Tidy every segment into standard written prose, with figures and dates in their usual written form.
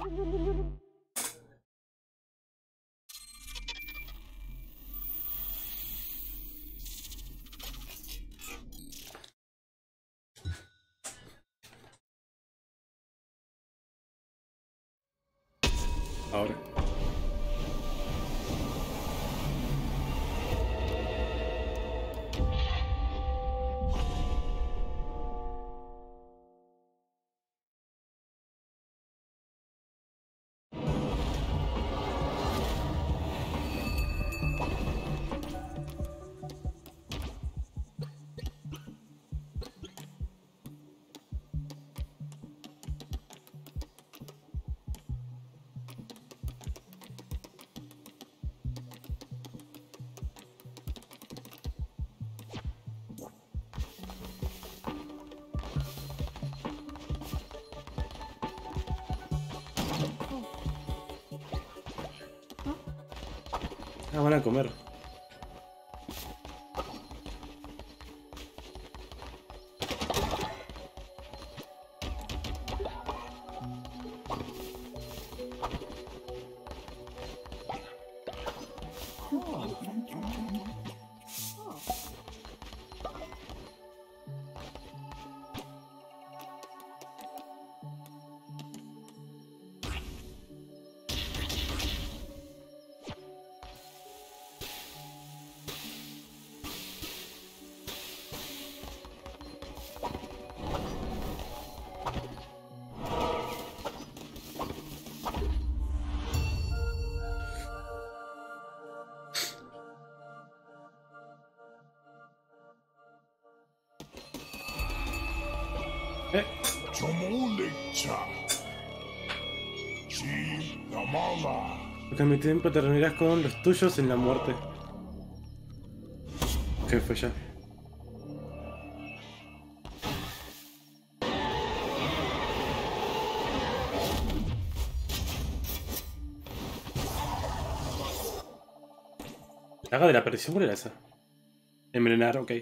Ahora. Ah, van a comer. Porque en mi tiempo te reunirás con los tuyos en la muerte. Jefe ya. La haga de la perdición, ¿cuál era esa? Envenenar, ok.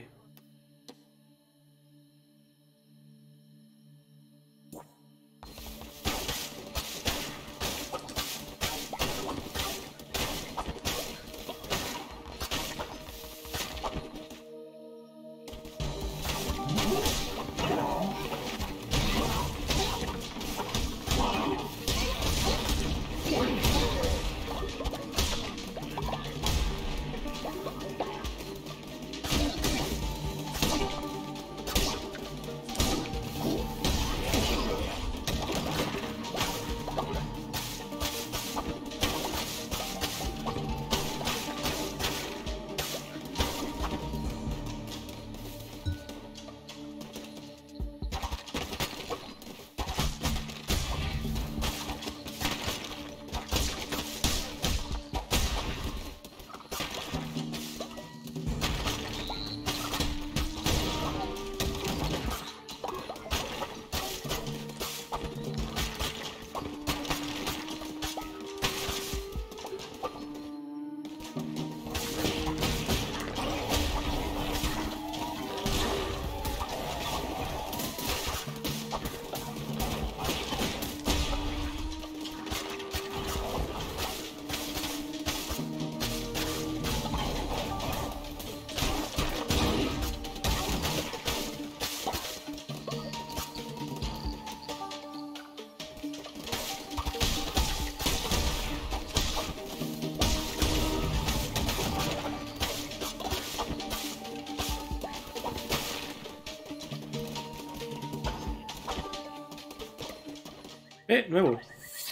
Nuevo.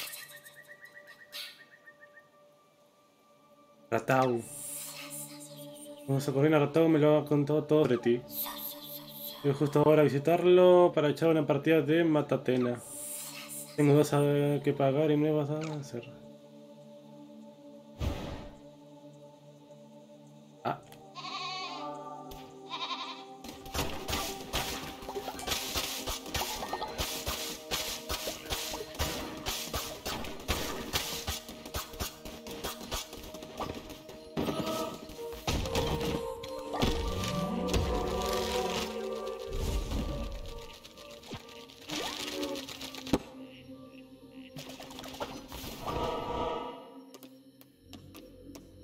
Ratau. Vamos a correr a Ratau, me lo ha contado todo sobre ti. Voy justo ahora a visitarlo para echar una partida de Matatena. Tengo dos que pagar y me vas a hacer. Ah.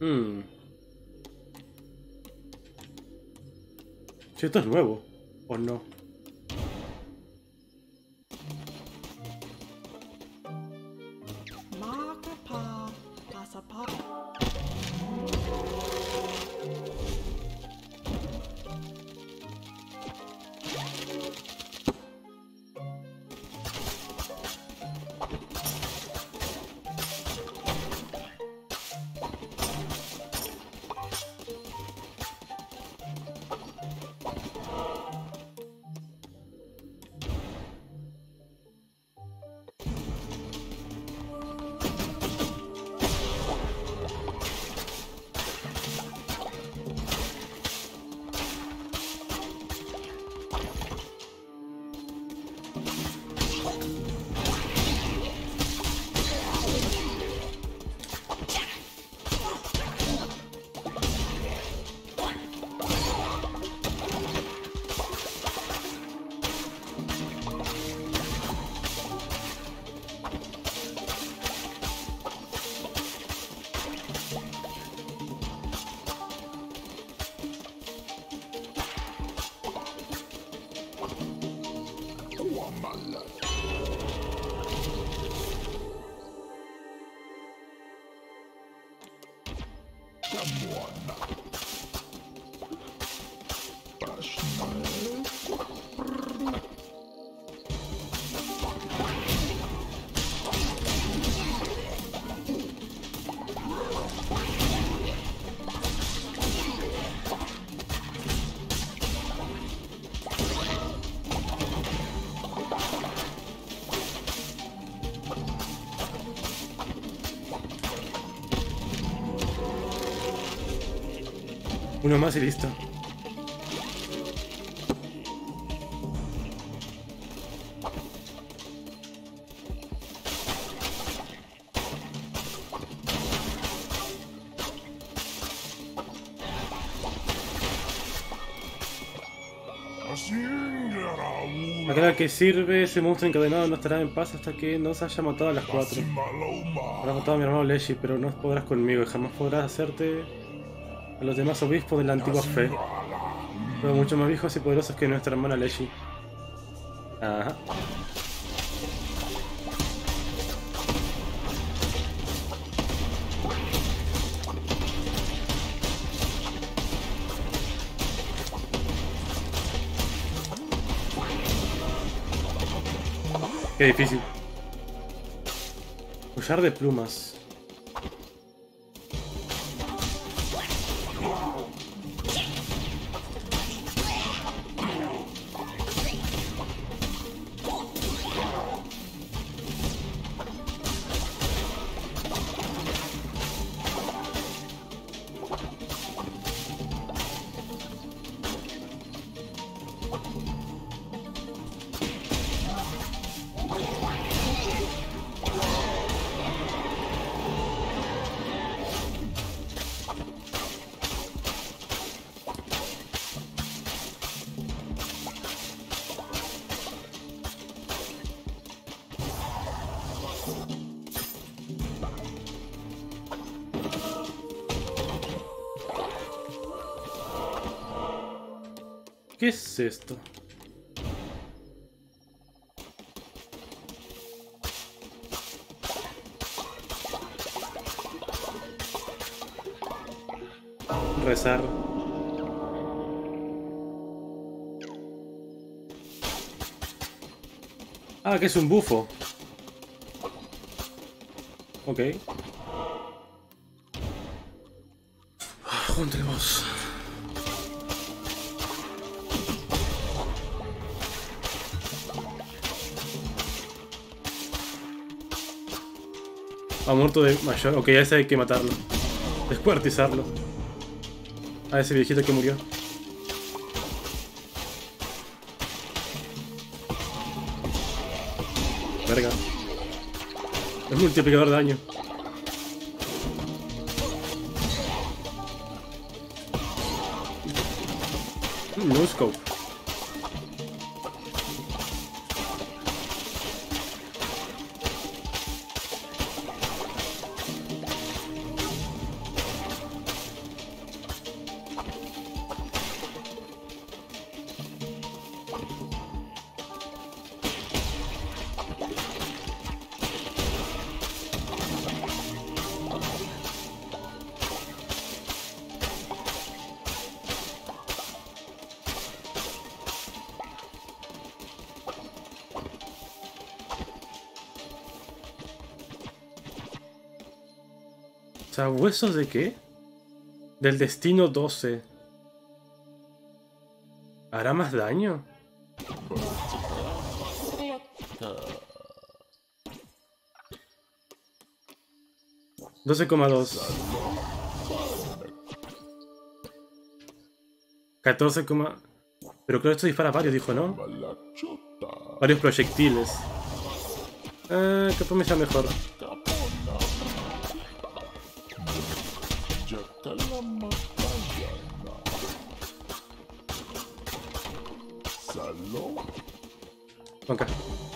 Hmm. Si esto es nuevo, ¿o no? Uno más y listo. Para que sirve, ese monstruo encadenado no estará en paz hasta que nos haya matado a las 4. Habrás matado a mi hermano Leshy, pero no podrás conmigo y jamás podrás hacerte a los demás obispos de la antigua fe. Son mucho más viejos y poderosos que nuestra hermana Leshy. Ajá. Qué difícil. Collar de plumas. ¿Qué es esto? Rezar. Ah, que es un bufo. Ok. Juntremos. Ha muerto de mayor. Ok, a ese hay que matarlo. Descuartizarlo. A ese viejito que murió. Verga. Es multiplicador de daño. No scope. ¿Sabuesos de qué? Del destino 12. ¿Hará más daño? 12,2. 14, pero creo que esto dispara varios, dijo, ¿no? Varios proyectiles. Capaz me sea mejor. Acá.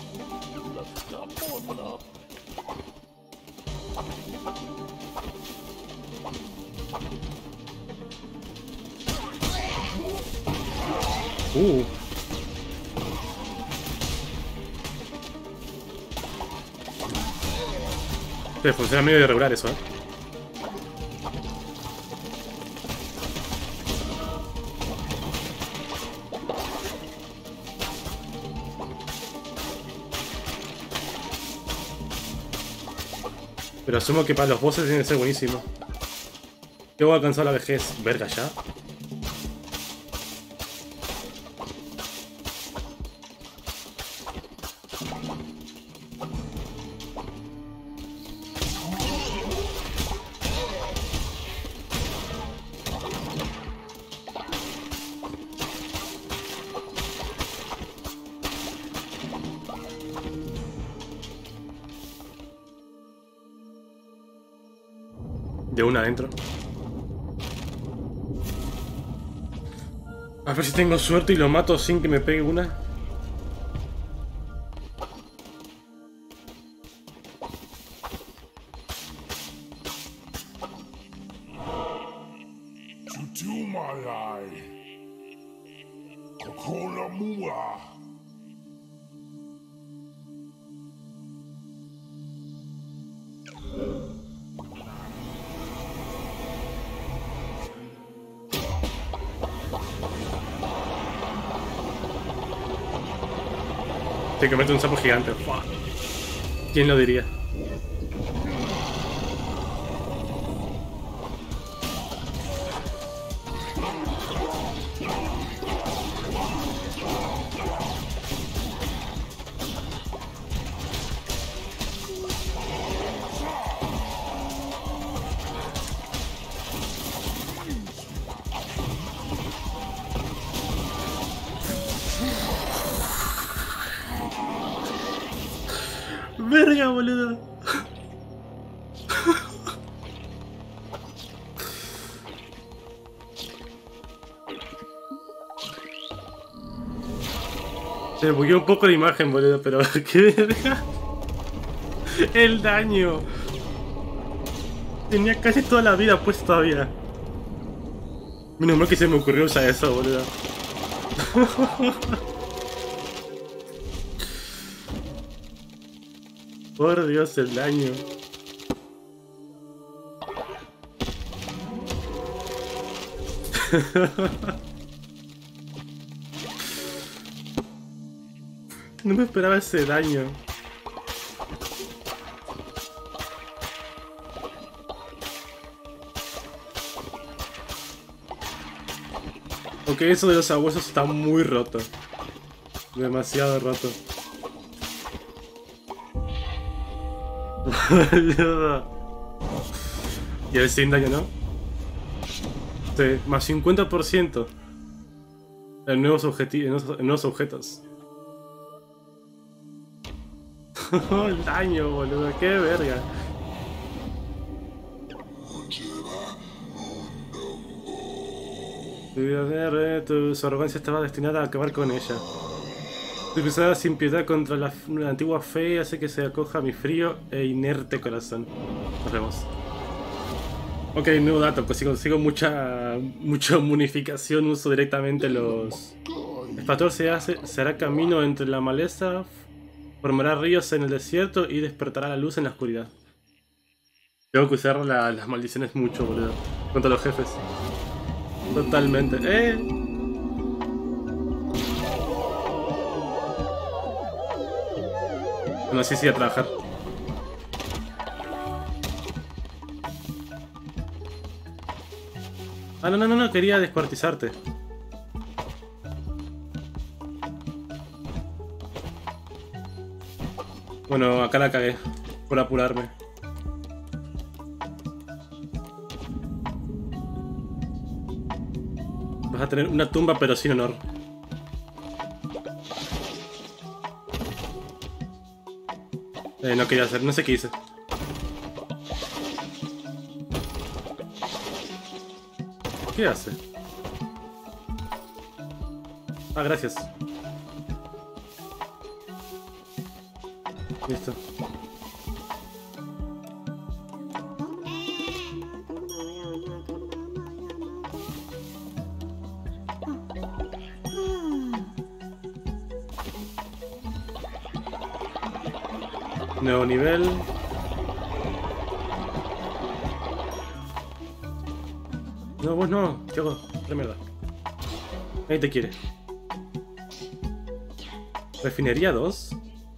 Pero funciona medio irregular eso, Pero asumo que para los bosses tiene que ser buenísimo. Yo voy a alcanzar la vejez. Verga ya. De una adentro. A ver si tengo suerte y lo mato sin que me pegue una. Te comete un sapo gigante. ¿Quién lo diría? Verga, boludo. Se me bugueó un poco la imagen, boludo, pero qué verga. El daño. Tenía casi toda la vida puesta todavía. Menos mal que se me ocurrió usar eso, boludo. Por Dios, el daño. No me esperaba ese daño. Ok, eso de los sabuesos está muy roto. Demasiado roto. Y el sin daño, ¿no? Sí, más 50% en nuevos objetos. El daño, boludo, qué verga. Tu arrogancia estaba destinada a acabar con ella. Tu cruzada sin piedad contra la antigua fe hace que se acoja a mi frío e inerte corazón. Nos vemos. Ok, nuevo dato, pues si consigo mucha munificación uso directamente los... El factor se hará camino entre la maleza, formará ríos en el desierto y despertará la luz en la oscuridad. Tengo que usar las maldiciones mucho, boludo, contra los jefes. Totalmente. Bueno, sí, a trabajar. Ah, no, quería descuartizarte. Bueno, acá la cagué, por apurarme. Vas a tener una tumba pero sin honor. No quería hacer, no sé qué hice. ¿Qué hace? Ah, gracias. Listo. Nuevo nivel. No, vos no, ¿qué hago? La mierda. Ahí te quiere. Refinería 2.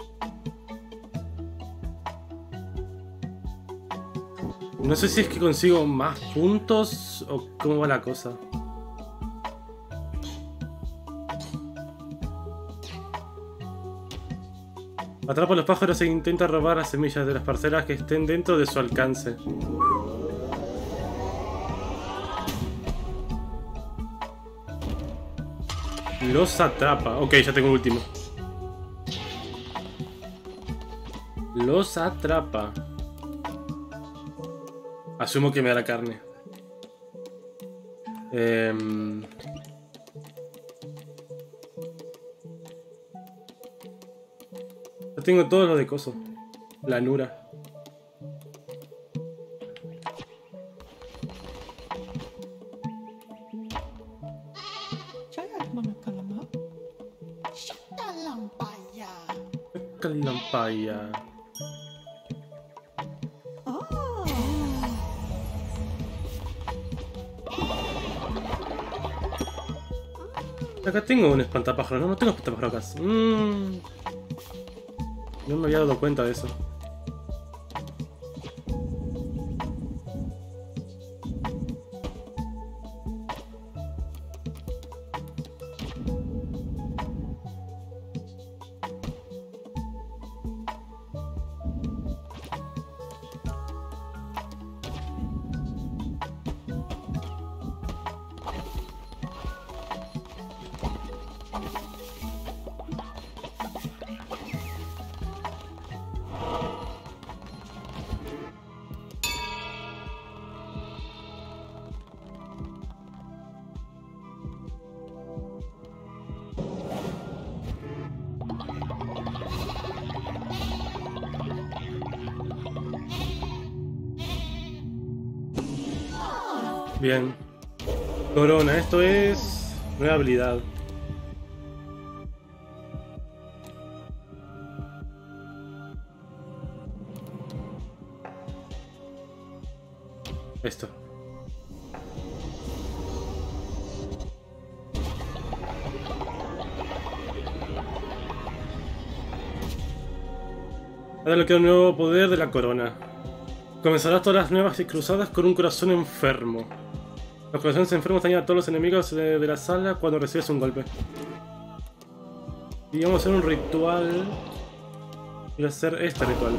No sé si es que consigo más puntos o cómo va la cosa. Atrapa a los pájaros e intenta robar las semillas de las parcelas que estén dentro de su alcance. Los atrapa. Ok, ya tengo el último. Los atrapa. Asumo que me da la carne. Ya tengo todo lo de coso. Planura. Calampaya. Acá tengo un espantapájaros, no tengo espantapájaros acá. No me había dado cuenta de eso. Bien. Corona, esto es nueva habilidad. Esto. Ahora le queda un nuevo poder de la corona. Comenzarás todas las nuevas cruzadas con un corazón enfermo. Los corazones enfermos dañan a todos los enemigos de la sala cuando recibes un golpe. Y vamos a hacer un ritual. Voy a hacer este ritual.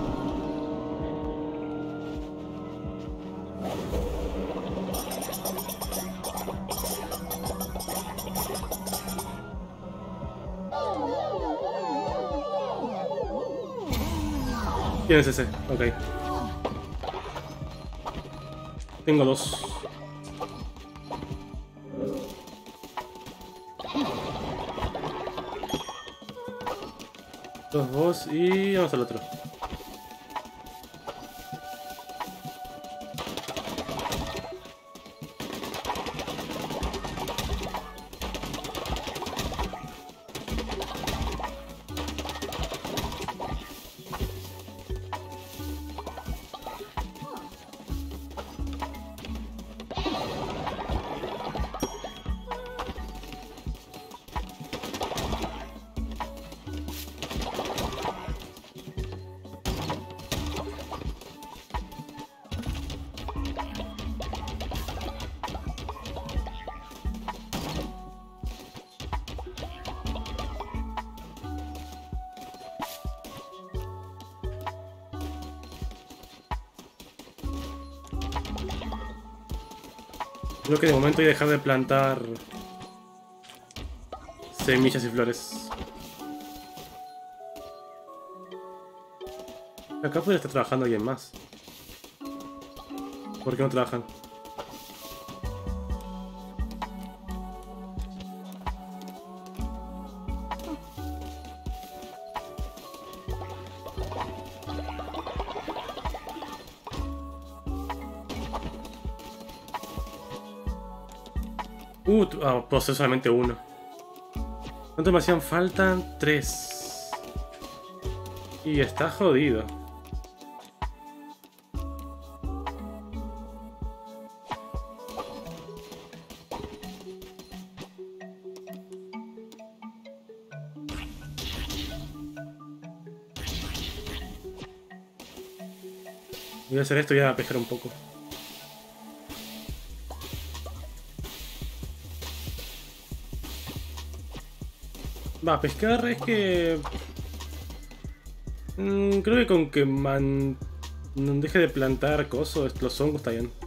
¿Quién es ese? Ok. Tengo dos. Dos vos y vamos al otro. Creo que de momento voy a dejar de plantar semillas y flores. Acá podría estar trabajando alguien más. ¿Por qué no trabajan? Puedo hacer solamente uno. ¿Cuánto me hacían falta? 3. Y está jodido. Voy a hacer esto y a pescar un poco. Va, pescar es que... creo que con que no deje de plantar cosas, los hongos está bien.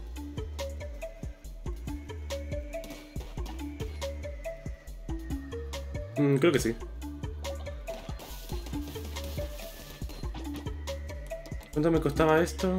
Creo que sí. ¿Cuánto me costaba esto?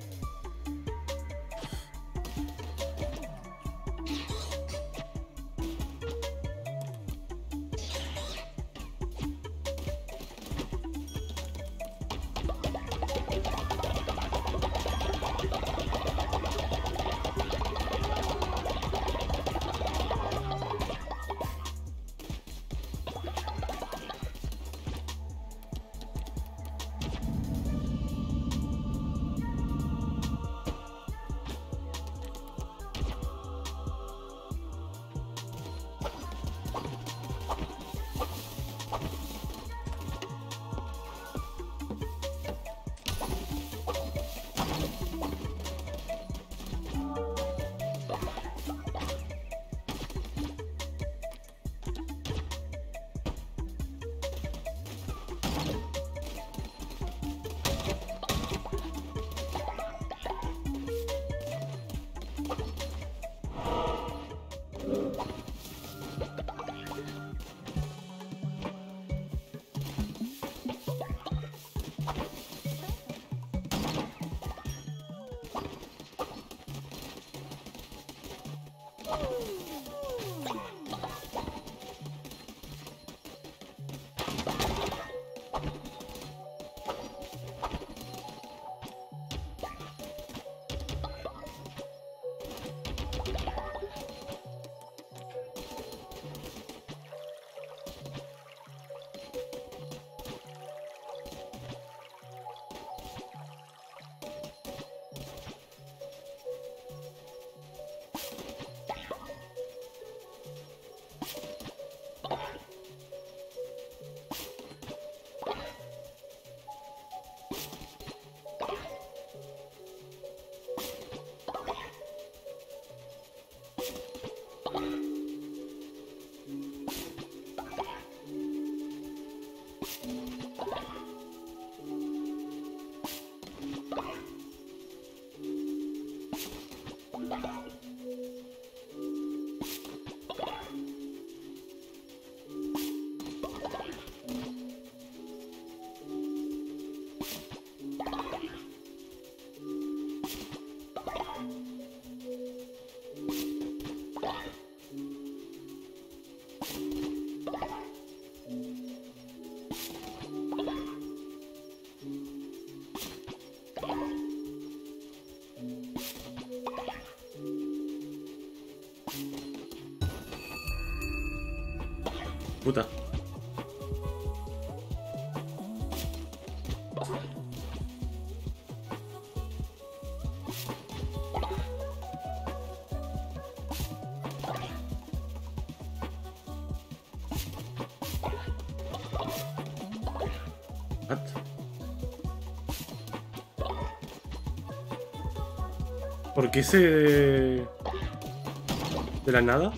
Puta. What? ¿Por qué de la nada?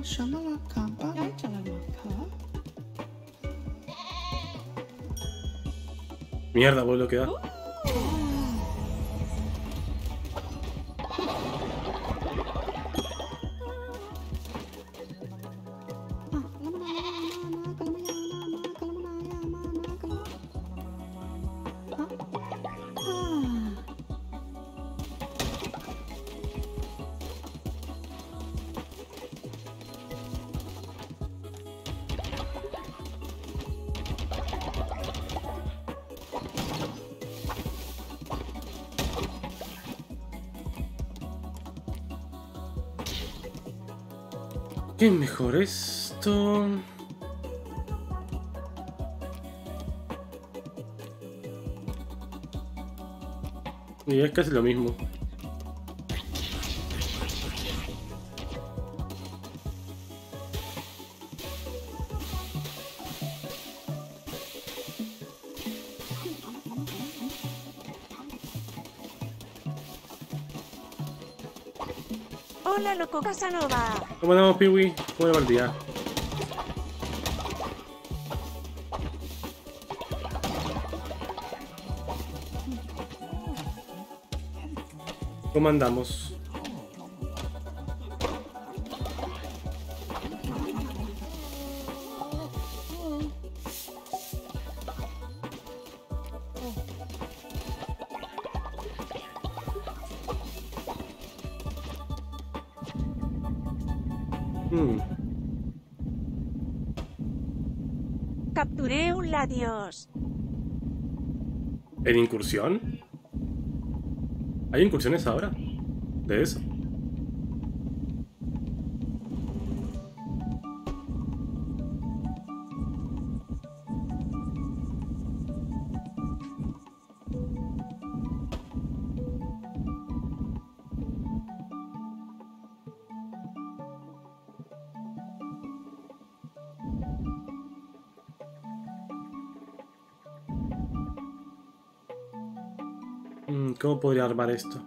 Mierda, vuelvo a quedar. ¿Qué mejor esto? Y es casi lo mismo. Hola, loco Casanova. ¿Cómo andamos, Piwi? ¿Cómo va el día? ¿Cómo andamos? Capturé un Ladios. ¿En incursión? ¿Hay incursiones ahora? ¿De eso? ¿Cómo podría armar esto?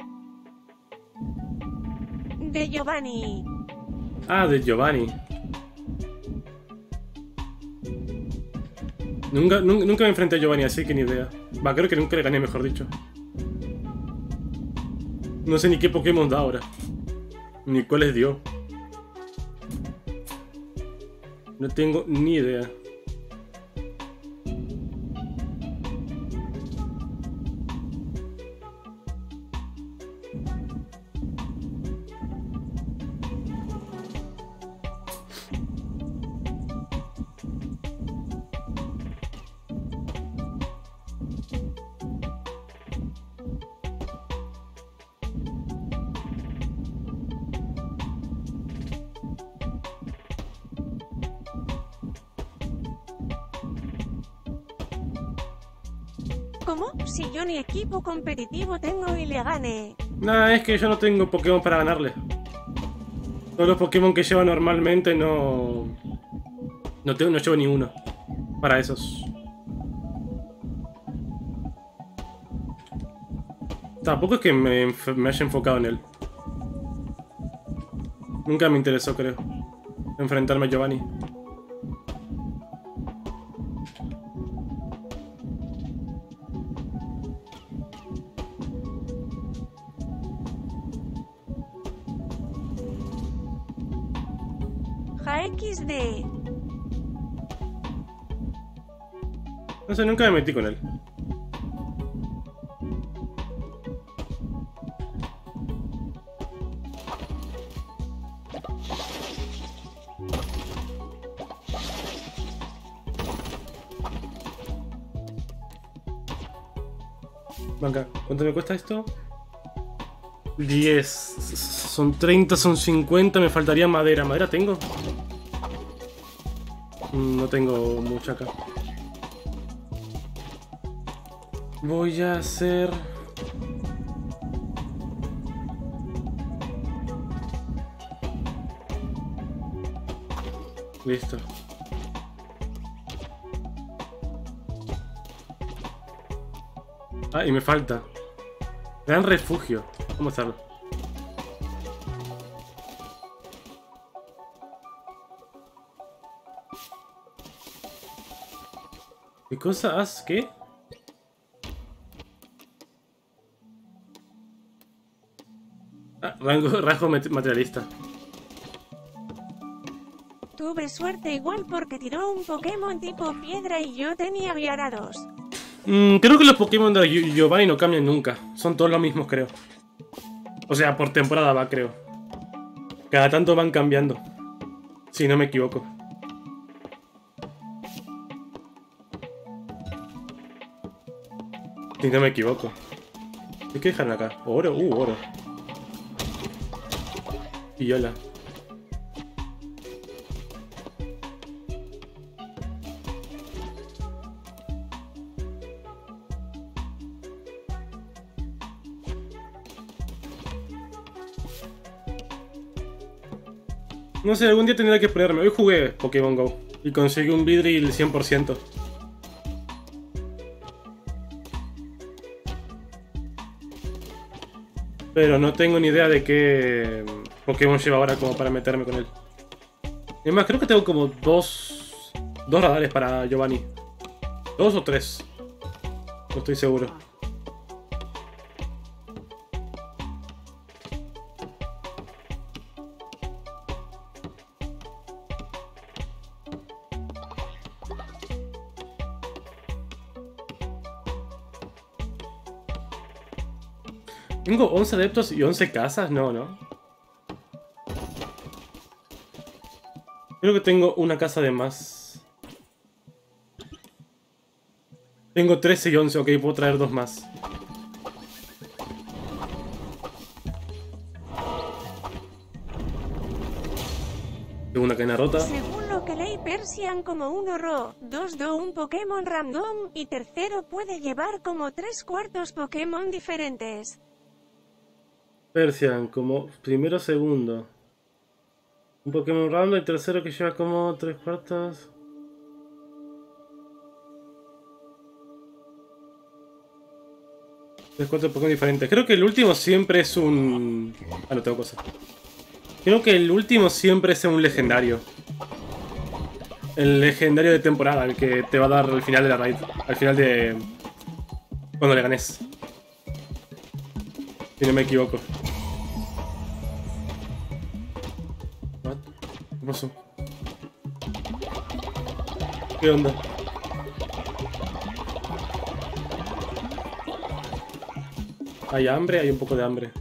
De Giovanni. Ah, de Giovanni. Nunca me enfrenté a Giovanni, así que ni idea. Va, creo que nunca le gané, mejor dicho. No sé ni qué Pokémon da ahora. Ni cuáles dio. No tengo ni idea. ¿Cómo? Si yo ni equipo competitivo tengo y le gane. Nah, es que yo no tengo Pokémon para ganarle. Todos los Pokémon que llevo normalmente no llevo ni uno para esos. Tampoco es que me haya enfocado en él. Nunca me interesó, creo, enfrentarme a Giovanni. XD. No sé, nunca me metí con él. Venga, ¿cuánto me cuesta esto? 10. Son 30, son 50, me faltaría madera. ¿Madera tengo? No tengo mucha acá. Voy a hacer... Listo. Ah, y me falta. Gran refugio. Vamos a hacerlo. ¿Qué cosa has? ¿Qué? Ah, rasgo materialista. Tuve suerte igual porque tiró un Pokémon tipo piedra y yo tenía Viarados. Creo que los Pokémon de Giovanni no cambian nunca. Son todos los mismos, creo. O sea, por temporada va, creo. Cada tanto van cambiando. Si no me equivoco. Si no me equivoco. ¿Qué dejaron acá? Oro, oro. Y hola. No sé, algún día tendré que ponerme. Hoy jugué Pokémon GO y conseguí un Vidril 100%. Pero no tengo ni idea de qué Pokémon lleva ahora como para meterme con él. Es más, creo que tengo como dos radares para Giovanni. 2 o 3. No estoy seguro. ¿Tengo 11 adeptos y 11 casas? No, ¿no? Creo que tengo una casa de más. Tengo 13 y 11, ok, puedo traer 2 más. Tengo una cadena rota. Según lo que leí, Persian como un ro, 2 do un Pokémon random, y tercero puede llevar como 3/4 Pokémon diferentes. Persian como primero segundo. Un Pokémon random y tercero que lleva como 3/4. Tres, 4 Pokémon diferentes. Creo que el último siempre es un... Ah, no tengo cosa. Creo que el último siempre es un legendario. El legendario de temporada, el que te va a dar al final de la raid. Al final de... cuando le ganes. Si no me equivoco. ¿Qué pasó? ¿Qué onda? ¿Hay hambre? Hay un poco de hambre.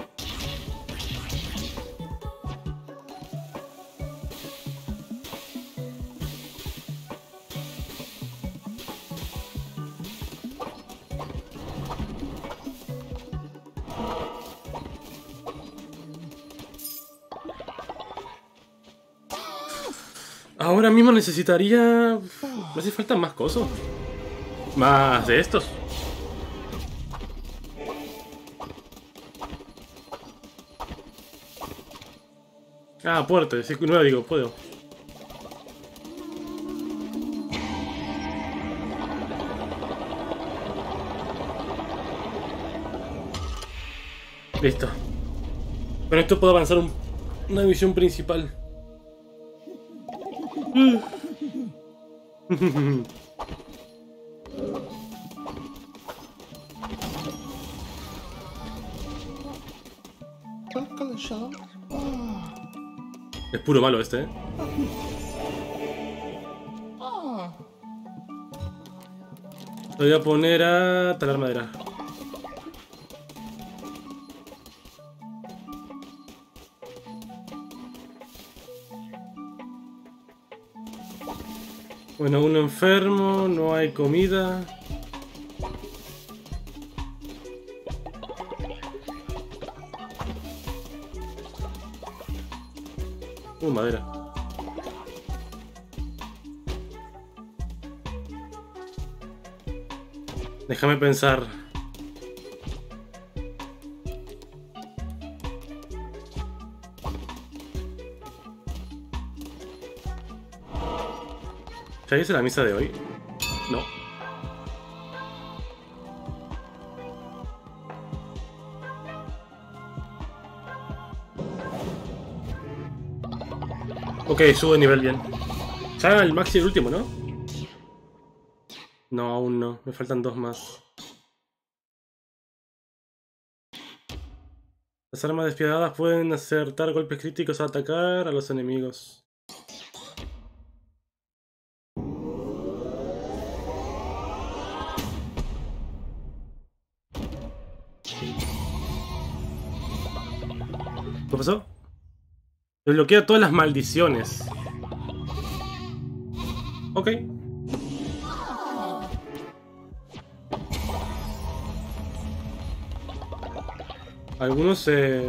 Ahora mismo necesitaría... Me hace falta más cosas. Más de estos. Ah, puerto. Sí, no digo, puedo. Listo. Con esto puedo avanzar una misión principal. Es puro malo este, ¿eh? Lo voy a poner a talar madera. Bueno, uno enfermo, no hay comida. Madera. Déjame pensar. ¿Ya hice la misa de hoy? No. Ok, subo de nivel bien. Ya el maxi el último, ¿no? No, aún no. Me faltan 2 más. Las armas despiadadas pueden acertar golpes críticos a atacar a los enemigos. ¿Qué pasó? Desbloquea todas las maldiciones. Ok. Algunos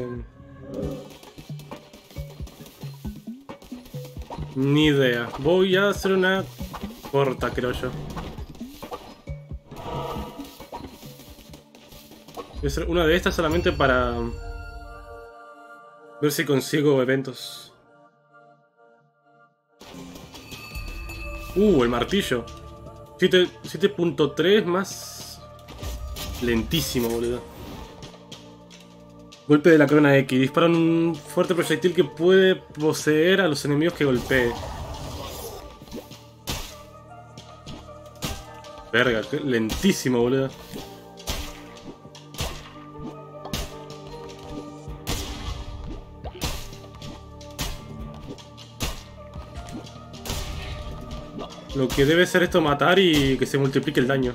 ni idea. Voy a hacer una corta, creo yo. Voy a hacer una de estas solamente para ver si consigo eventos. El martillo. 7.3 más... lentísimo, boludo. Golpe de la corona X. Dispara un fuerte proyectil que puede poseer a los enemigos que golpee. Verga, qué lentísimo, boludo. Lo que debe ser esto matar y que se multiplique el daño.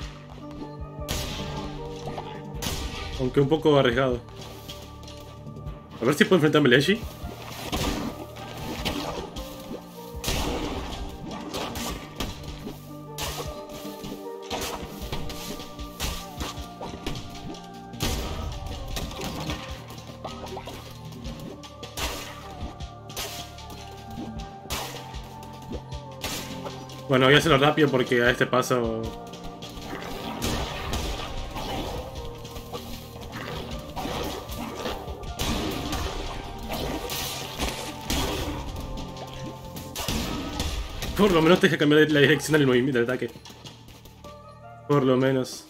Aunque un poco arriesgado. A ver si puedo enfrentarme a Leshi. Bueno, voy a hacerlo rápido porque a este paso... Por lo menos te deja cambiar la dirección del movimiento del ataque. Por lo menos.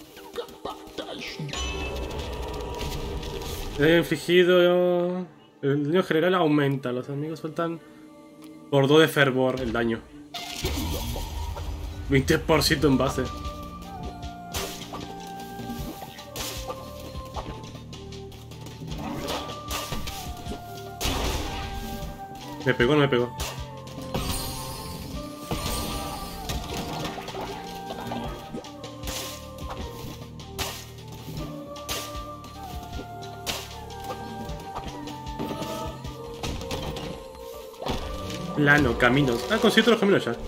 He infligido... El daño general aumenta. Los enemigos sueltan por 2 de fervor el daño. 20% en base. ¿Me pegó o no me pegó? Plano, caminos. Ah, conseguí todos los caminos ya.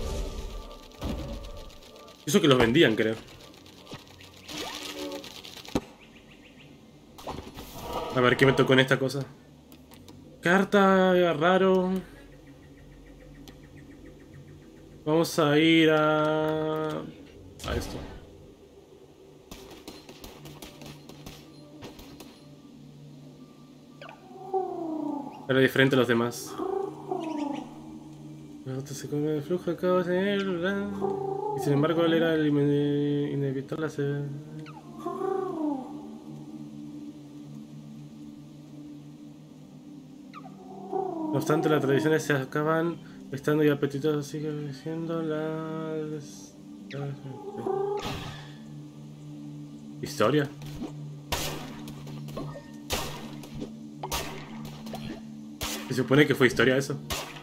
Eso que los vendían, creo. A ver qué me tocó en esta cosa. Carta, raro. Vamos a ir a esto. Era diferente a los demás. Se come el flujo de caos en él, ¿verdad? Y sin embargo él era el inevitable hacer... No obstante, las tradiciones se acaban estando y apetitos sigue siendo las... ¿Historia? Se supone que fue historia eso.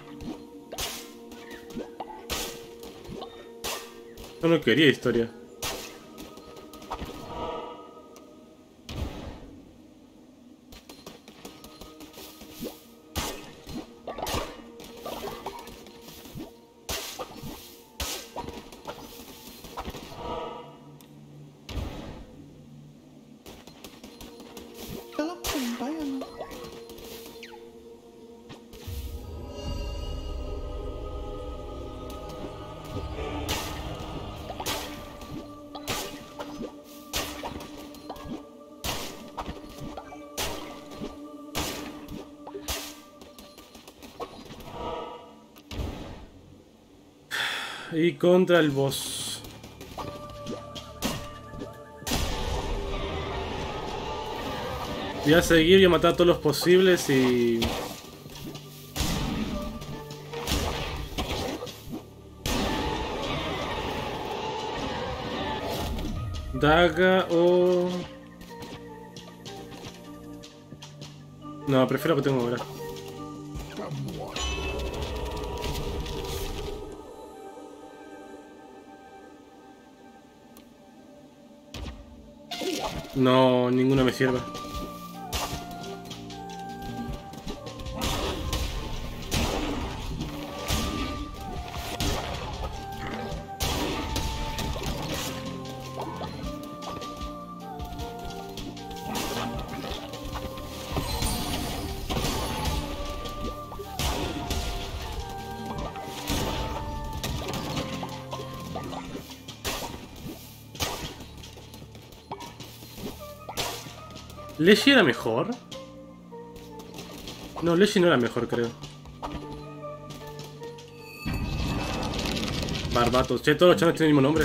Yo no quería historia. Y contra el boss. Voy a seguir y a matar a todos los posibles y... Daga o... No, prefiero que tengo ahora. No, ninguno me sirve. ¿Leshy era mejor? No, Leshy no era mejor, creo. Barbatos. Che, todos los chanes tienen el mismo nombre.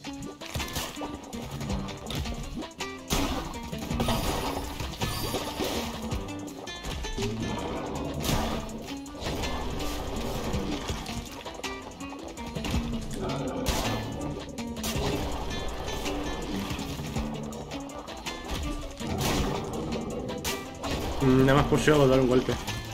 Nada más por yo dar un golpe.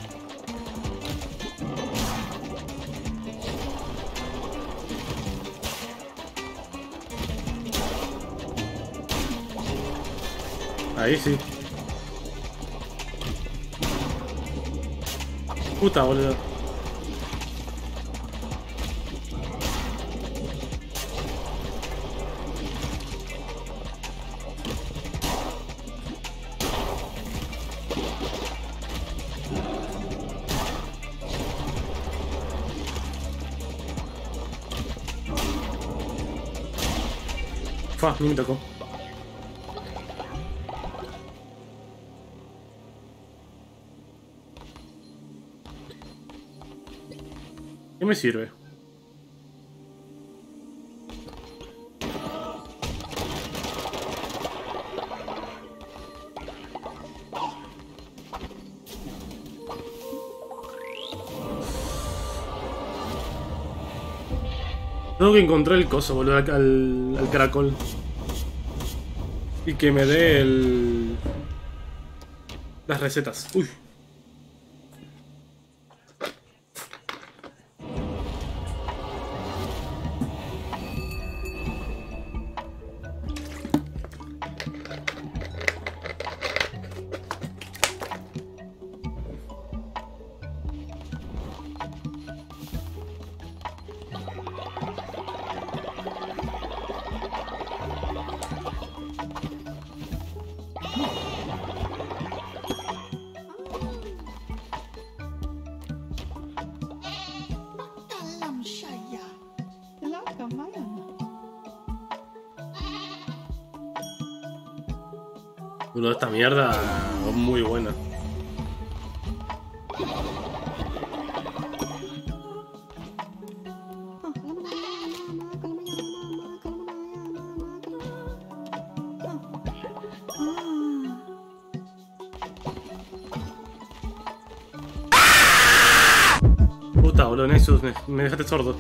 Ahí sí. Puta, boludo. Fua, ni me tocó. ¿Qué me sirve? Tengo que encontrar el coso, boludo, al caracol. Y que me dé las recetas. Uy. Boludo, esta mierda es muy buena. Puta, boludo, Nexus, me dejaste sordo.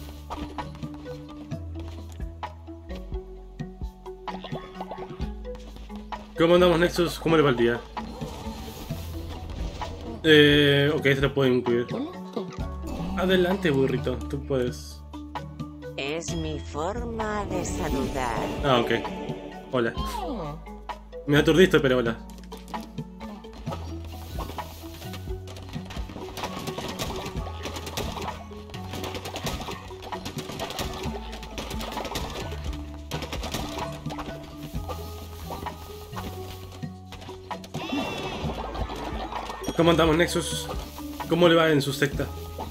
¿Cómo andamos, Nexus? ¿Cómo le va el día? Ok, se lo puedo incluir. Adelante, burrito, tú puedes. Es mi forma de saludar. Ah, ok. Hola. Me aturdiste, pero hola. ¿Cómo andamos, Nexus? ¿Cómo le va en su secta?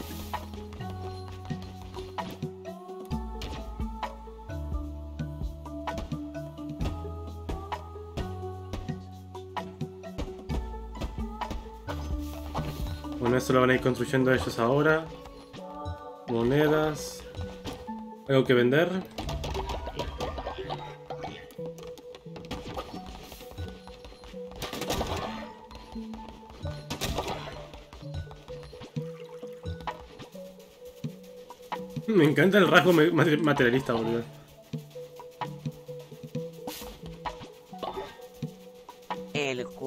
Bueno, esto lo van a ir construyendo ellos ahora. Monedas. Algo que vender. Me encanta el rasgo materialista, boludo.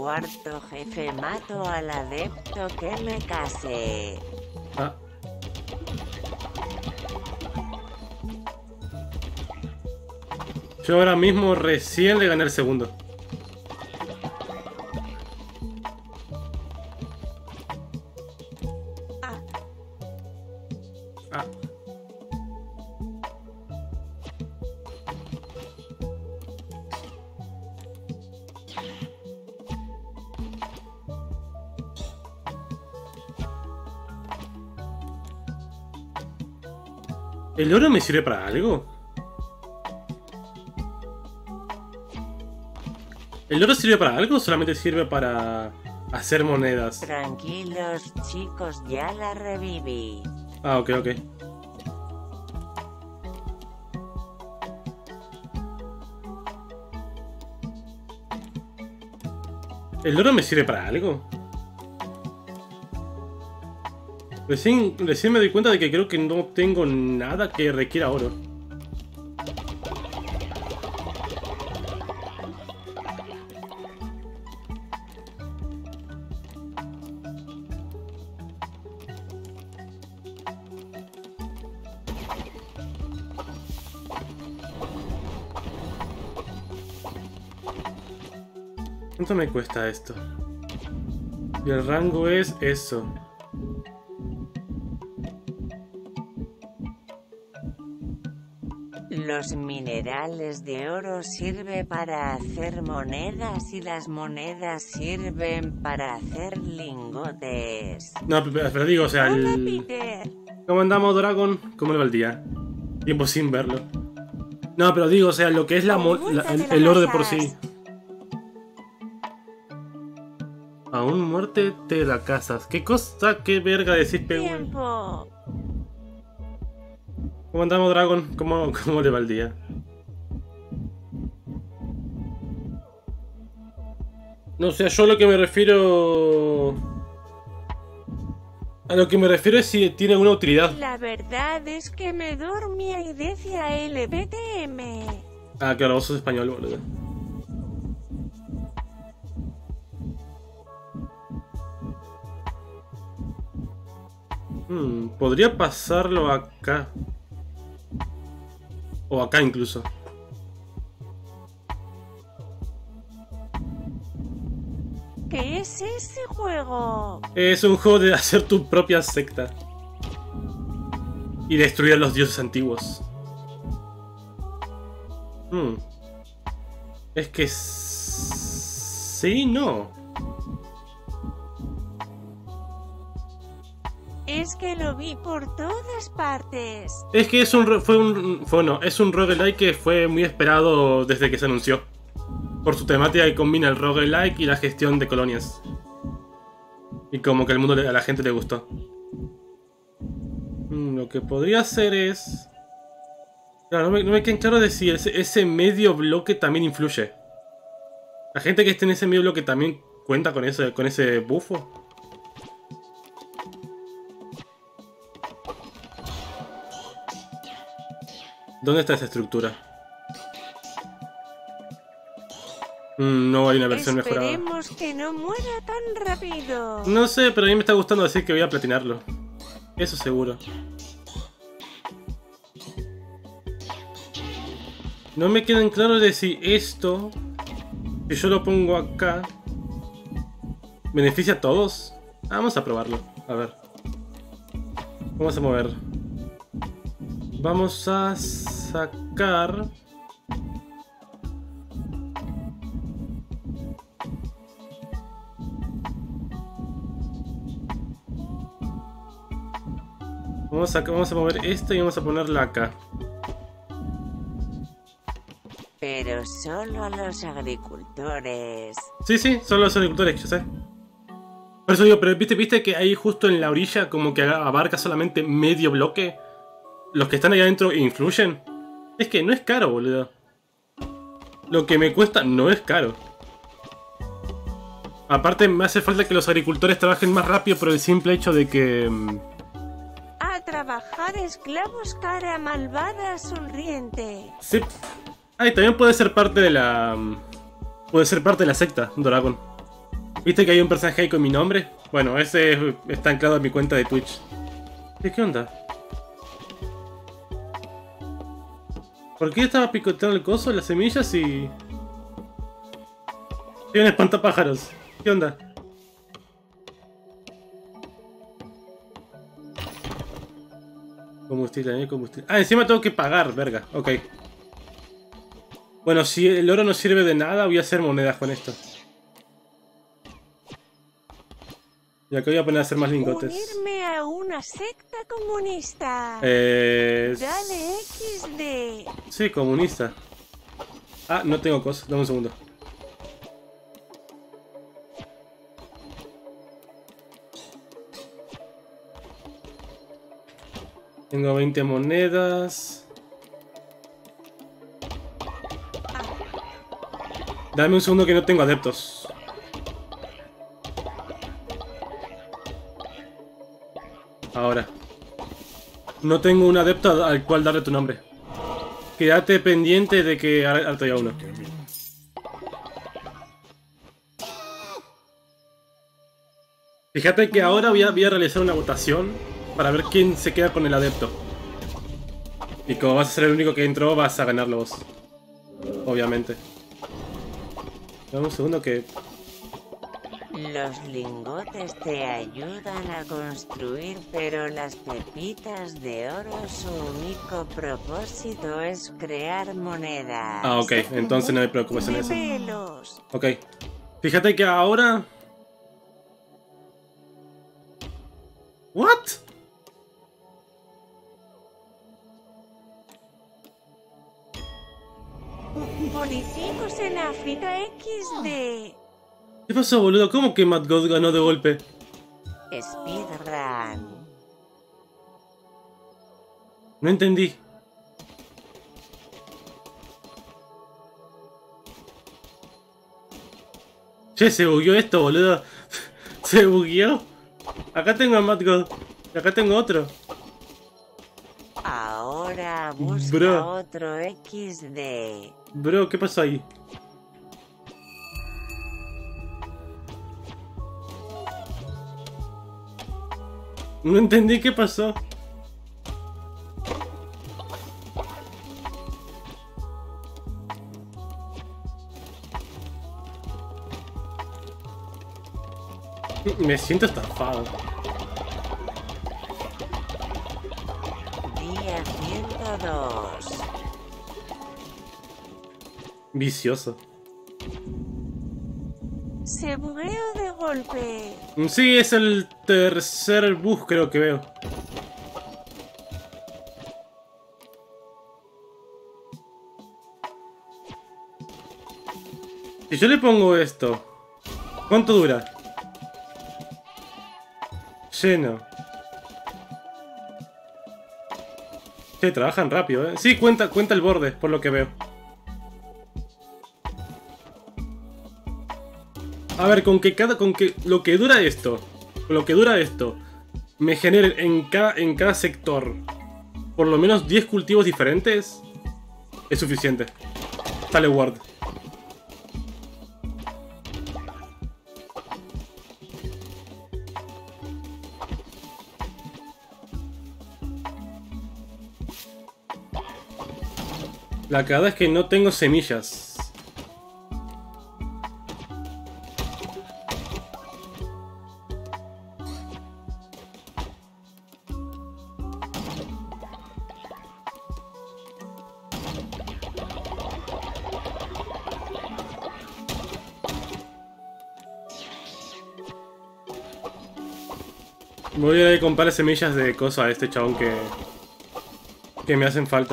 cuarto jefe mato al adepto que me case. Ah. Yo ahora mismo recién le gané el segundo. Ah, Ah. ¿El oro me sirve para algo? ¿El oro sirve para algo o solamente sirve para hacer monedas? Tranquilos chicos, ya la reviví. Ah, ok, ok. ¿El oro me sirve para algo? Recién me doy cuenta de que creo que no tengo nada que requiera oro. ¿Cuánto me cuesta esto? Y el rango es eso. Los minerales de oro sirven para hacer monedas y las monedas sirven para hacer lingotes. No, pero digo, o sea, hola, el... Peter. ¿Cómo andamos, Dragon? ¿Cómo le va el día? Tiempo sin verlo. No, pero digo, o sea, lo que es el oro de por sí. Aún muerte te la casas. ¿Qué cosa? ¿Qué verga decís, Peggy? Tiempo. ¿Cómo andamos, Dragon? ¿Cómo le va el día? No sé, yo a lo que me refiero... A lo que me refiero es si tiene alguna utilidad. La verdad es que me dormía y decía LBTM. Ah, claro, vos sos español, boludo. Podría pasarlo acá. O acá incluso. ¿Qué es ese juego? Es un juego de hacer tu propia secta. Y destruir a los dioses antiguos. Es que... Sí, no. Es que lo vi por todas partes. Es que es es un roguelike que fue muy esperado desde que se anunció. Por su temática que combina el roguelike y la gestión de colonias. Y como que a la gente le gustó. Lo que podría hacer es... Claro, no me queda claro de si ese medio bloque también influye. La gente que esté en ese medio bloque también cuenta con ese bufo. ¿Dónde está esa estructura? No hay una versión mejorada. Esperemos que no muera tan rápido. No sé, pero a mí me está gustando, así que voy a platinarlo. Eso seguro. No me queda en claro de si esto, si yo lo pongo acá, beneficia a todos. Vamos a probarlo. A ver. Vamos a mover. Vamos a sacar... Vamos a mover esto y vamos a ponerla acá. Pero solo a los agricultores. Sí, son los agricultores, yo sé. Por eso digo, pero viste que ahí justo en la orilla como que abarca solamente medio bloque. Los que están ahí adentro influyen. Es que no es caro, boludo. Lo que me cuesta no es caro. Aparte me hace falta que los agricultores trabajen más rápido por el simple hecho de que... A trabajar esclavos, cara malvada sonriente. Sí. Ah, y también puede ser parte de la... Puede ser parte de la secta, Dragon. ¿Viste que hay un personaje ahí con mi nombre? Bueno, ese está anclado en mi cuenta de Twitch. ¿Qué onda? ¿Por qué estaba picoteando el coso, las semillas y...? Hay un espantapájaros. ¿Qué onda? Combustible, combustible. Ah, encima tengo que pagar, verga. Ok. Bueno, si el oro no sirve de nada, voy a hacer monedas con esto. Y acá voy a poner a hacer más lingotes. Unirme a una secta comunista. Dale XD. Sí, comunista. Ah, no tengo cosas. Dame un segundo. Tengo 20 monedas. Dame un segundo que no tengo adeptos. Ahora. No tengo un adepto al cual darle tu nombre. Quédate pendiente de que ahora te doy a uno. Fíjate que ahora voy a realizar una votación para ver quién se queda con el adepto. Y como vas a ser el único que entró, vas a ganarlo vos. Obviamente. Dame un segundo que... Los lingotes te ayudan a construir, pero las pepitas de oro, su único propósito es crear monedas. Ah, ok. Entonces no me preocupes en eso. Bebelos. Ok. Fíjate que ahora... ¿What? Políticos en África XD. ¿Qué pasó, boludo? ¿Cómo que Matt God ganó de golpe? Speedrun. No entendí. Che, se bugueó esto, boludo. Se bugueó. Acá tengo a Matt God. Y acá tengo otro. Ahora busca Bro. otro XD. Bro, ¿qué pasó ahí? No entendí qué pasó. Me siento estafado. Día 102. Vicioso. Se bugueó de golpe. Sí, es el tercer bus, creo que veo. Si yo le pongo esto, ¿cuánto dura? Lleno. Che, trabajan rápido, ¿eh? Sí, cuenta el borde, por lo que veo. A ver, con que lo que dura esto, me genere en cada sector por lo menos 10 cultivos diferentes, es suficiente. Sale Word. La cagada es que no tengo semillas. Voy a ir a comprar semillas de cosa a este chabón que me hacen falta.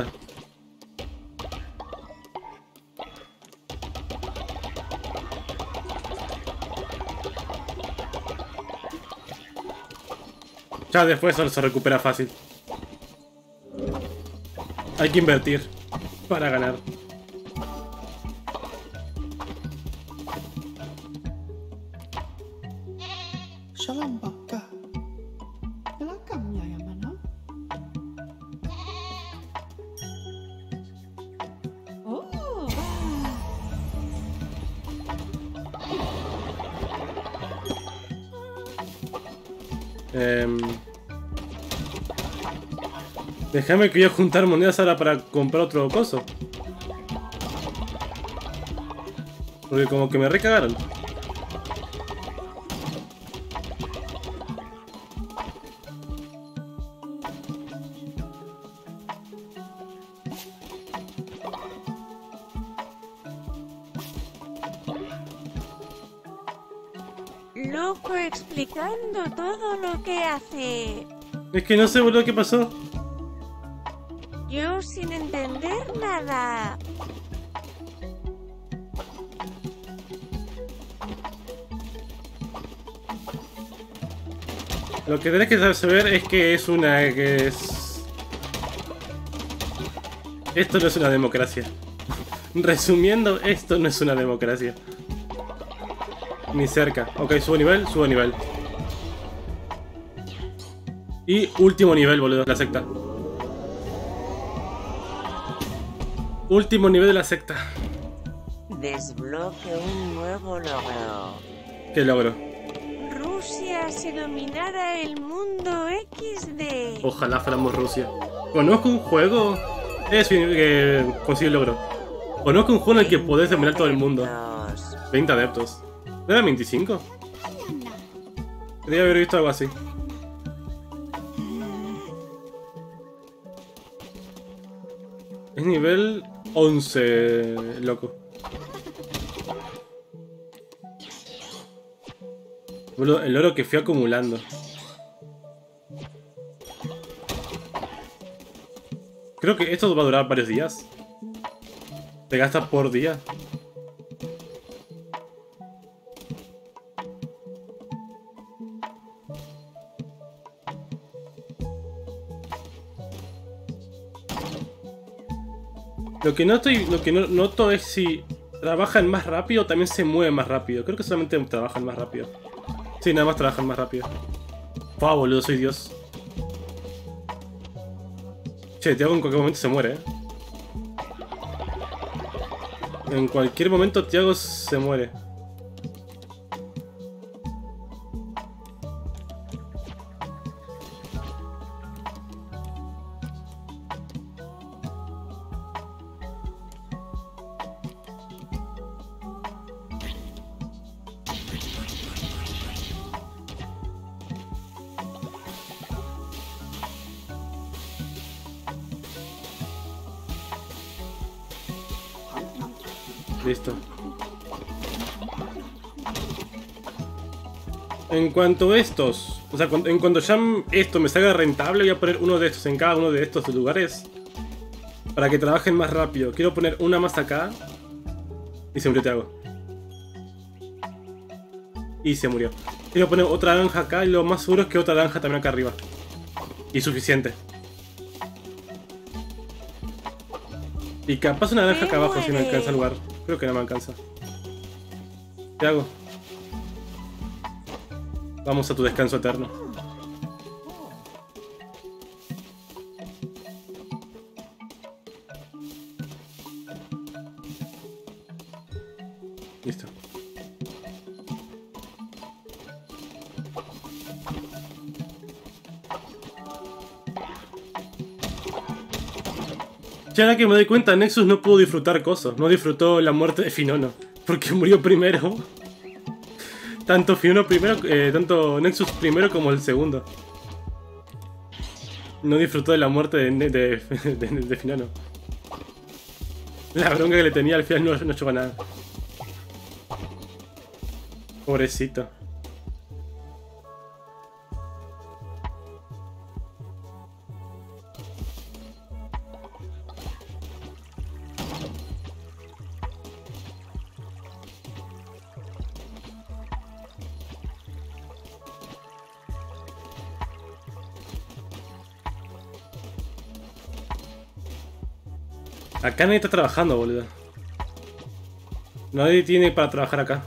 Ya después solo se recupera fácil. Hay que invertir para ganar. Shalom baka. Welcome ya mana? Oh, Déjame que voy a juntar monedas ahora para comprar otro coso. Porque como que me recagaron. Loco explicando todo lo que hace. Es que no sé, boludo, qué pasó. Yo sin entender nada. Lo que tenés que saber es que es una... que es... Esto no es una democracia. Resumiendo, esto no es una democracia. Ni cerca. Ok, subo nivel, subo nivel. Y último nivel, boludo, la secta. Último nivel de la secta. Desbloque un nuevo logro. ¿Qué logro? Rusia si dominara el mundo XD. Ojalá fuéramos Rusia. Conozco un juego... Es bien que consigue el logro. Conozco un juego en el que podés dominar todo el mundo. 20 adeptos. ¿No era 25? Quería haber visto algo así. Es nivel 11, loco. Boludo, el oro que fui acumulando. Creo que esto va a durar varios días. Te gastas por día. Lo que noto es si trabajan más rápido o también se mueven más rápido. Creo que solamente trabajan más rápido. Sí, nada más trabajan más rápido. Fua, boludo, soy Dios. Che, Tiago en cualquier momento se muere, ¿eh? En cualquier momento Tiago se muere. Listo. En cuanto a estos, o sea, en cuanto ya esto me salga rentable, voy a poner uno de estos en cada uno de estos lugares para que trabajen más rápido. Quiero poner una más acá y se murió Tiago. Y se murió. Quiero poner otra naranja acá y lo más seguro es que otra naranja también acá arriba. Y suficiente. Y capaz una naranja acá abajo si me alcanza el lugar. Creo que no me alcanza. ¿Qué hago? Vamos a tu descanso eterno. Listo. Ya ahora que me doy cuenta, Nexus no pudo disfrutar cosas. No disfrutó la muerte de Finono. Porque murió primero. Tanto Finono primero, tanto Nexus primero como el segundo. No disfrutó de la muerte de Finono. La bronca que le tenía al final no echó nada. Pobrecito. Acá nadie está trabajando, boludo. Nadie tiene para trabajar acá.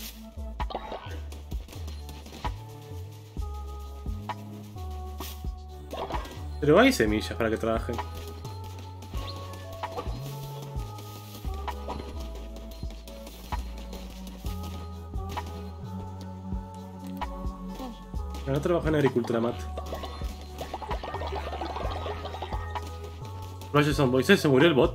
Pero hay semillas para que trabajen. Ahora trabaja en agricultura, Matt. Project Zomboy, ¿se murió el bot?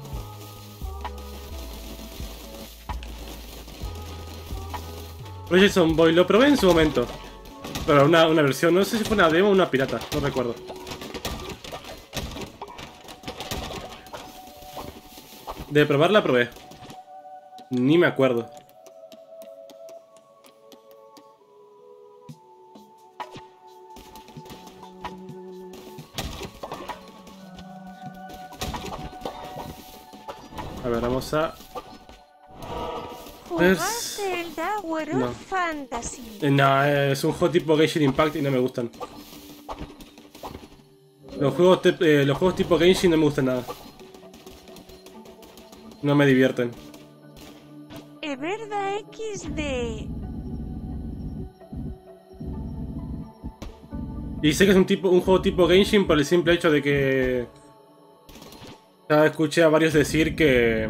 Project Zomboy, lo probé en su momento. Pero una versión, no sé si fue una demo o una pirata, no recuerdo. De probarla probé. Ni me acuerdo. A ver, vamos a... ¿Jugaste el Tower No. of Fantasy? No, es un juego tipo Genshin Impact y no me gustan. Los juegos tipo Genshin no me gustan nada. No me divierten. Es verdad XD. Y sé que es un juego tipo Genshin por el simple hecho de que... Ya escuché a varios decir que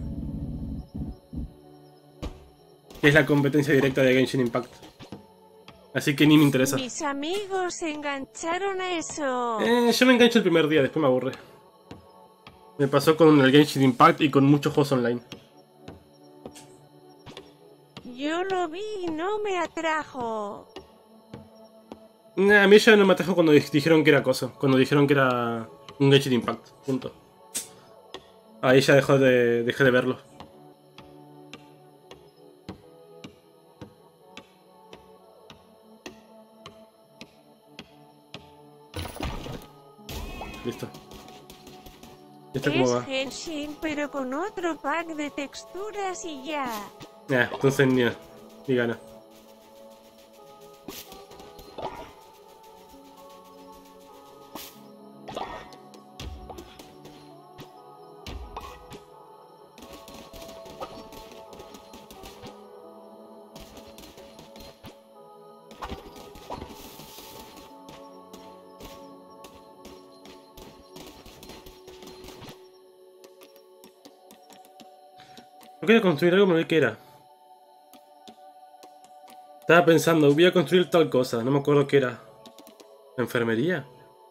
es la competencia directa de Genshin Impact. Así que ni me interesa. Mis amigos se engancharon a eso. Yo me engancho el primer día, después me aburre. Me pasó con el Genshin Impact y con muchos juegos online. Yo lo vi y no me atrajo. A mí ya no me atrajo cuando dijeron que era cosa. Cuando dijeron que era un Genshin Impact. Punto. Ahí ya dejé de verlo. Listo. ¿Esto cómo va? Es Genshin, pero con otro pack de texturas y ya. Entonces ni gana. No quería construir algo, me olvidé que era. Estaba pensando, voy a construir tal cosa, no me acuerdo qué era. ¿Enfermería?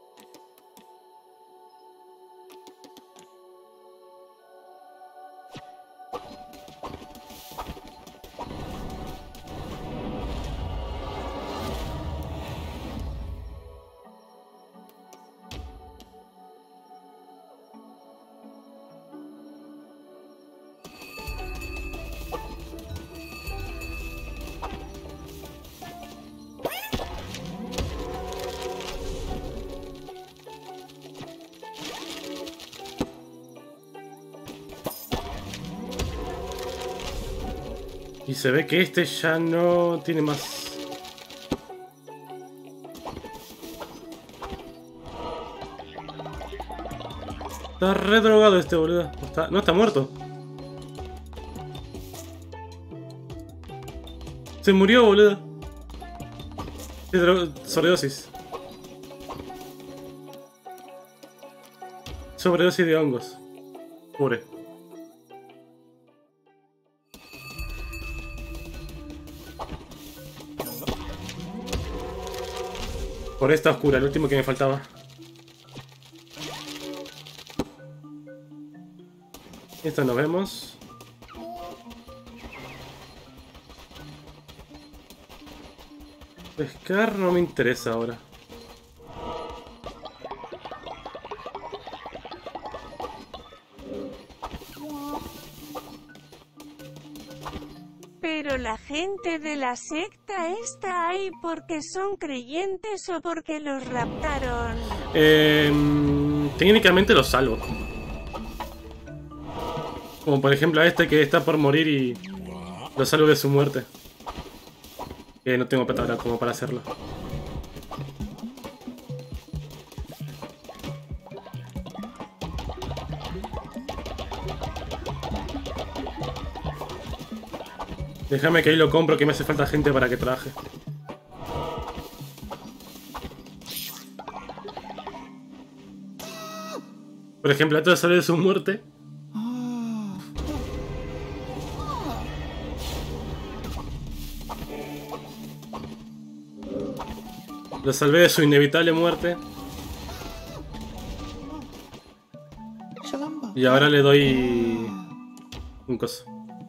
Y se ve que este ya no tiene más. Está re drogado este boludo. No está muerto. Se murió, boludo. Sobredosis. Sobredosis de hongos. Pobre. Por esta oscura, el último que me faltaba. Esto nos vemos. Pescar no me interesa ahora. Pero la gente de la secta está ahí porque son creyentes o porque los raptaron. Técnicamente los salvo. Como por ejemplo a este que está por morir y lo salvo de su muerte. Que no tengo plata ahora como para hacerlo. Déjame que ahí lo compro, que me hace falta gente para que trabaje. Por ejemplo, esto sale de su muerte. Lo salvé de su inevitable muerte. Shalamba. Y ahora le doy un coso.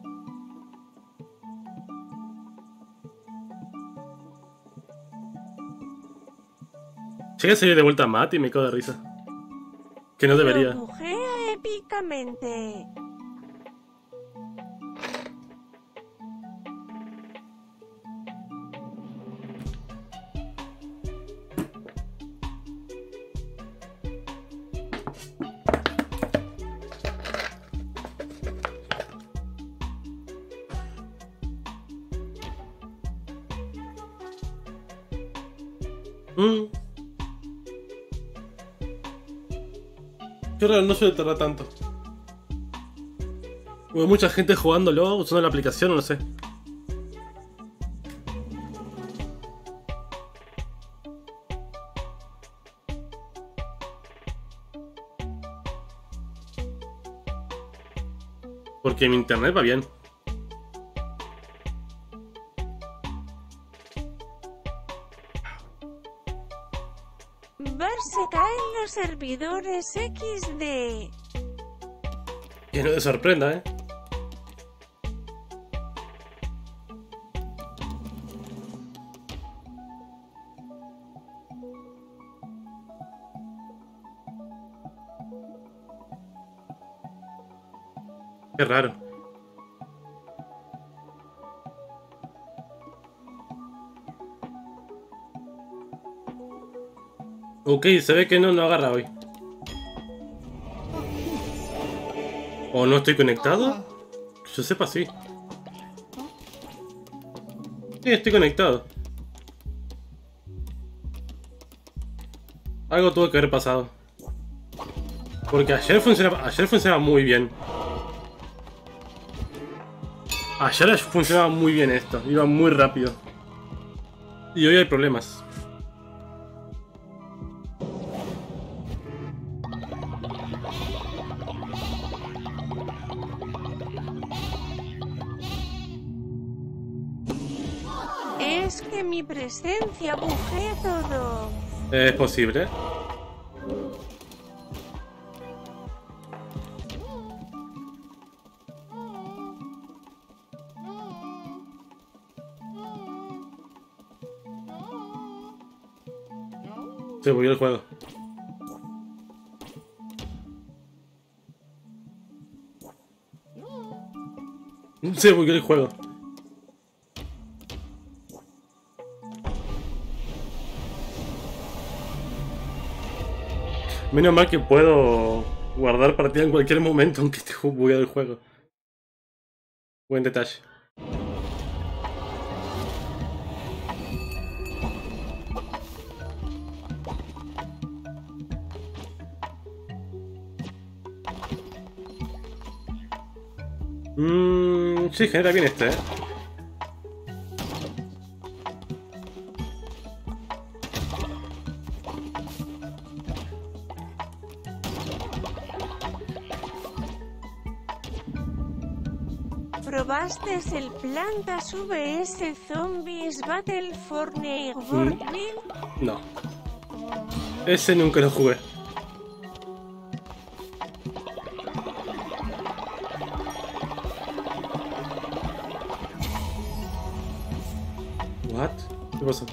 Llega a salir de vuelta a Matt y me cago de risa. Que no debería. Lo bujea épicamente. Qué raro, no suele tardar tanto. Hubo mucha gente jugándolo, usando la aplicación o no sé. Porque mi internet va bien. Bar se caen los servidores XD. Que no te sorprenda, ¿eh? Qué raro. Ok, se ve que no agarra hoy. ¿O no estoy conectado? Que yo sepa, sí. Sí, estoy conectado. Algo tuvo que haber pasado. Porque ayer funcionaba muy bien. Ayer funcionaba muy bien esto. Iba muy rápido. Y hoy hay problemas. Es que mi presencia bujea todo. Es posible. Se volvió el juego. Se volvió el juego. Menos mal que puedo guardar partida en cualquier momento aunque esté bugueado el juego. Buen detalle. Sí, genera bien este, ¿eh? ¿Probaste el Plantas vs Zombies Battle for Neighborville? No. Ese nunca lo jugué. What? ¿Qué pasó?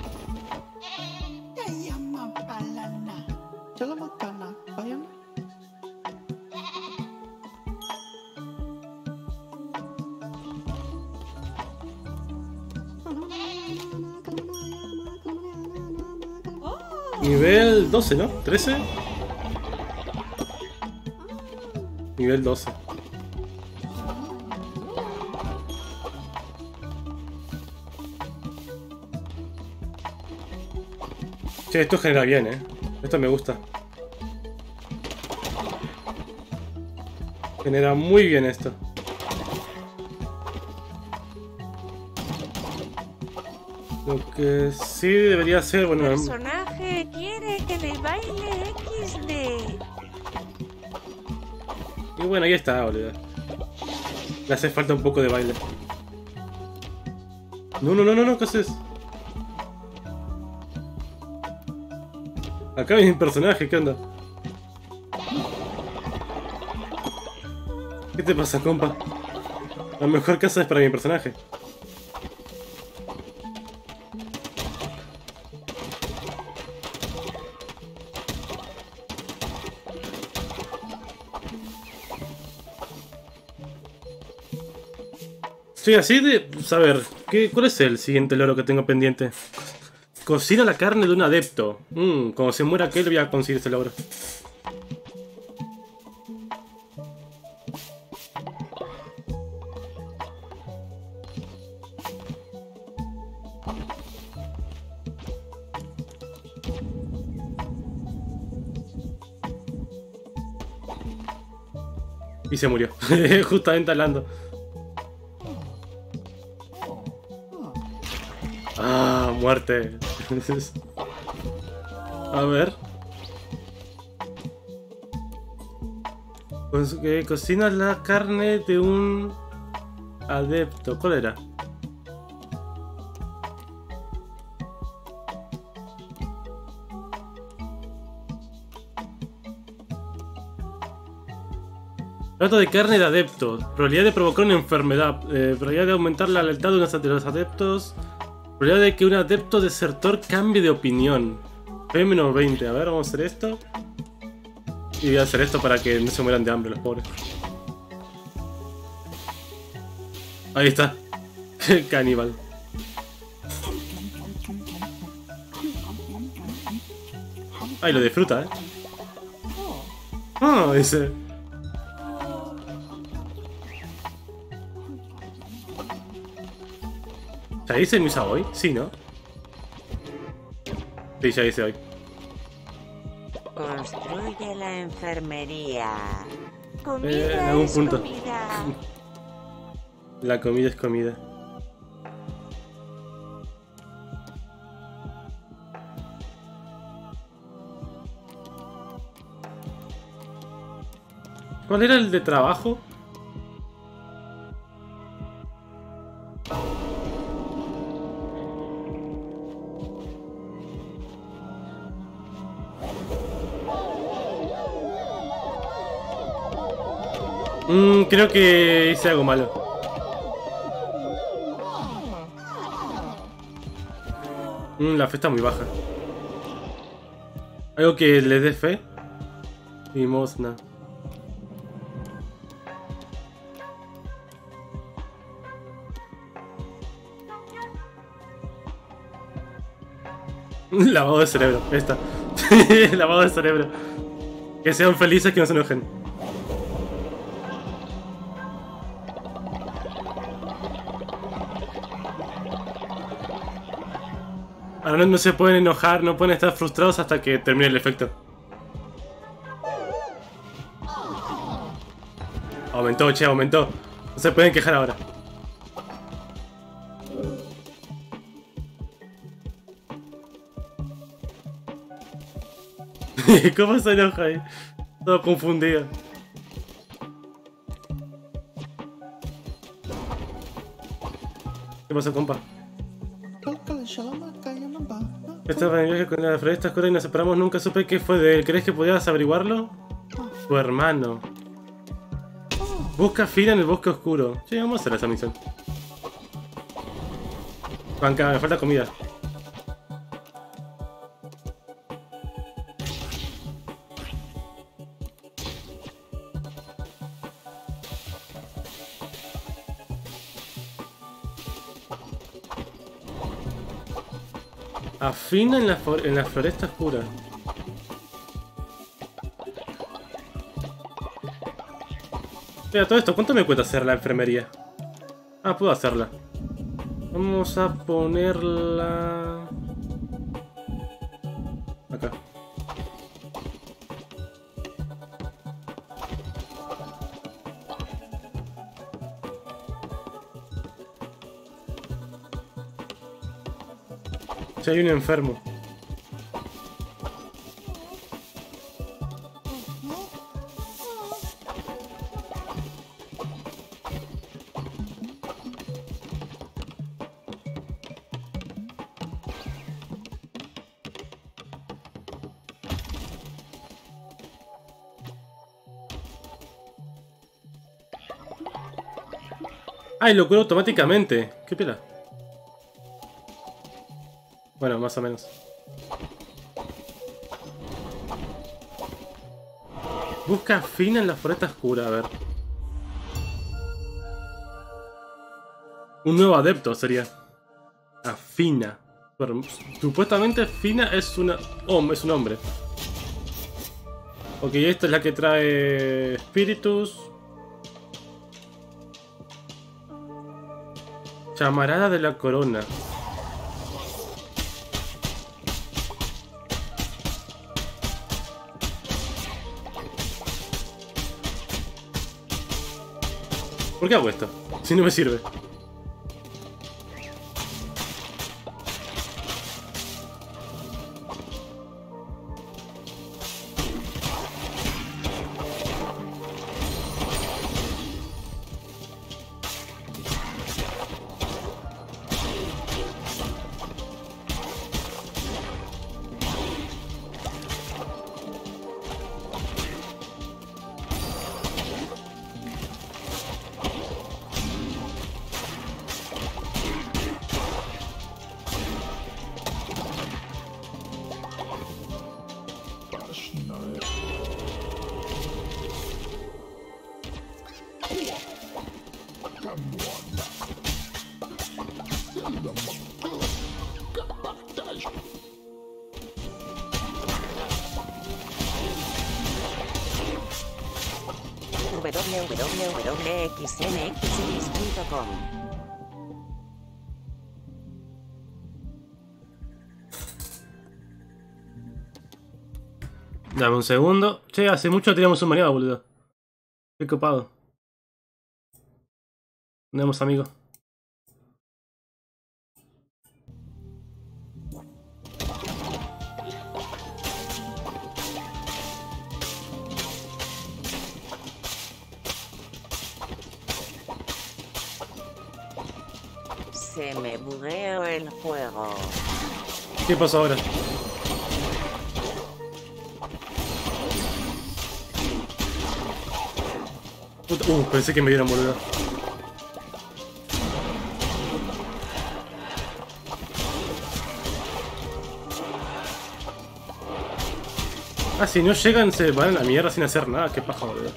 Yayama palana. Chalamakana. Vayan. Nivel 12, ¿no? ¿13? Nivel 12. Che, esto genera bien, ¿eh? Esto me gusta. Genera muy bien esto. Lo que sí debería ser, bueno... El personaje quiere que le baile XD. Y bueno, ahí está, boludo. Le hace falta un poco de baile. No, ¿qué haces? Acá hay un personaje, ¿qué onda? ¿Qué te pasa, compa? La mejor casa es para mi personaje. Sí, así de... A ver, ¿cuál es el siguiente logro que tengo pendiente? Cocina la carne de un adepto. Cuando se muera aquel voy a conseguir ese logro. Y se murió. Justamente hablando. Ah, muerte. A ver. Cocina la carne de un adepto. ¿Cuál era? Plato de carne de adeptos. Probabilidad de provocar una enfermedad. Probabilidad de aumentar la lealtad de los adeptos. Probabilidad de que un adepto desertor cambie de opinión. P-20. A ver, vamos a hacer esto. Y voy a hacer esto para que no se mueran de hambre los pobres. Ahí está. Caníbal. Ay, lo disfruta, Ah, dice. ¿Ya hice misa hoy? Sí, ¿no? Sí, ya hice hoy. Construye la enfermería. Comida en algún es punto. comida. La comida es comida. ¿Cuál era el de trabajo? Creo que hice algo malo. La fe está muy baja. Algo que le dé fe. Limosna. Lavado de cerebro, esta. Lavado de cerebro. Que sean felices, que no se enojen. Ahora no se pueden enojar, no pueden estar frustrados hasta que termine el efecto. Aumentó, che, aumentó. No se pueden quejar ahora. ¿Cómo se enoja ahí? Todo confundido. ¿Qué pasó, compa? Estaba en viaje con la floresta oscura y nos separamos. Nunca supe qué fue de él. ¿Crees que podías averiguarlo? Tu hermano. Busca a Fina en el bosque oscuro. Sí, vamos a hacer esa misión. Banca, me falta comida. Afina en la floresta oscura. Mira, todo esto, ¿cuánto me cuesta hacer la enfermería? Ah, puedo hacerla. Vamos a ponerla... acá. Si hay un enfermo. ¡Ay, lo curo automáticamente! ¡Qué pela! Bueno, más o menos. Busca a Fina en la floresta oscura, a ver. Un nuevo adepto sería. A Fina. Pero, supuestamente Fina es una... es un hombre. Ok, esta es la que trae espíritus. Llamarada de la corona. ¿Por qué hago esto? Si no me sirve. www.xnxx.com. Dame un segundo. Che, hace mucho teníamos un mareado, boludo. Qué copado. Tenemos amigos. Se me bugueó el juego. ¿Qué pasó ahora? Puta, pensé que me dieron, boludo. Ah, si no llegan se van a la mierda sin hacer nada. Qué paja, boludo.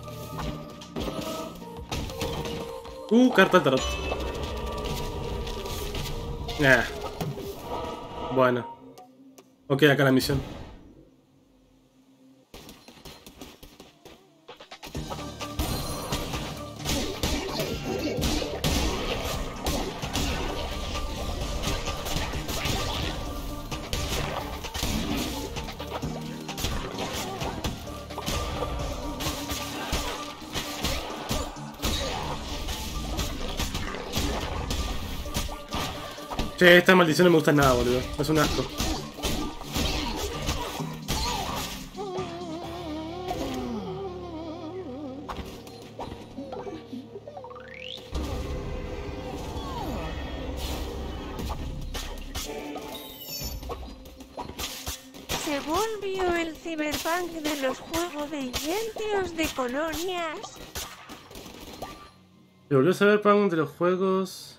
Carta al tarot. Nah. Bueno. Ok, acá la misión. Che, esta maldición no me gusta nada, boludo. Es un asco. Se volvió el Cyberpunk de los juegos de Gentios de colonias. Se volvió a saber Cyberpunk de los juegos...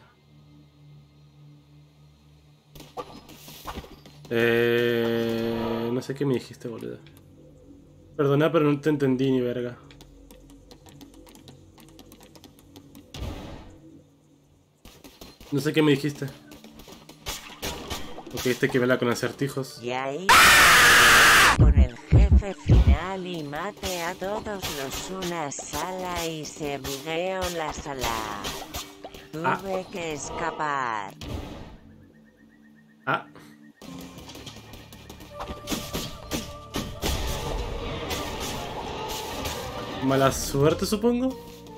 No sé qué me dijiste, boludo. Perdona, pero no te entendí ni verga. No sé qué me dijiste. Ok, este que vela con acertijos. Y ahí... con el jefe final y mate a todos los una sala y se bugueó la sala. Tuve que escapar. Ah. Mala suerte, supongo.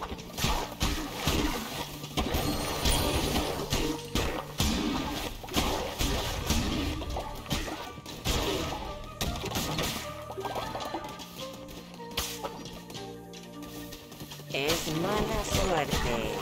Es mala suerte.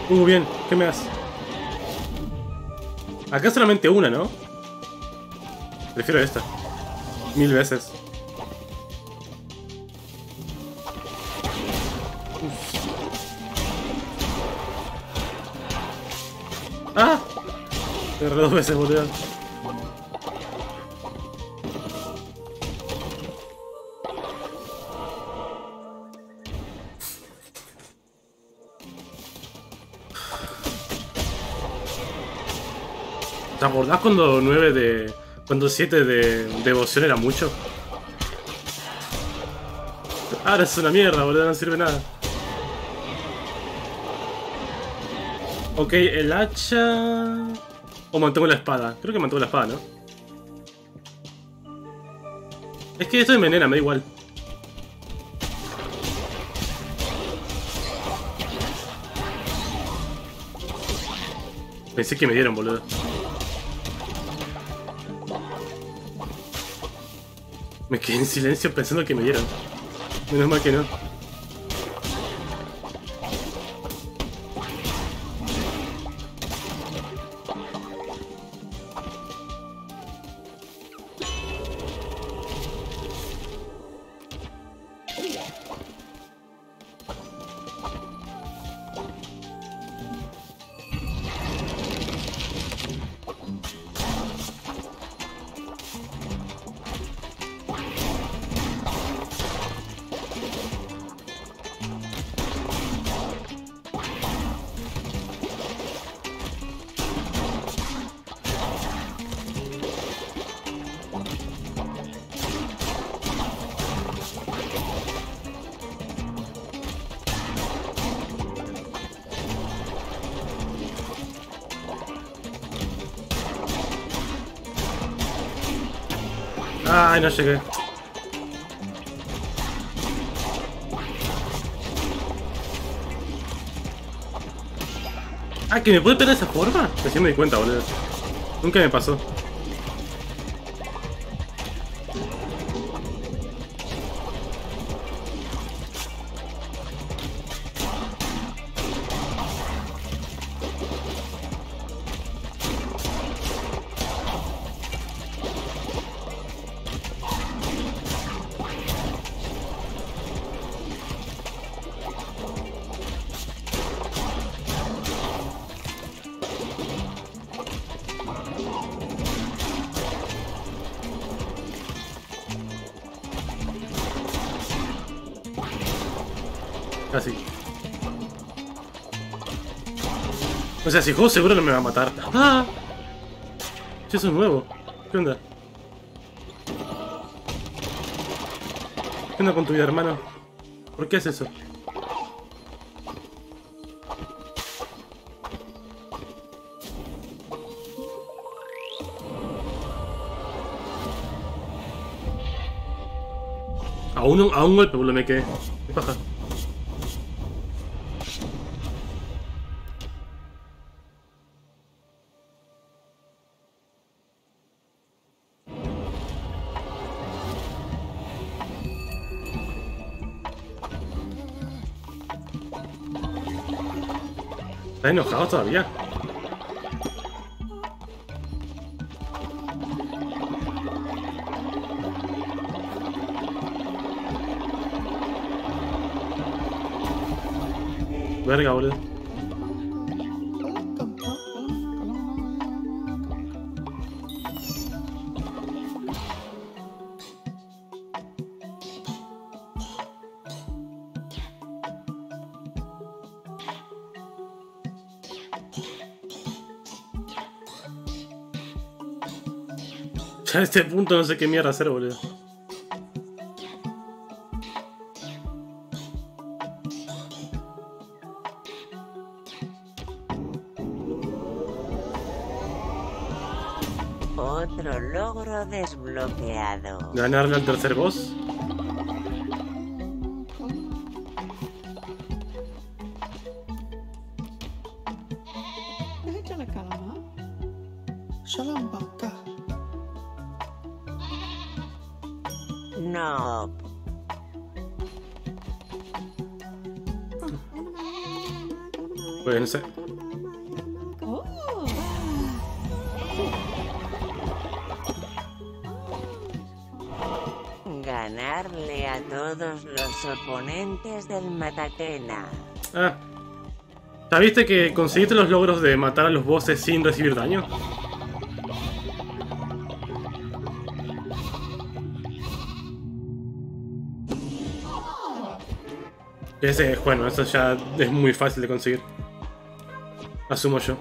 Bien, ¿qué me das? Acá solamente una, ¿no? Prefiero esta. 1000 veces. ¡Ah! Me erré 2 veces, boludo. ¿Te acordás cuando 9 de... cuando 7 de devoción era mucho? Ahora es una mierda, boludo, no sirve nada. Ok, el hacha... O mantengo la espada. Creo que mantengo la espada, ¿no? Es que esto envenena, me da igual. Pensé que me dieron, boludo. Me quedé en silencio pensando que me dieron. Menos mal que no. Ay, no llegué. Ah, ¿que me puede pegar de esa forma? Recién me di cuenta, boludo. Nunca me pasó. Casi. O sea, si juego seguro no me va a matar. ¡Ah! Eso es nuevo. ¿Qué onda? ¿Qué onda con tu vida, hermano? ¿Por qué haces eso? A un golpe, boludo, me quedé. ¿Qué paja? ¿Estás enojado todavía? Verga, boludo. Ya a este punto no sé qué mierda hacer, boludo. Otro logro desbloqueado. ¿Ganarle al tercer boss? Déjale calma. Shalom baka. No. Pues no sé. ganarle a todos los oponentes del Matatena. Ah. ¿Sabiste que conseguiste los logros de matar a los bosses sin recibir daño? Ese, bueno, eso ya es muy fácil de conseguir. Asumo yo.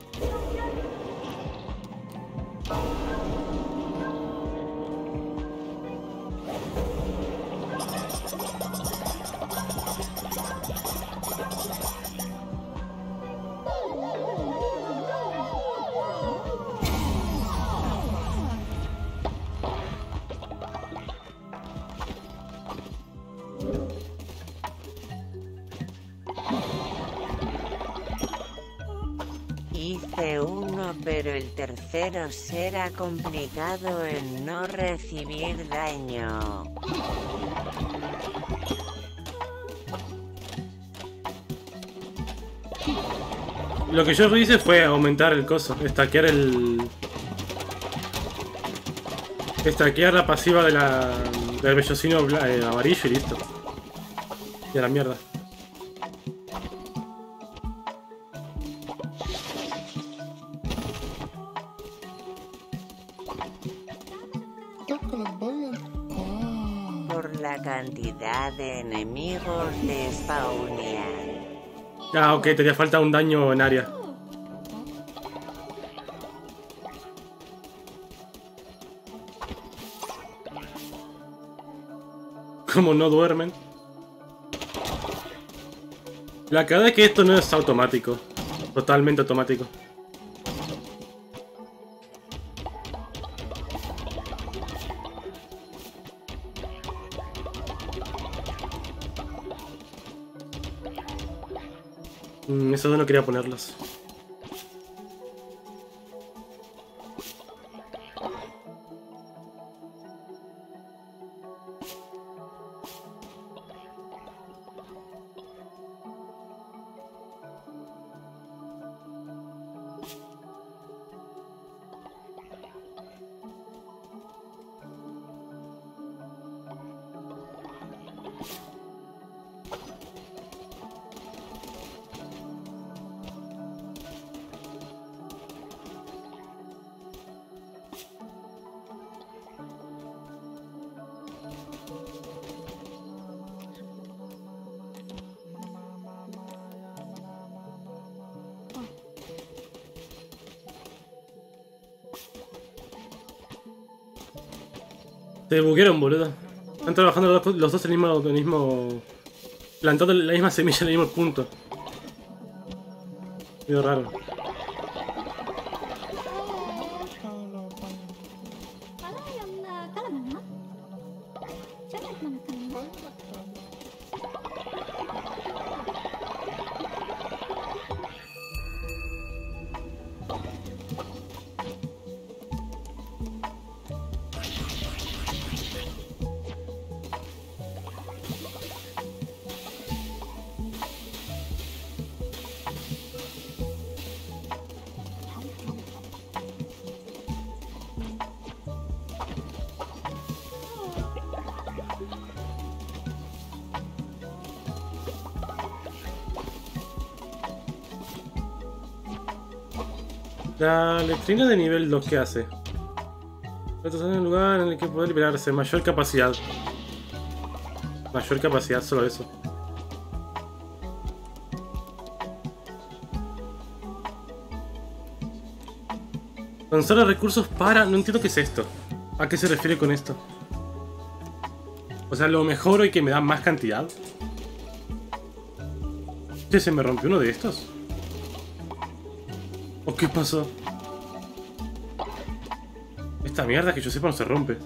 Hice uno, pero el tercero será complicado en no recibir daño. Lo que yo hice fue aumentar el coso, stackear la pasiva del vellocino amarillo y listo. Y a la mierda. Por la cantidad de enemigos de spawnean. Ah, ok, te haría falta un daño en área. Como no duermen. La cagada es que esto no es automático. Totalmente automático. Esos no quería ponerlos. Se buguearon, boludo. Están trabajando los dos en el mismo... Plantando la misma semilla en el mismo punto. Medio raro. La letrina de nivel 2, ¿qué hace? Esto es un lugar en el que poder liberarse. Mayor capacidad. Mayor capacidad, solo eso. Conserva recursos para... No entiendo qué es esto. ¿A qué se refiere con esto? O sea, lo mejoro y que me da más cantidad. ¿Qué, se me rompió uno de estos? ¿O qué pasó? Esta mierda que yo sepa no se rompe.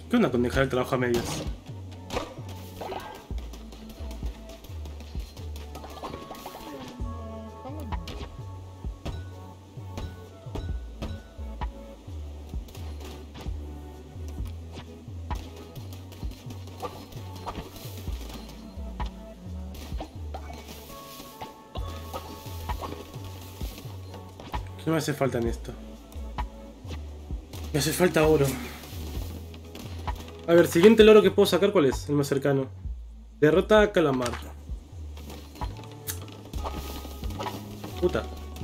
¿Qué onda con dejar el trabajo a medias? ¿Qué me hace falta en esto? Me hace falta oro. A ver, siguiente logro que puedo sacar, ¿cuál es? El más cercano. Derrota a Calamar. Puta.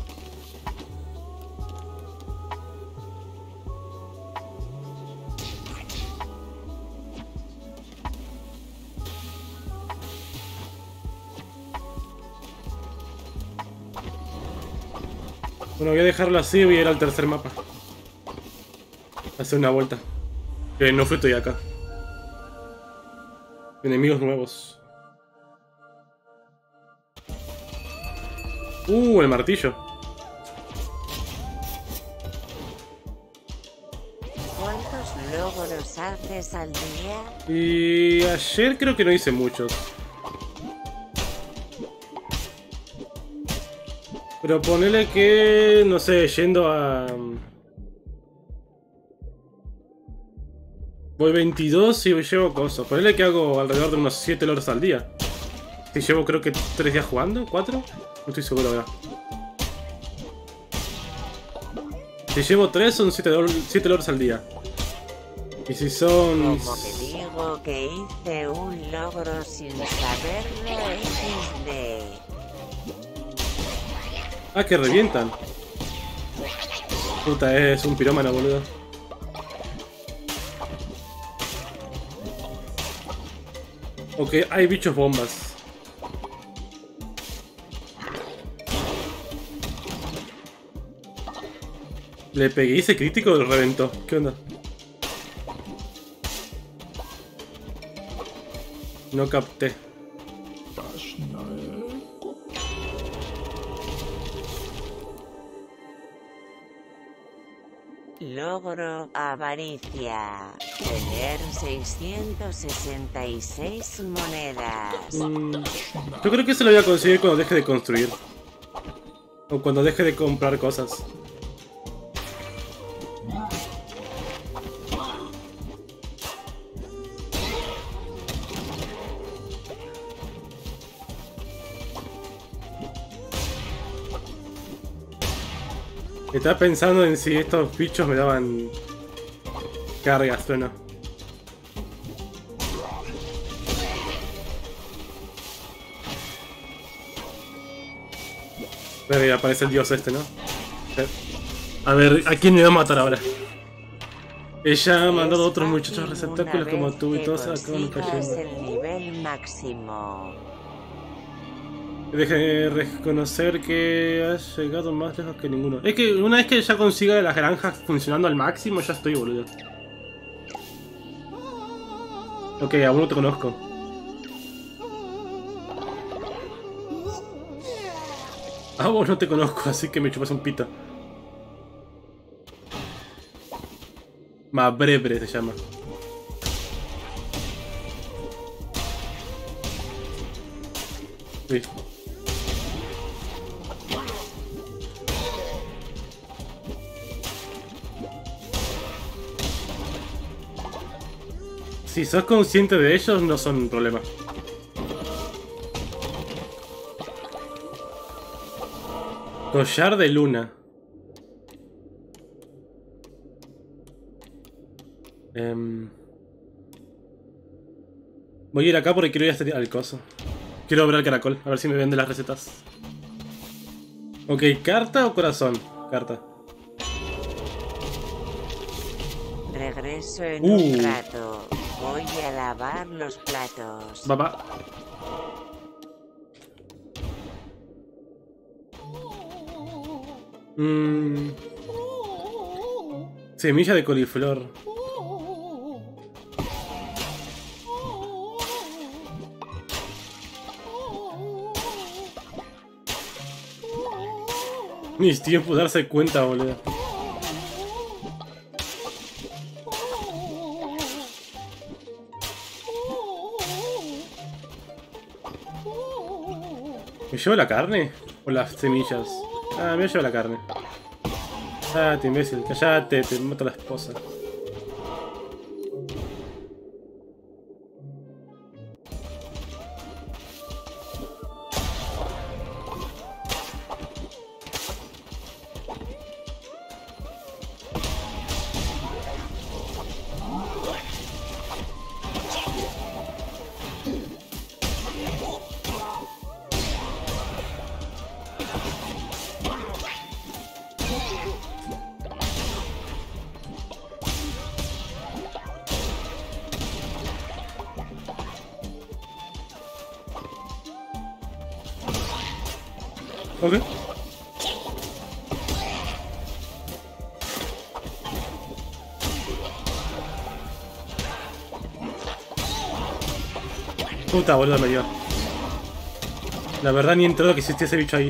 Bueno, voy a dejarlo así y voy a ir al tercer mapa. Hacer una vuelta. Que no fui todavía acá. Enemigos nuevos. El martillo. ¿Cuántos logros haces al día? Y ayer creo que no hice muchos. Pero ponele que, no sé, yendo a... Voy 22 y llevo cosas. Ponele que hago alrededor de unos 7 logros al día. Si llevo creo que 3 días jugando, 4. No estoy seguro ahora. Si llevo 3 son 7 logros al día. Y si son... Como te digo que hice un logro sin saberlo, XD. Ah, que revientan. Puta, es un pirómano, boludo. Ok, hay bichos bombas. Le pegué ese crítico y reventó. ¿Qué onda? No capté. Logro avaricia. Tener 666 monedas. Yo creo que se lo voy a conseguir cuando deje de construir. O cuando deje de comprar cosas. Estaba pensando en si estos bichos me daban cargas o no. Pero ya aparece el dios este, ¿no? A ver, ¿a quién me va a matar ahora? Ella ha mandado a otros muchachos receptáculos como tú y todos acaban cayendo. El nivel máximo. Deje de reconocer que has llegado más lejos que ninguno. Es que una vez que ya consiga las granjas funcionando al máximo, ya estoy, boludo. Ok, aún no te conozco. Ah, vos no te conozco, así que me chupas un pito. Mabrebre se llama. Sí. Si sos consciente de ellos, no son un problema. Collar de luna. Voy a ir acá porque quiero ir al coso. Quiero ver al caracol, a ver si me vende las recetas. Ok, ¿carta o corazón? Carta. Regreso en un rato. Voy a lavar los platos. Va. Semilla de coliflor. Mis tiempos de darse cuenta, boludo. llevo la carne? ¿O las semillas? Ah, me llevo la carne. Cállate, imbécil. Cállate, te mato a la esposa. Ok. Puta, boludo, me dio. La verdad ni entró que existía ese bicho ahí.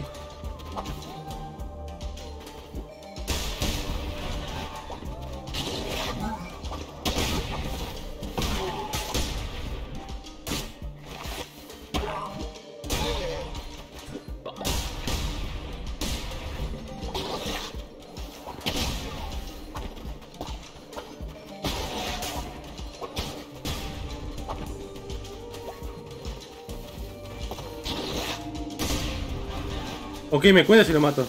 Ok, me cuenta si lo mato.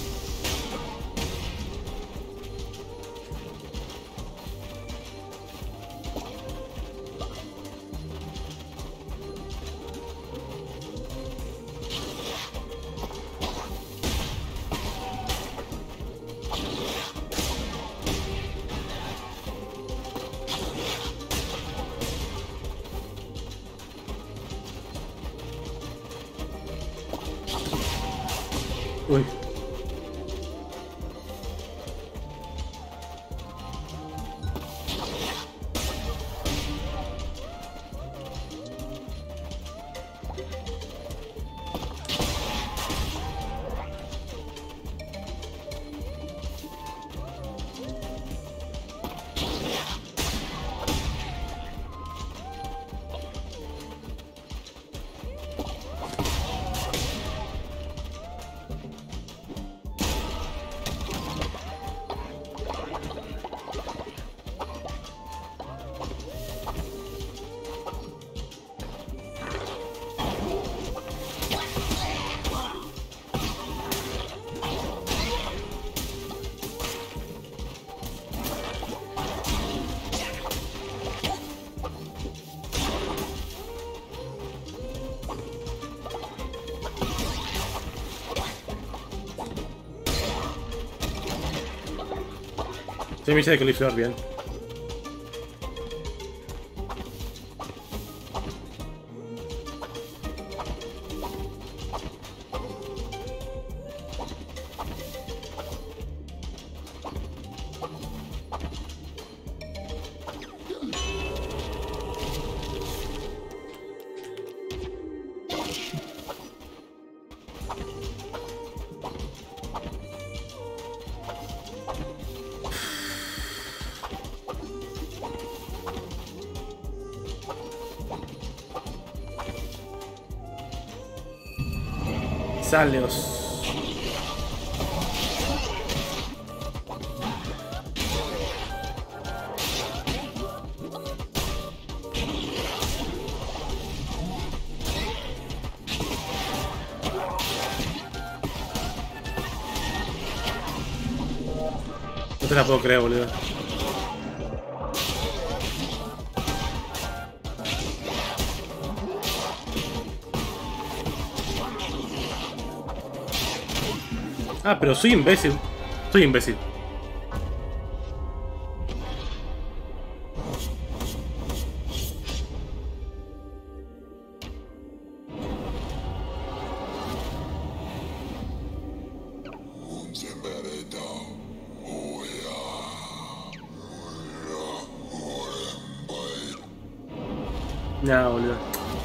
Uy. Semilla de coliflor, bien. Saleos. No te la puedo creer, boludo. Ah, pero soy imbécil. Soy imbécil. Nah, boludo.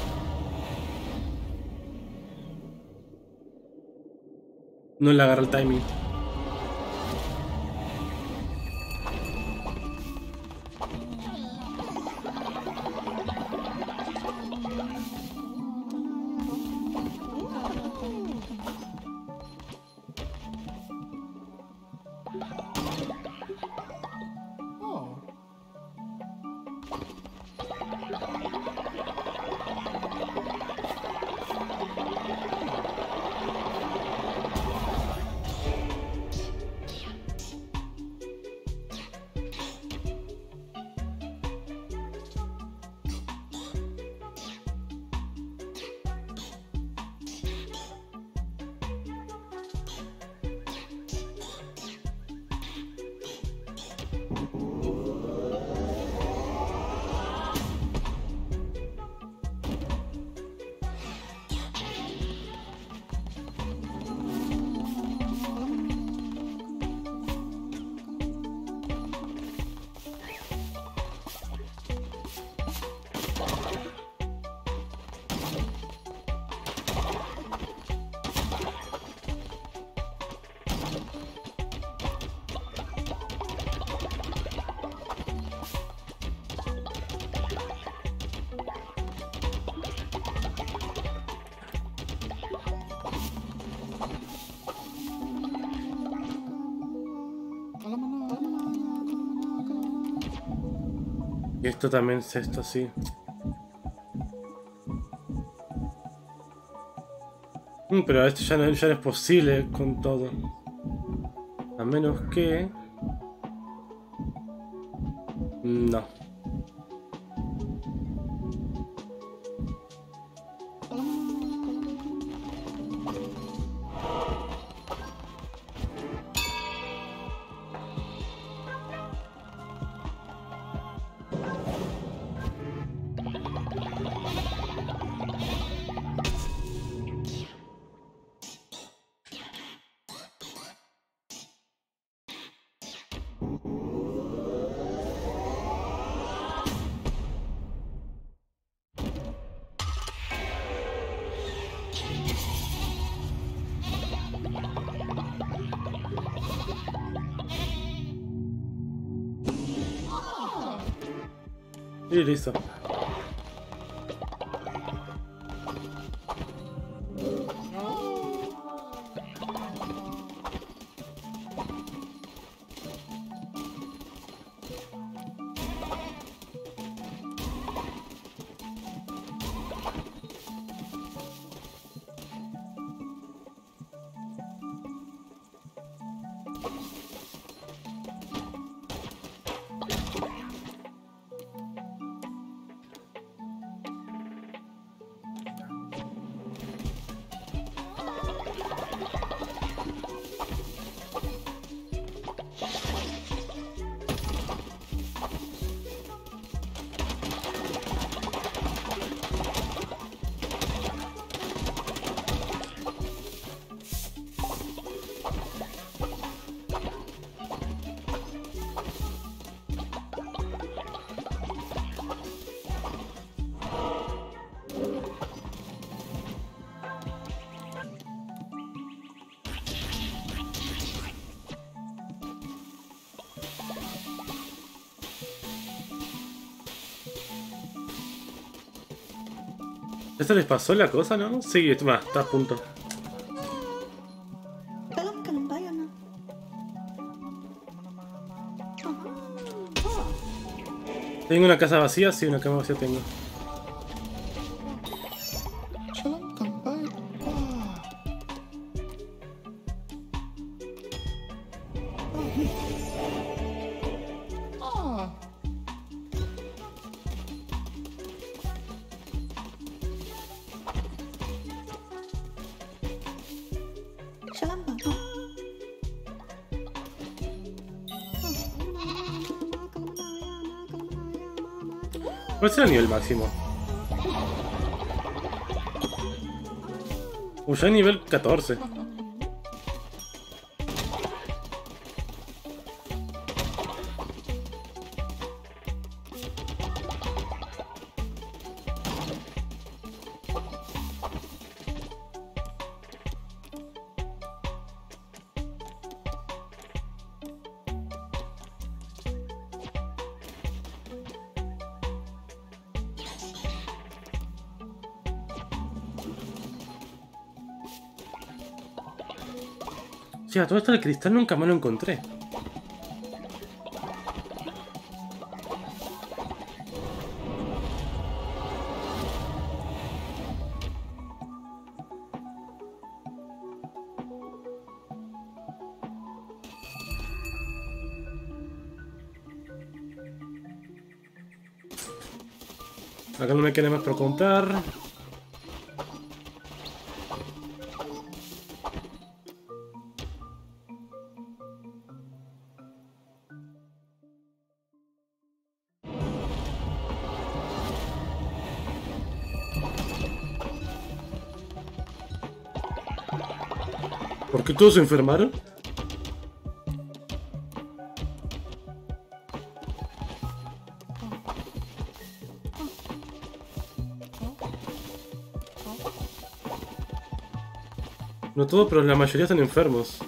No le agarra el timing. Y esto también es esto, sí. Pero esto ya no es posible con todo. A menos que... No. Y listo. ¿Esto les pasó la cosa, no? Sí, está a punto. Dalam ka ng bayan na. ¿Tengo una casa vacía? Sí, una cama vacía tengo. Dalam ka ng bayan. Salam ba? ¿Cuál será el nivel máximo? Ya nivel 14. Sí, a todo esto el cristal nunca más lo encontré. Acá no me queda más por contar. ¿Por qué todos se enfermaron? No todos, pero la mayoría están enfermos.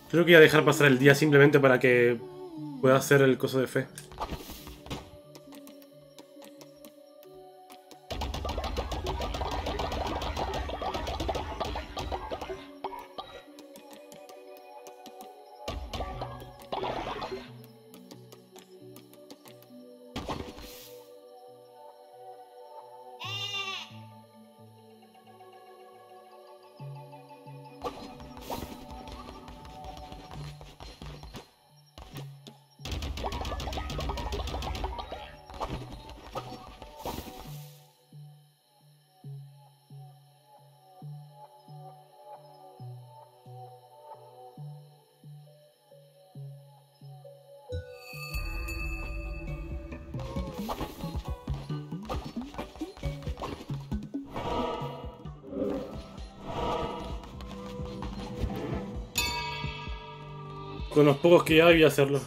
Creo que voy a dejar pasar el día simplemente para que pueda hacer el coso de fe. Con los pocos que hay voy a hacerlo.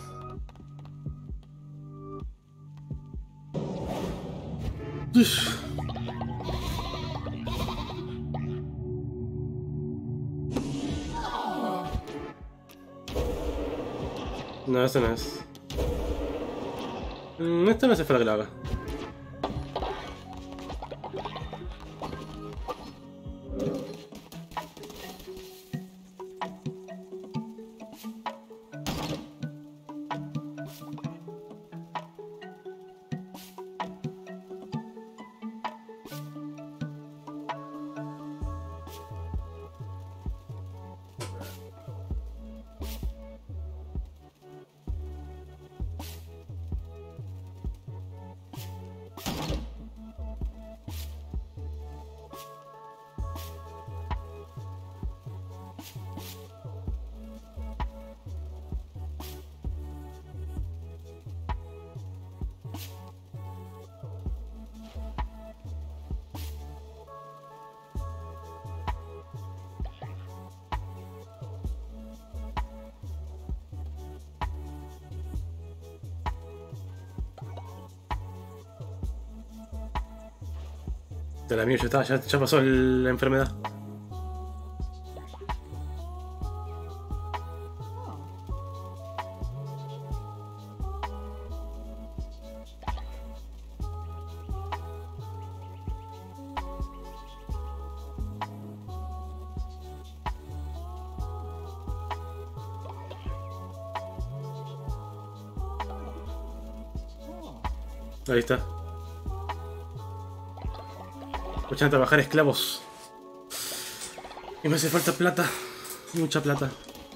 No, este no es. Este no se fue la que la haga. De la mía ya está, ya pasó la enfermedad. Ahí está. Escuchan a trabajar esclavos. Y me hace falta plata. Mucha plata.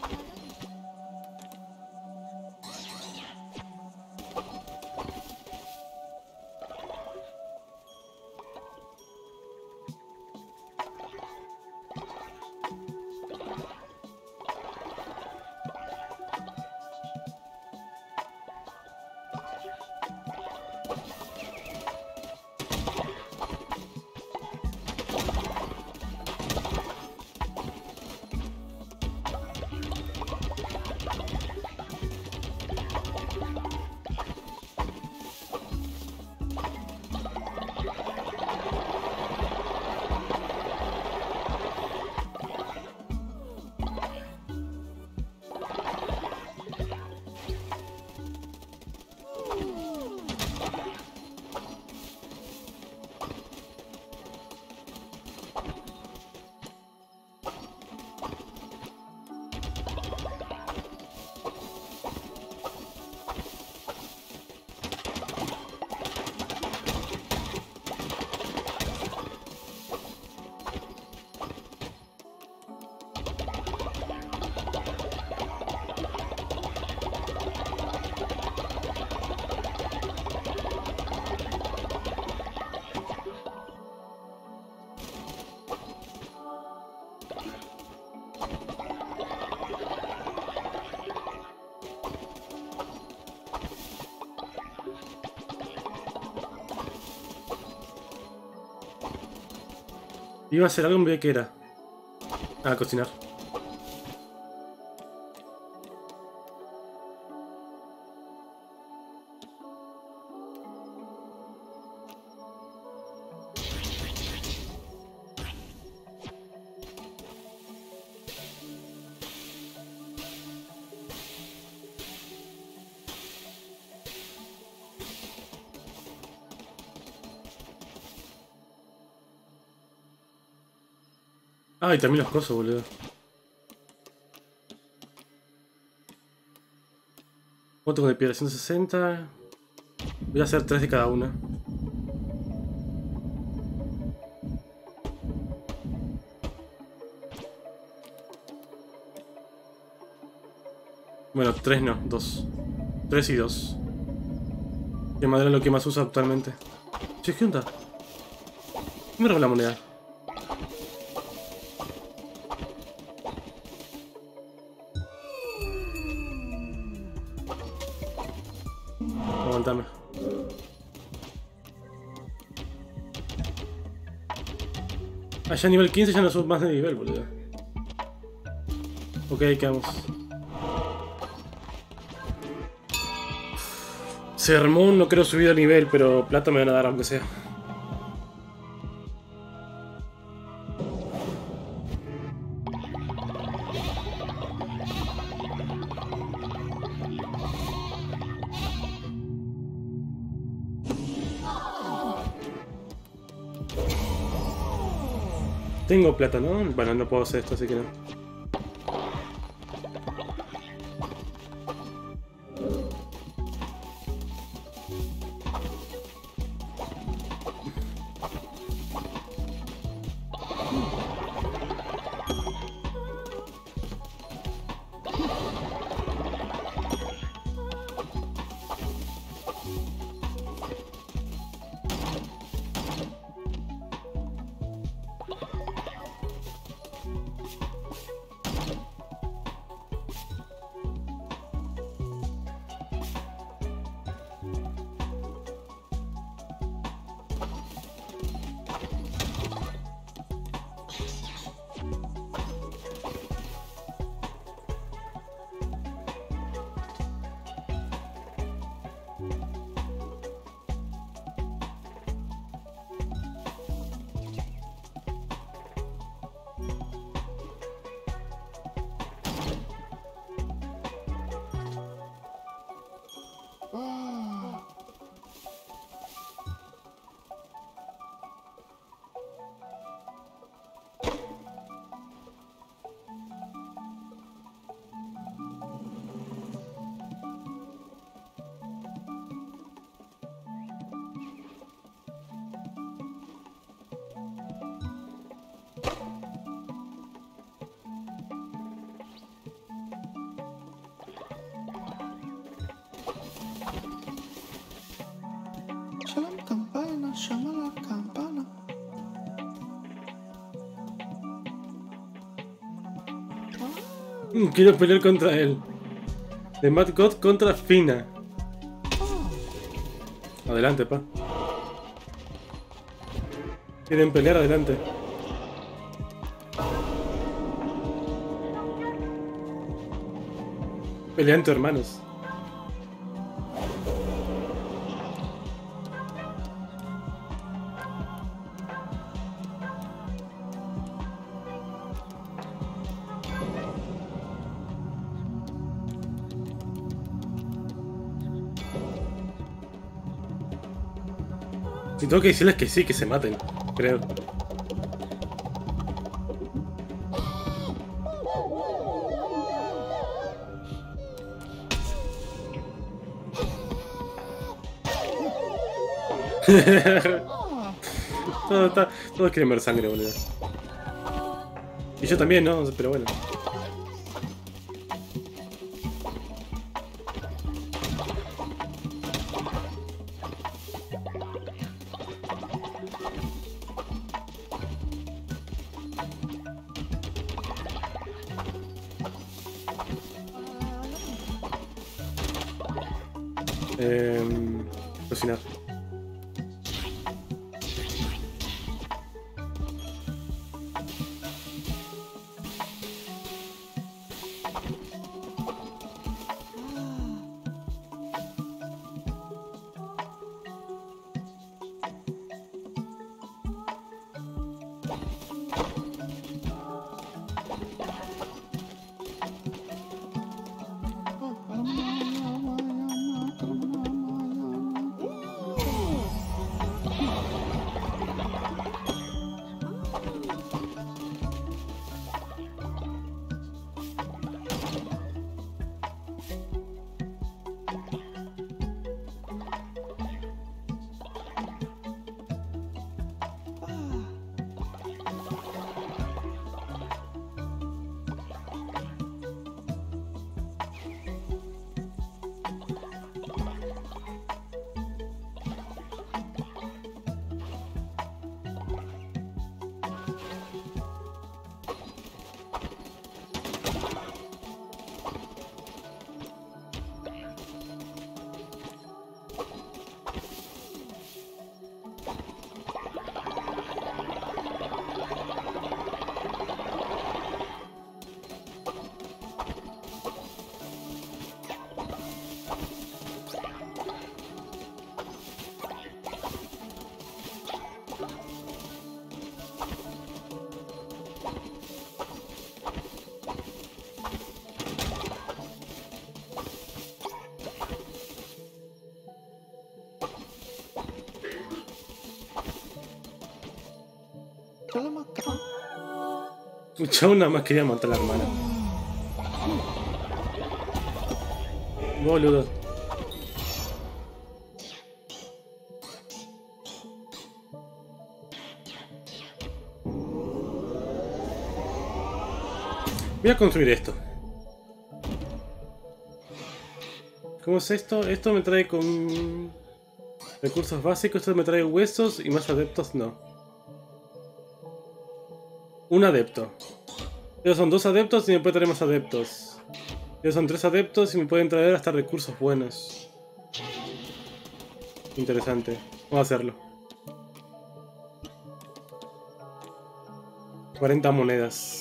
Iba a hacer algo, me que era. A cocinar. Ah, y también los cosos, boludo. ¿Cuánto con el piedra? 160. Voy a hacer 3 de cada una. Bueno, 3 no, 2. 3 y 2. Que madera es lo que más uso actualmente. Che, ¿qué onda? ¿Qué me robó la moneda? Aguantame. Ah, ya nivel 15 ya no subo más de nivel, boludo. Ok, quedamos. Sermón no creo subir de nivel, pero plata me van a dar aunque sea. Tengo plata, ¿no? Bueno, no puedo hacer esto, así que no. Llama la campana. Quiero pelear contra él. De Mad God contra Fina. Adelante, pa. ¿Quieren pelear? Adelante. Pelean entre hermanos. Si tengo que decirles que sí, que se maten, creo. Todos quieren ver sangre, boludo. Y yo también, ¿no? Pero bueno. Cocinar. Yo nada más quería matar a la hermana. Boludo. Voy a construir esto. ¿Cómo es esto? Esto me trae con recursos básicos, esto me trae huesos y más adeptos no. Un adepto. Ellos son 2 adeptos y me pueden traer más adeptos. Ellos son 3 adeptos y me pueden traer hasta recursos buenos. Interesante. Vamos a hacerlo. 40 monedas.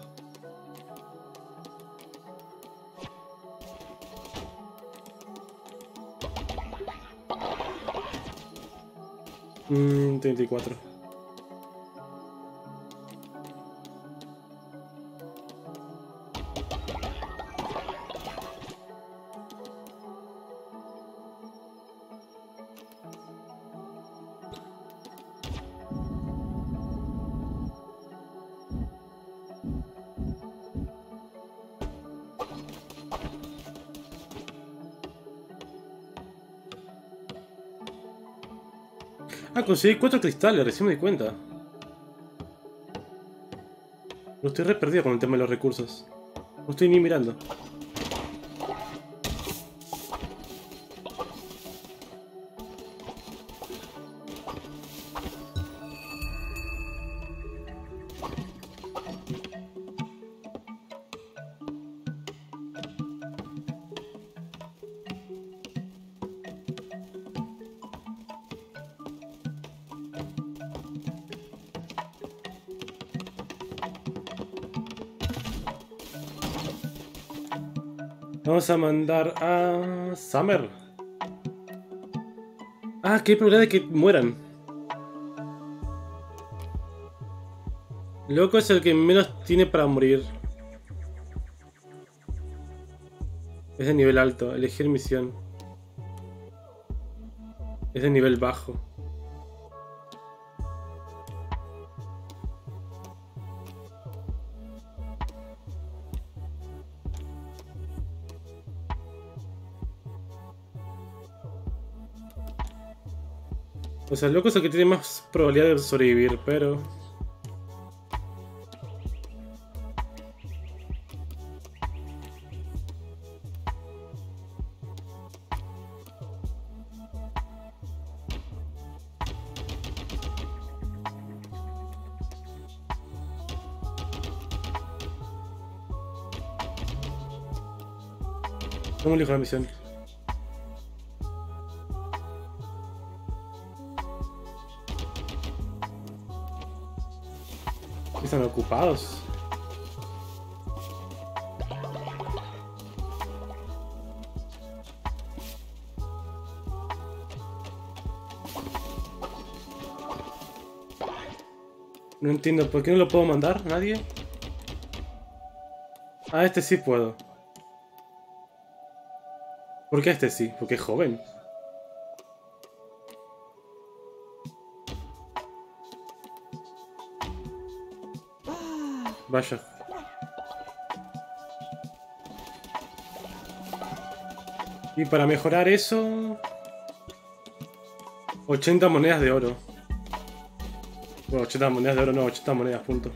Mm, 34. Ah, conseguí 4 cristales, recién me di cuenta. No estoy re perdido con el tema de los recursos. No estoy ni mirando. Vamos a mandar a Summer. Ah, que hay probabilidad de que mueran. Loco es el que menos tiene para morir. Es de nivel alto. Elegir misión. Es de nivel bajo. O sea, el loco es el que tiene más probabilidad de sobrevivir, pero... ¿Cómo elijo la misión? Están ocupados. No entiendo, ¿por qué no lo puedo mandar? ¿Nadie? Ah, este sí puedo. ¿Por qué este sí? Porque es joven. Vaya. Y para mejorar eso... 80 monedas de oro. Bueno, 80 monedas de oro, no, 80 monedas, punto.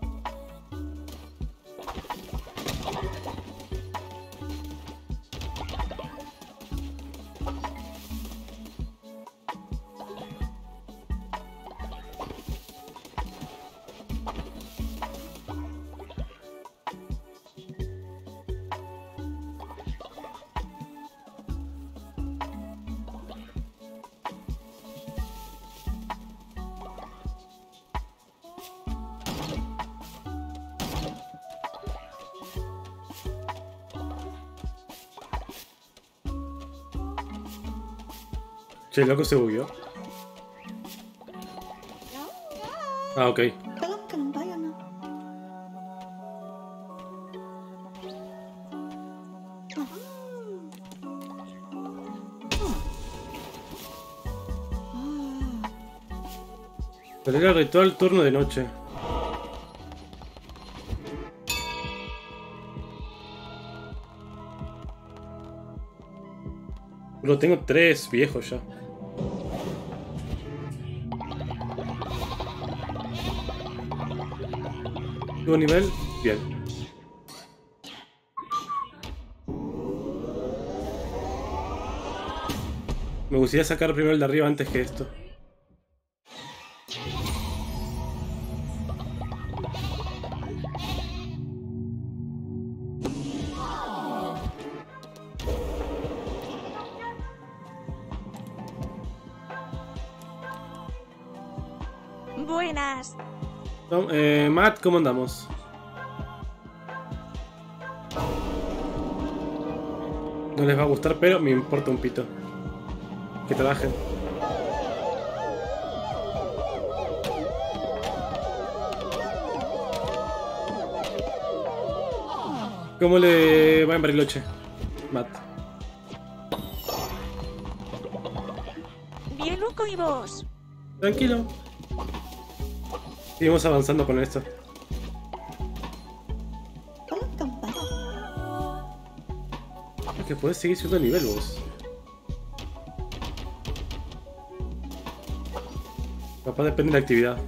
Che, loco se bugueó. Ah, ok. Celebra el ritual turno de noche. Lo tengo 3 viejos ya. ¿Nuevo nivel? Bien. Me gustaría sacar primero el de arriba antes que esto. Buenas. Matt, ¿cómo andamos? No les va a gustar, pero me importa un pito. Que trabajen. ¿Cómo le va en Bariloche, Matt? Bien, Luco, ¿y vos? Tranquilo. Seguimos avanzando con esto. Hola, campana. Es que podés seguir subiendo nivel vos. Capaz depende de la actividad.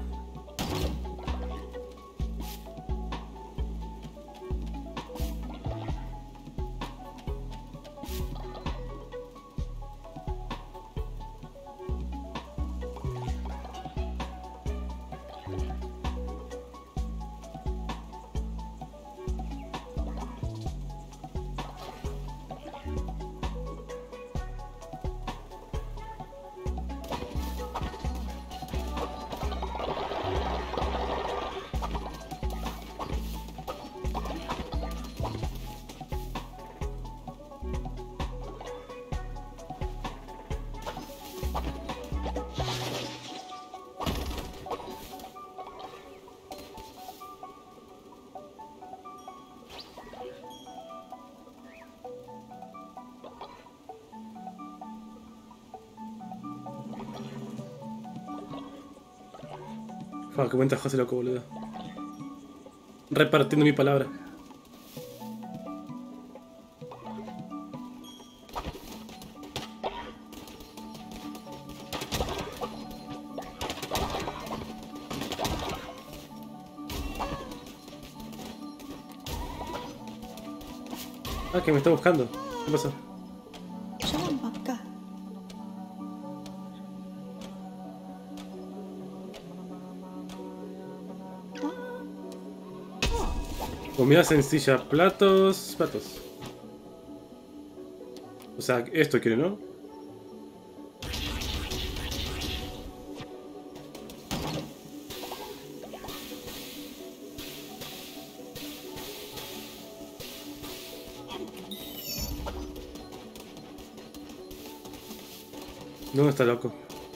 Qué buen trabajo hace loco, boludo. Repartiendo mi palabra. Ah, que me está buscando. ¿Qué pasó? Llaman acá. Comida sencilla, platos. O sea, esto quiere, ¿no? ¿Dónde está loco?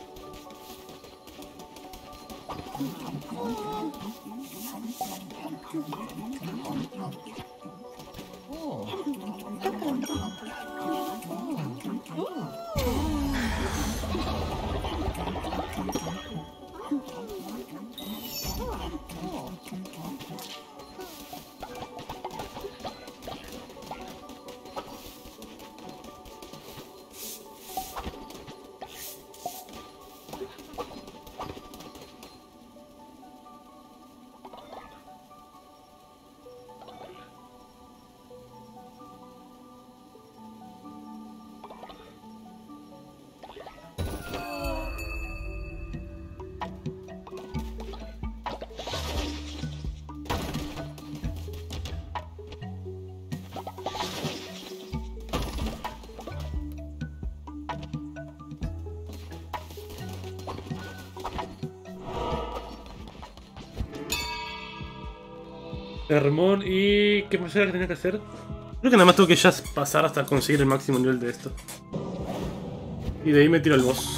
Hermón y... ¿qué más era que tenía que hacer? Creo que nada más tengo que ya pasar hasta conseguir el máximo nivel de esto. Y de ahí me tiro al boss.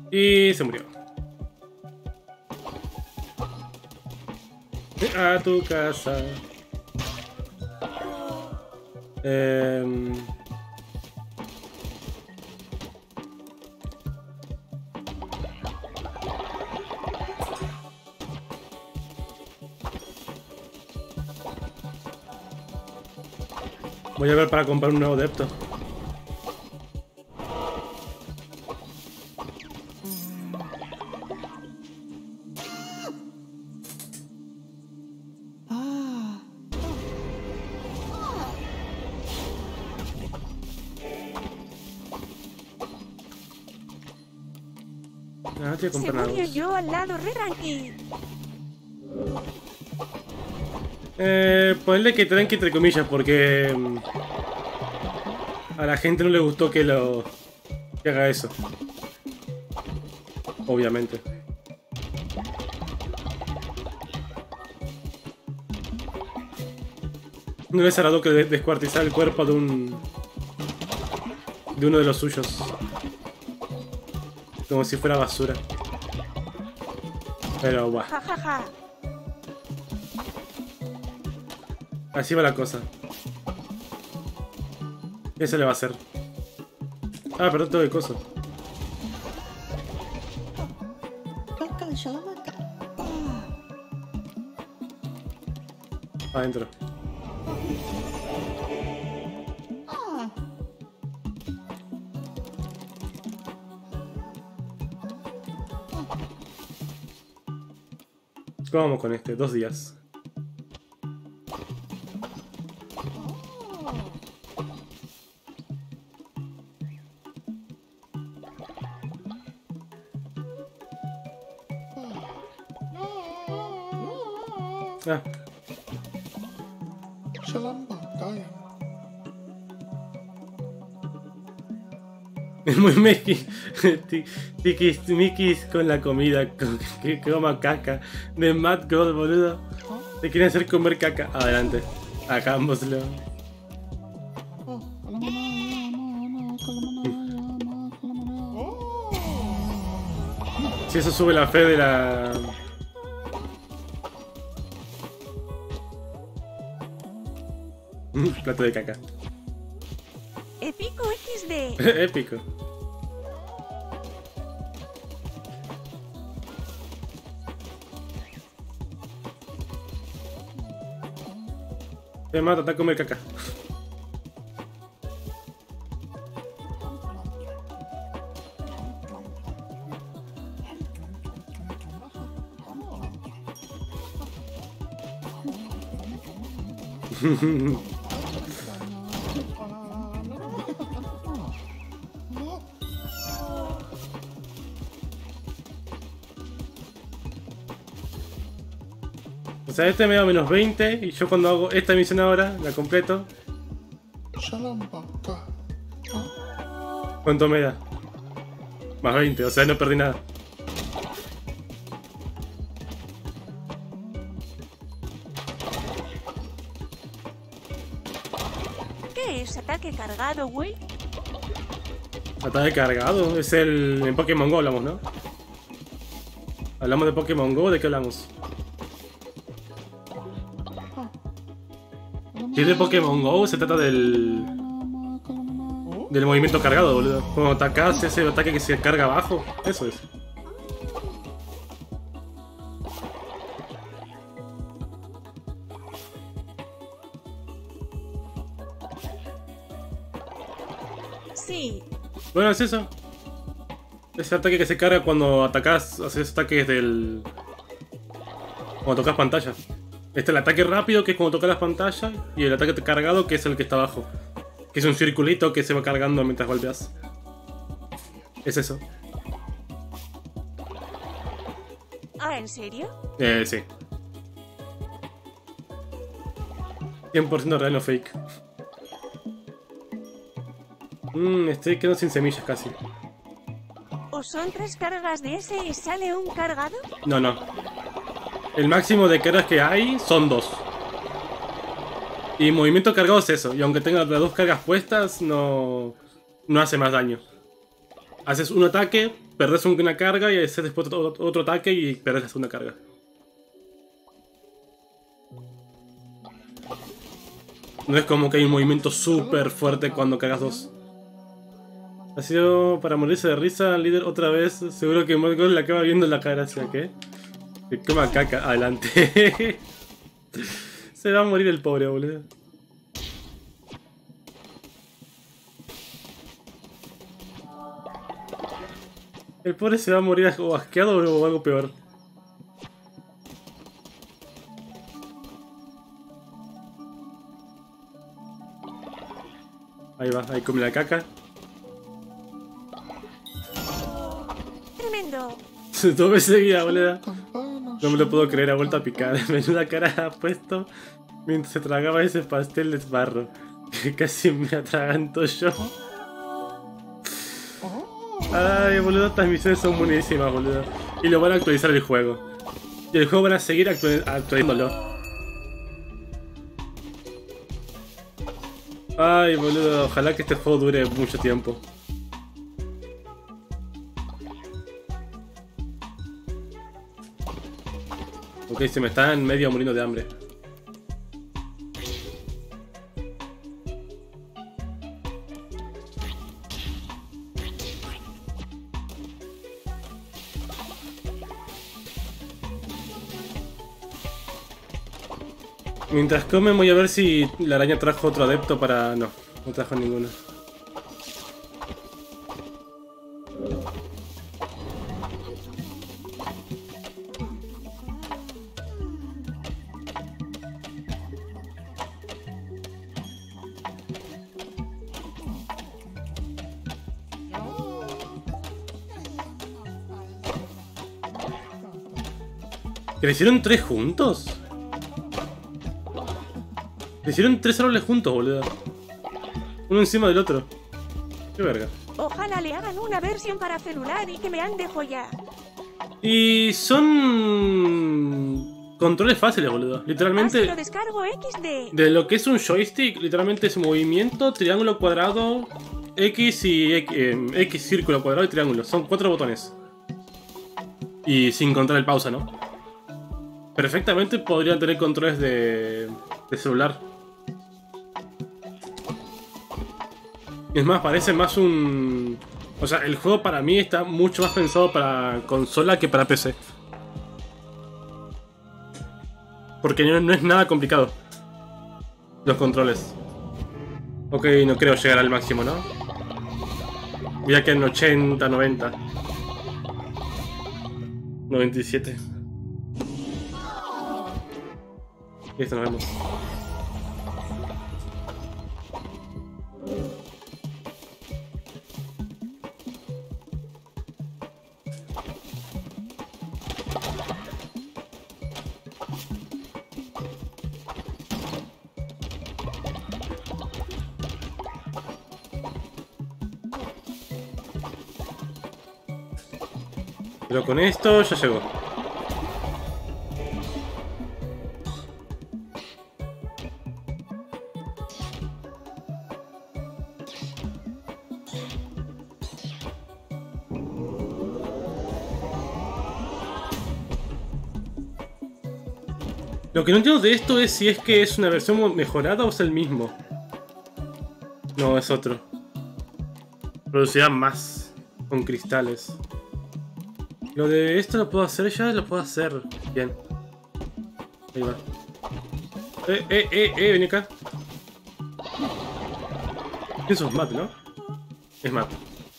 Y se murió. A tu casa. Voy a ver para comprar un nuevo adepto. No te voy a comprar nada. Seguro yo al lado re tranqui. Ponle que tranqui entre comillas, porque a la gente no le gustó que haga eso. Obviamente. No les agradó que descuartizar el cuerpo de uno de los suyos. Como si fuera basura. Pero buah. Ja, ja, ja. Así va la cosa. ¿Qué se le va a hacer? Ah, perdón, todo el coso. Kakak, shalom kakak. Adentro. ¿Cómo vamos con este? 2 días. Ah. Es muy Mickey. Mickey con la comida. Que coma caca. De Mad God, boludo. Te quieren hacer comer caca. Adelante. Hagámoslo. Si eso sube la fe de la... Plato de caca. Épico XD. Épico. Te mata, está a comer caca. O sea, este me da menos 20 y yo cuando hago esta misión ahora, la completo. ¿Cuánto me da? Más 20, o sea, no perdí nada. ¿Qué es ataque cargado, güey? Ataque cargado, es en Pokémon Go hablamos, ¿no? ¿Hablamos de Pokémon Go? ¿De qué hablamos? Si es de Pokémon Go, se trata del movimiento cargado, boludo. Cuando atacas, ese ataque que se carga abajo, eso es. Sí. Bueno, es eso. Ese ataque que se carga cuando atacas, haces ataques del... Cuando tocas pantalla. Este es el ataque rápido, que es cuando tocas las pantallas, y el ataque cargado, que es el que está abajo. Que es un circulito que se va cargando mientras golpeas. Es eso. Ah, ¿en serio? Sí. 100% real, no fake. Estoy quedando sin semillas casi. ¿O son 3 cargas de ese y sale un cargado? No, no. El máximo de cargas que hay son 2. Y movimiento cargado es eso. Y aunque tenga las 2 cargas puestas, no hace más daño. Haces un ataque, perdés una carga y haces después otro ataque y perdés la segunda carga. No es como que hay un movimiento súper fuerte cuando cagas dos. Ha sido para morirse de risa, líder, otra vez. Seguro que Mad God le acaba viendo la cara hacia qué. Que quema caca, adelante. Se va a morir el pobre, boludo. El pobre se va a morir o asqueado o algo peor. Ahí va, ahí come la caca. Tremendo. 2 veces seguida, boludo. No me lo puedo creer, ha vuelto a picar. Menuda cara ha puesto mientras se tragaba ese pastel de barro. Que casi me atraganto yo. Ay, boludo, estas misiones son buenísimas, boludo. Y lo van a actualizar el juego. Y el juego van a seguir actualizándolo. Ay, boludo, ojalá que este juego dure mucho tiempo. Ok, se me están medio muriendo de hambre. Mientras comen voy a ver si la araña trajo otro adepto para... No, no trajo ninguno. ¿Crecieron 3 juntos? Crecieron 3 árboles juntos, boludo. Uno encima del otro. Qué verga. Ojalá le hagan una versión para celular y que me ande joya. Y son... controles fáciles, boludo. Literalmente... Lo descargo XD. De lo que es un joystick, literalmente es movimiento, triángulo, cuadrado, X y X, círculo, cuadrado y triángulo. Son 4 botones. Y sin contar el pausa, ¿no? Perfectamente podrían tener controles de celular. Es más, parece más un... O sea, el juego para mí está mucho más pensado para consola que para PC. Porque no es nada complicado los controles. Ok, no creo llegar al máximo, ¿no? Ya que en 80, 90 97. Listo, nos vemos. Pero con esto ya llegó. Lo que no entiendo de esto es si es que es una versión mejorada o es el mismo. No, es otro. Producirá más con cristales. Lo de esto lo puedo hacer ya, lo puedo hacer. Bien. Ahí va. Vení acá. Eso es Matt, ¿no? Es Matt.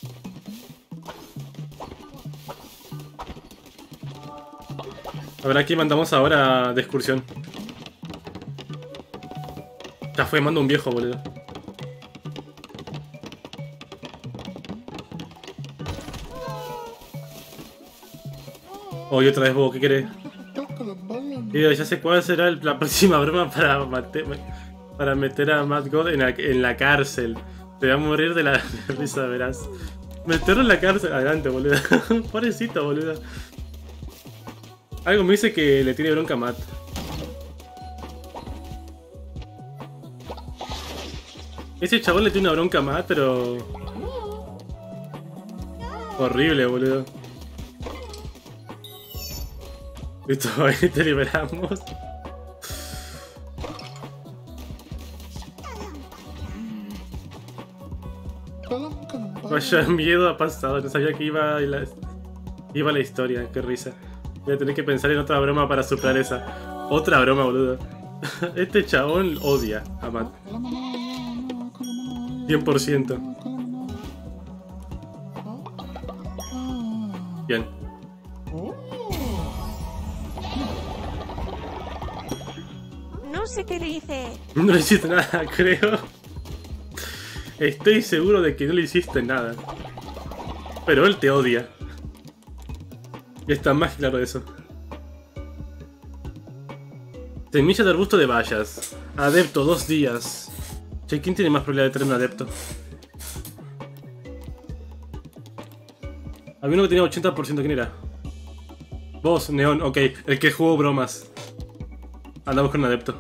A ver, aquí mandamos ahora de excursión. Ya fue, mando un viejo, boludo. Oye, otra vez vos, ¿qué querés? Ya sé cuál será la próxima broma para meter a Mad God en la cárcel. Te voy a morir de la risa, verás. Meterlo en la cárcel. Adelante, boludo. Pobrecito, boludo. Algo me dice que le tiene bronca a Matt. Ese chabón le tiene una bronca a Matt, pero... Horrible, boludo. Listo, ahí te liberamos. Vaya miedo ha pasado, no sabía que iba la historia, qué risa. Voy a tener que pensar en otra broma para superar esa. Otra broma, boludo. Este chabón odia a Matt. 100%. Bien. No sé qué dice. No le hiciste nada, creo. Estoy seguro de que no le hiciste nada. Pero él te odia. Y está más claro eso. Semilla de arbusto de bayas. Adepto, 2 días. Che, ¿quién tiene más probabilidad de tener un adepto? Había uno que tenía 80%, ¿quién era? Vos, Neon, ok, el que jugó bromas. Andamos con un adepto.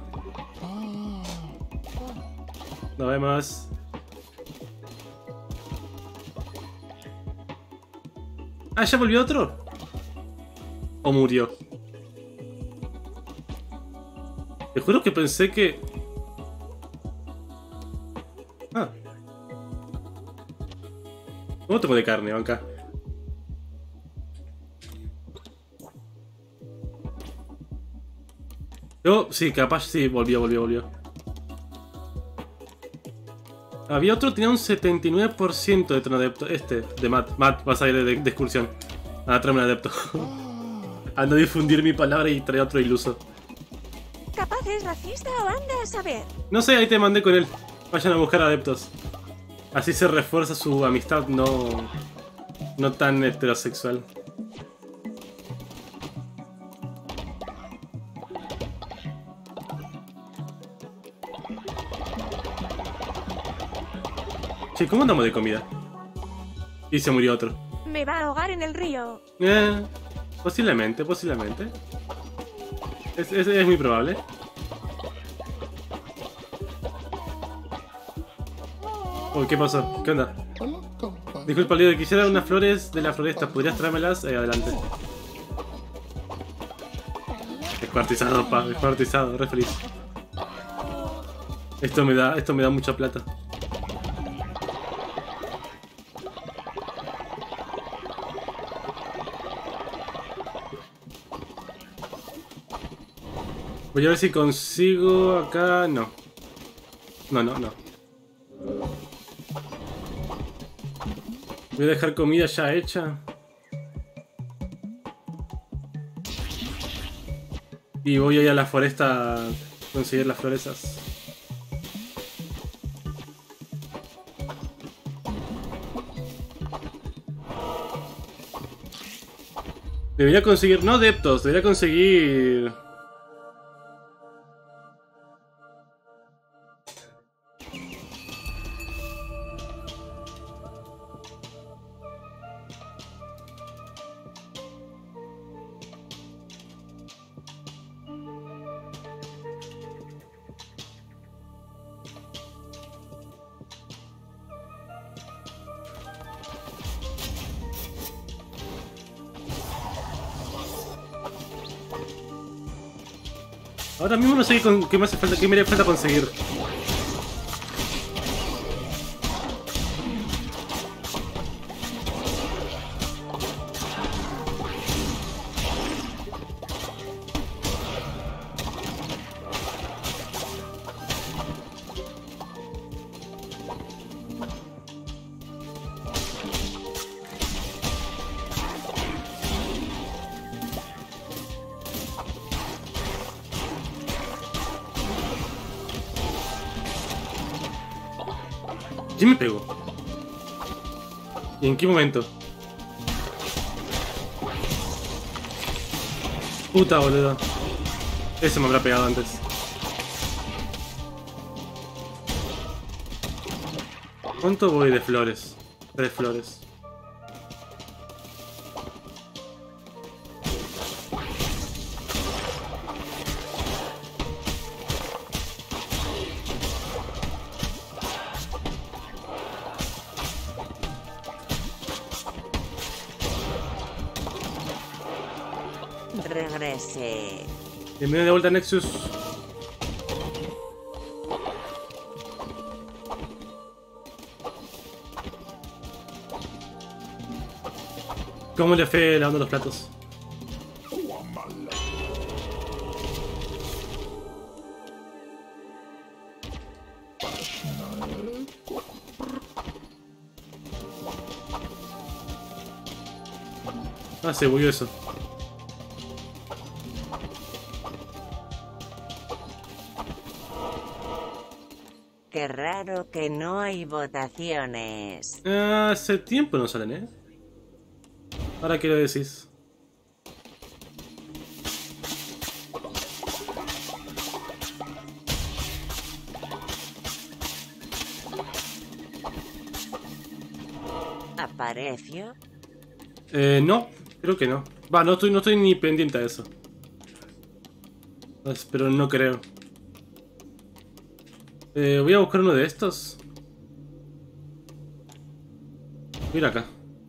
Nos vemos. Ah, ¿ya volvió otro? ¿O murió? Te juro que pensé que... Ah. ¿Cómo tengo de carne, banca? Yo, sí, capaz, sí, volvió. Había otro, tenía un 79% de tener adepto. Este, de Matt. Matt, vas a ir de excursión. A traerme un adepto. Anda a difundir mi palabra y trae otro iluso. Capaz es racista o anda a saber. No sé, ahí te mandé con él. Vayan a buscar adeptos. Así se refuerza su amistad no tan heterosexual. Che, ¿cómo andamos de comida? Y se murió otro. Me va a ahogar en el río. Posiblemente. Es muy probable. Uy, ¿qué pasó? ¿Qué onda? Disculpa, líder, quisiera unas flores de la floresta. ¿Podrías traérmelas? Adelante. Descuartizado, pa, descuartizado, re feliz. Esto me da mucha plata. Voy a ver si consigo acá... No. No. Voy a dejar comida ya hecha. Y voy a ir a la foresta a conseguir las floresas. Debería conseguir... No adeptos, debería conseguir... Ahora mismo no sé qué me hace falta, qué me haría falta conseguir. ¿Quién me pegó? ¿Y en qué momento? Puta, boludo. Ese me habrá pegado antes. ¿Cuánto voy de flores? 3 flores. regrese. Bienvenido de vuelta a Nexus. ¿Cómo le fue lavando los platos? Ah, se bugueó eso. Qué raro que no hay votaciones. Hace tiempo no salen, ¿eh? Ahora que lo decís. ¿Apareció? No, creo que no. Va, no estoy ni pendiente a eso. Pero no creo. Voy a buscar uno de estos. Mira acá.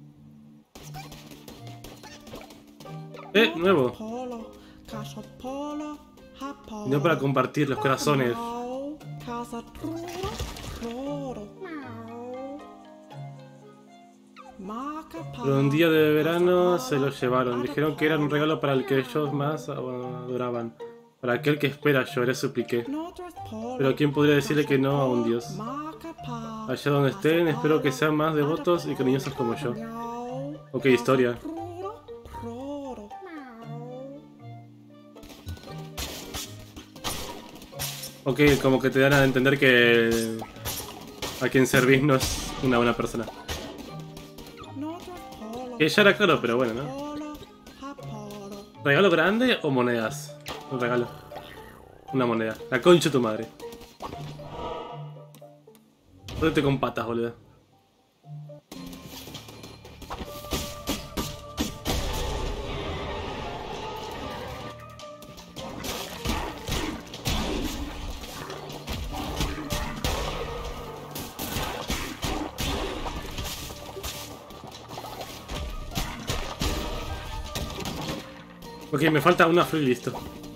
Nuevo. No para compartir los corazones. Pero un día de verano se lo llevaron. Dijeron que era un regalo para el que ellos más adoraban. Para aquel que espera, lloré, supliqué. Pero ¿quién podría decirle que no a un dios? Allá donde estén, espero que sean más devotos y cariñosos como yo. Ok, historia. Ok, como que te dan a entender que a quien servís no es una buena persona. Que ya era claro, pero bueno, ¿no? ¿Regalo grande o monedas? Un regalo. Una moneda. La concha de tu madre. Jódete con patas, boludo. Ok, me falta una free, listo.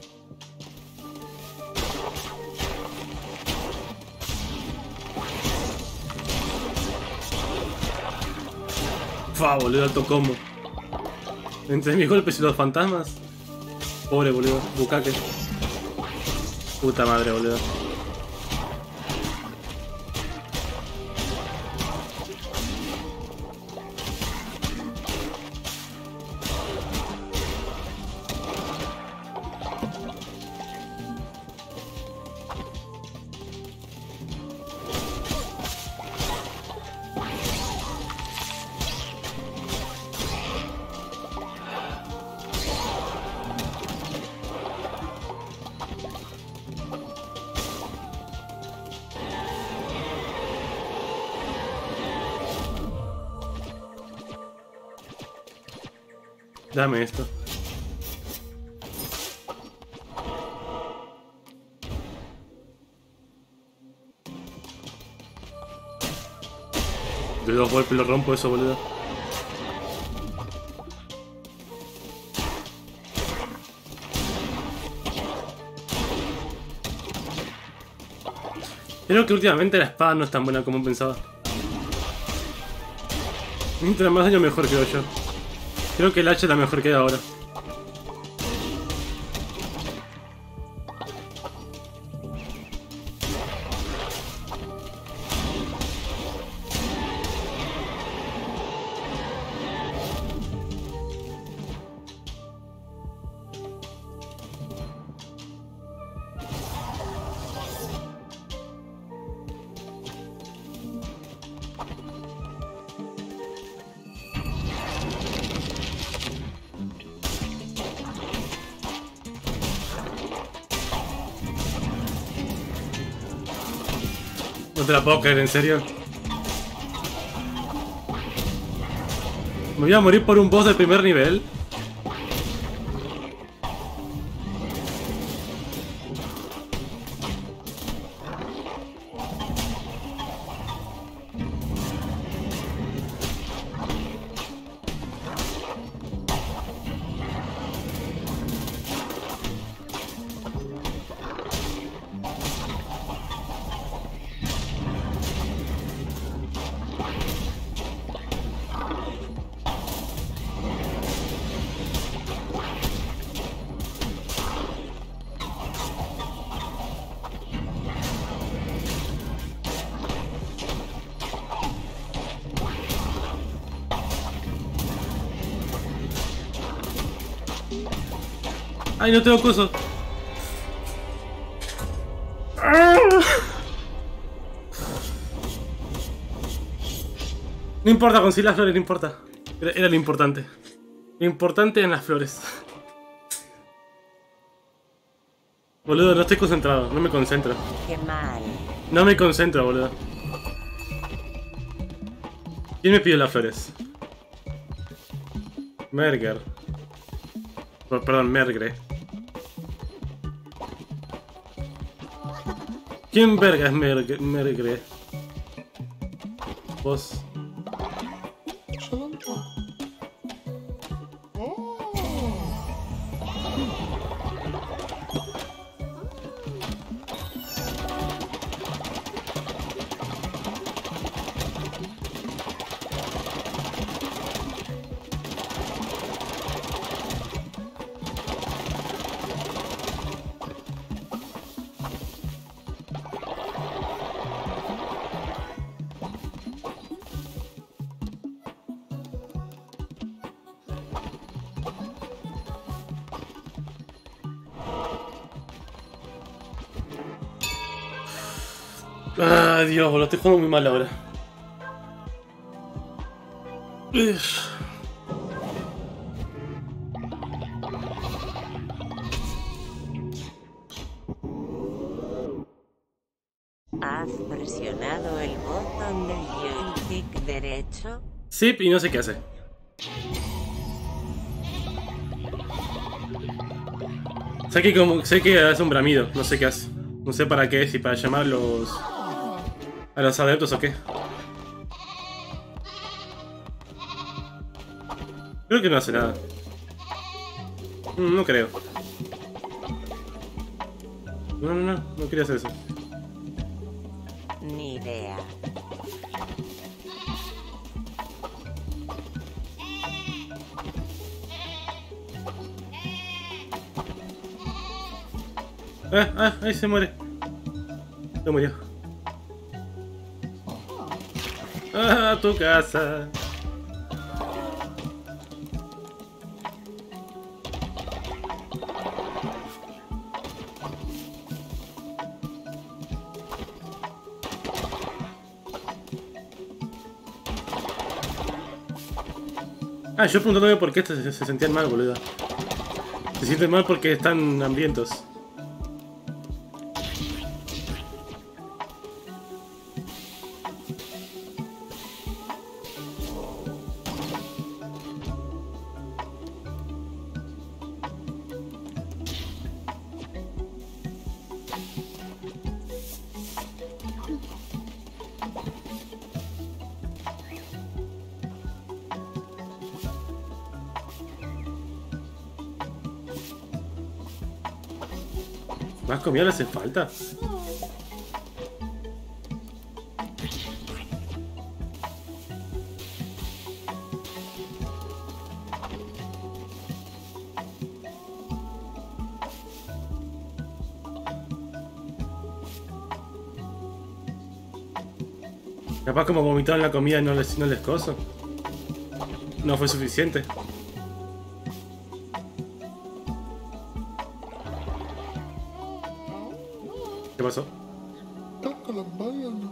Fa, boludo, alto combo. Entre mis golpes y los fantasmas. Pobre, boludo, bucaque. Puta madre, boludo. Dame esto. De 2 golpes lo rompo eso, boludo. Creo que últimamente la espada no es tan buena como pensaba. Mientras más daño mejor, creo yo. Creo que el hacha es la mejor que hay ahora. No te la puedo creer, en serio. Me voy a morir por un boss de primer nivel. ¡Ay, no tengo coso! No importa, conseguí las flores, no importa. Era lo importante. Lo importante en las flores. Boludo, no estoy concentrado, no me concentro. Qué mal. No me concentro, boludo. ¿Quién me pidió las flores? Merger. Perdón, Mergre. ¿Quién verga es Mergre? Vos. Solonta. Ah, Dios, lo estoy jugando muy mal ahora. ¿Has presionado el botón del joystick derecho? Sí, y no sé qué hace. Sé que hace un bramido, no sé qué hace. No sé para qué, si para llamar a los adeptos o qué. Creo que no hace nada. No creo. No quería hacer eso. Ni idea. Ahí se muere. Se murió. A tu casa. Yo preguntándome por qué se sentían mal, boludo. Se sienten mal porque están hambrientos. ¿Más comida le hace falta? Capaz como vomitaron la comida y no les coso. No fue suficiente. ¿Qué pasó? Caca las manos.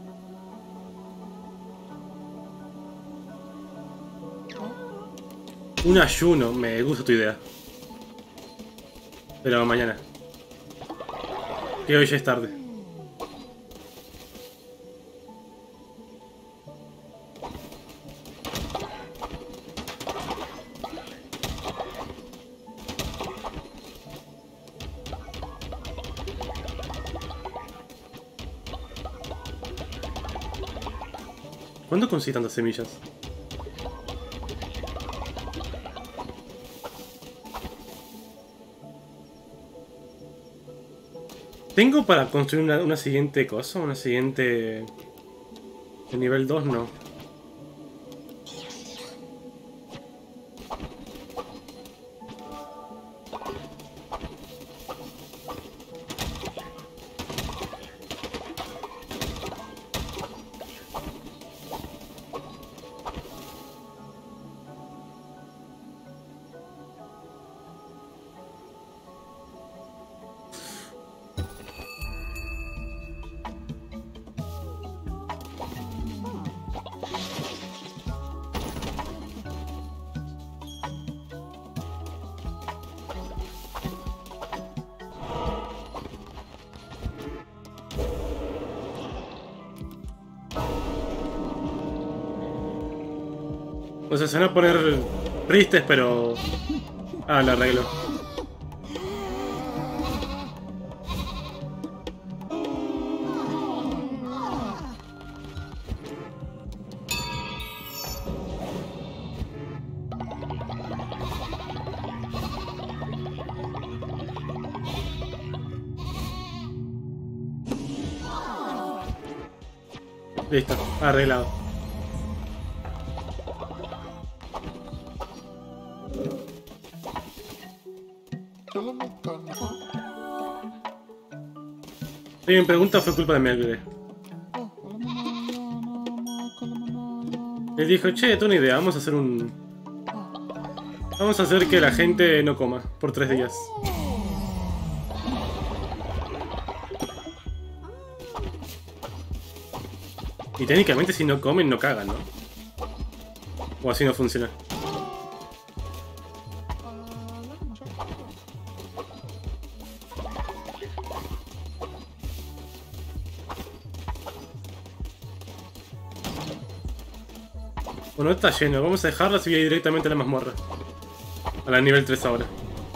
Un ayuno, me gusta tu idea. Pero mañana. Que hoy ya es tarde. ¿Cuándo conseguí tantas semillas? ¿Tengo para construir una siguiente cosa? ¿Una siguiente... de nivel 2? No. O sea, se van a poner tristes, pero... Ah, lo arreglo. Listo, arreglado. Si me pregunta, fue culpa de Mercury. Él dijo, che, tengo una idea, vamos a hacer un... Vamos a hacer que la gente no coma por 3 días. Y técnicamente si no comen, no cagan, ¿no? O así no funciona. Bueno, está lleno. Vamos a dejarla y voy directamente a la mazmorra. A la nivel 3 ahora.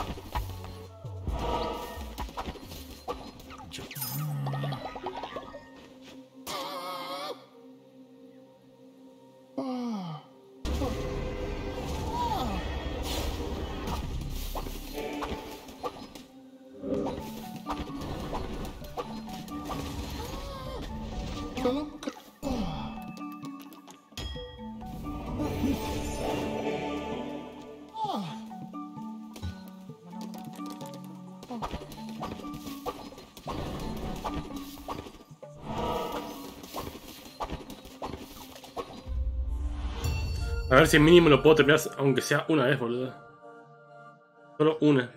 A ver si mínimo lo puedo terminar, aunque sea una vez, boludo. Solo una.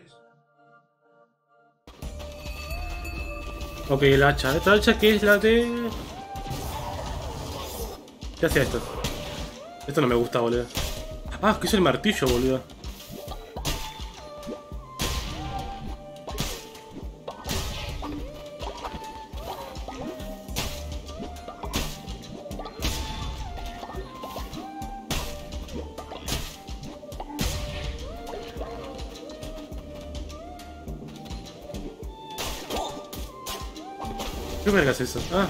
Ok, el hacha. Esta hacha que es la de... ¿Qué hacía esto? Esto no me gusta, boludo. Ah, que es el martillo, boludo. ¿Qué verga es eso? Ah.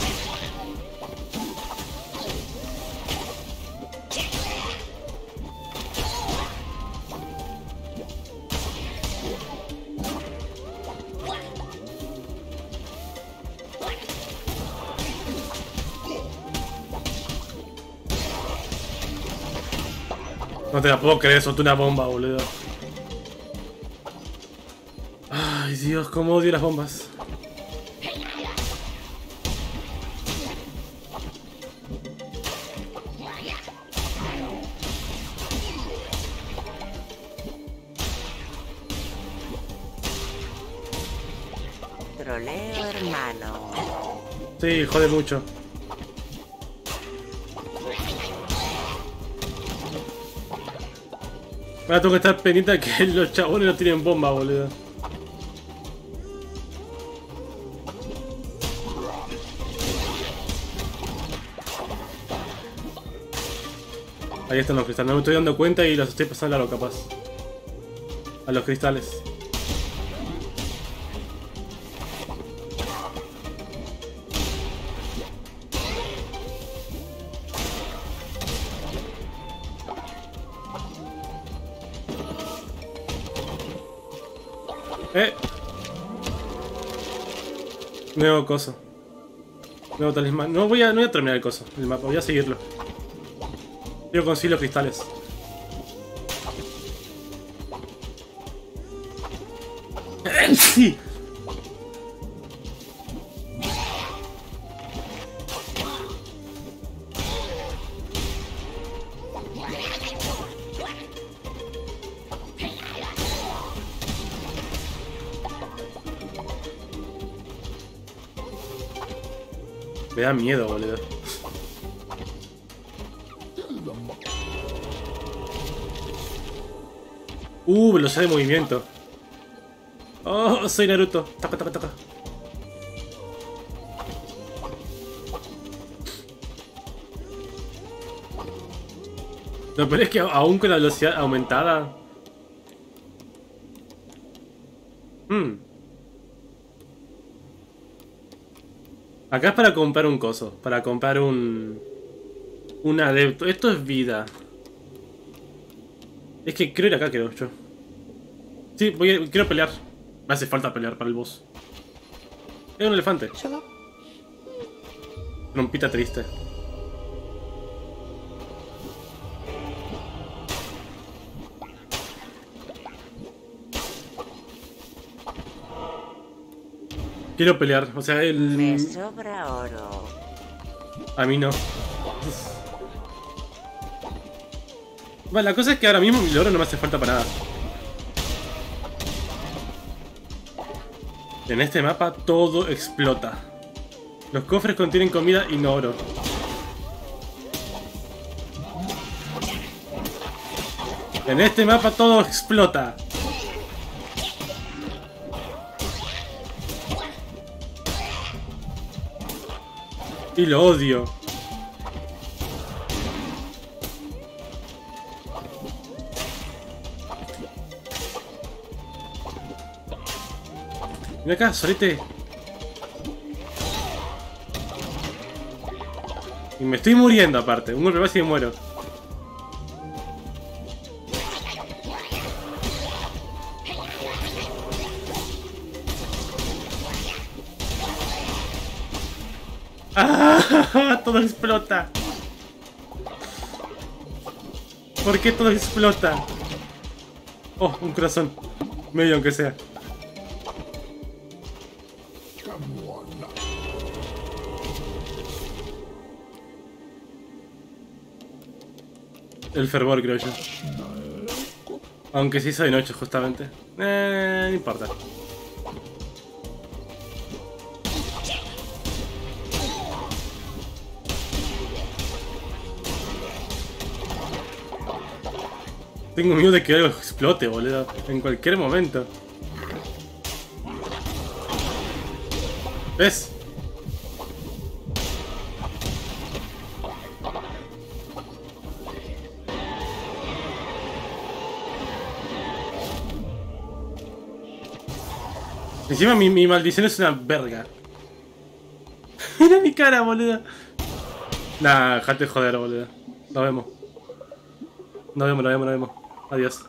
No te la puedo creer, soltó una bomba, boludo. Ay, Dios, cómo odio las bombas. Troleo, hermano. Sí, jode mucho. Ahora tengo que estar pendiente de que los chabones no tienen bomba, boludo. Ahí están los cristales, no me estoy dando cuenta y los estoy pasando a lo capaz. A los cristales. Nuevo coso. Nuevo talismán. No voy a terminar el coso, el mapa, voy a seguirlo. Quiero conseguir los cristales. ¡Sí! Me da miedo, boludo. Velocidad de movimiento. Oh, soy Naruto. Taca, taca, taca. Lo peor es que aún con la velocidad aumentada... Acá es para comprar un coso. Para comprar un adepto. Esto es vida. Es que creo ir acá, creo yo. Sí, quiero pelear. Me hace falta pelear para el boss. Es un elefante. Trompita triste. Quiero pelear, o sea, Me sobra oro. A mí no. Bueno, la cosa es que ahora mismo el oro no me hace falta para nada. En este mapa todo explota. Los cofres contienen comida y no oro. En este mapa todo explota. Y lo odio. Ven acá, solete. Y me estoy muriendo aparte. Un golpe más y me muero. ¡Ah! Todo explota. ¿Por qué todo explota? Oh, un corazón. Medio aunque sea. El fervor, creo yo. Aunque sí soy noche, justamente. No importa. Tengo miedo de que algo explote, boludo. En cualquier momento. ¿Ves? Encima mi maldición es una verga. Mira mi cara, boludo. Nah, dejate joder, boludo. Nos vemos. Nos vemos. Adiós.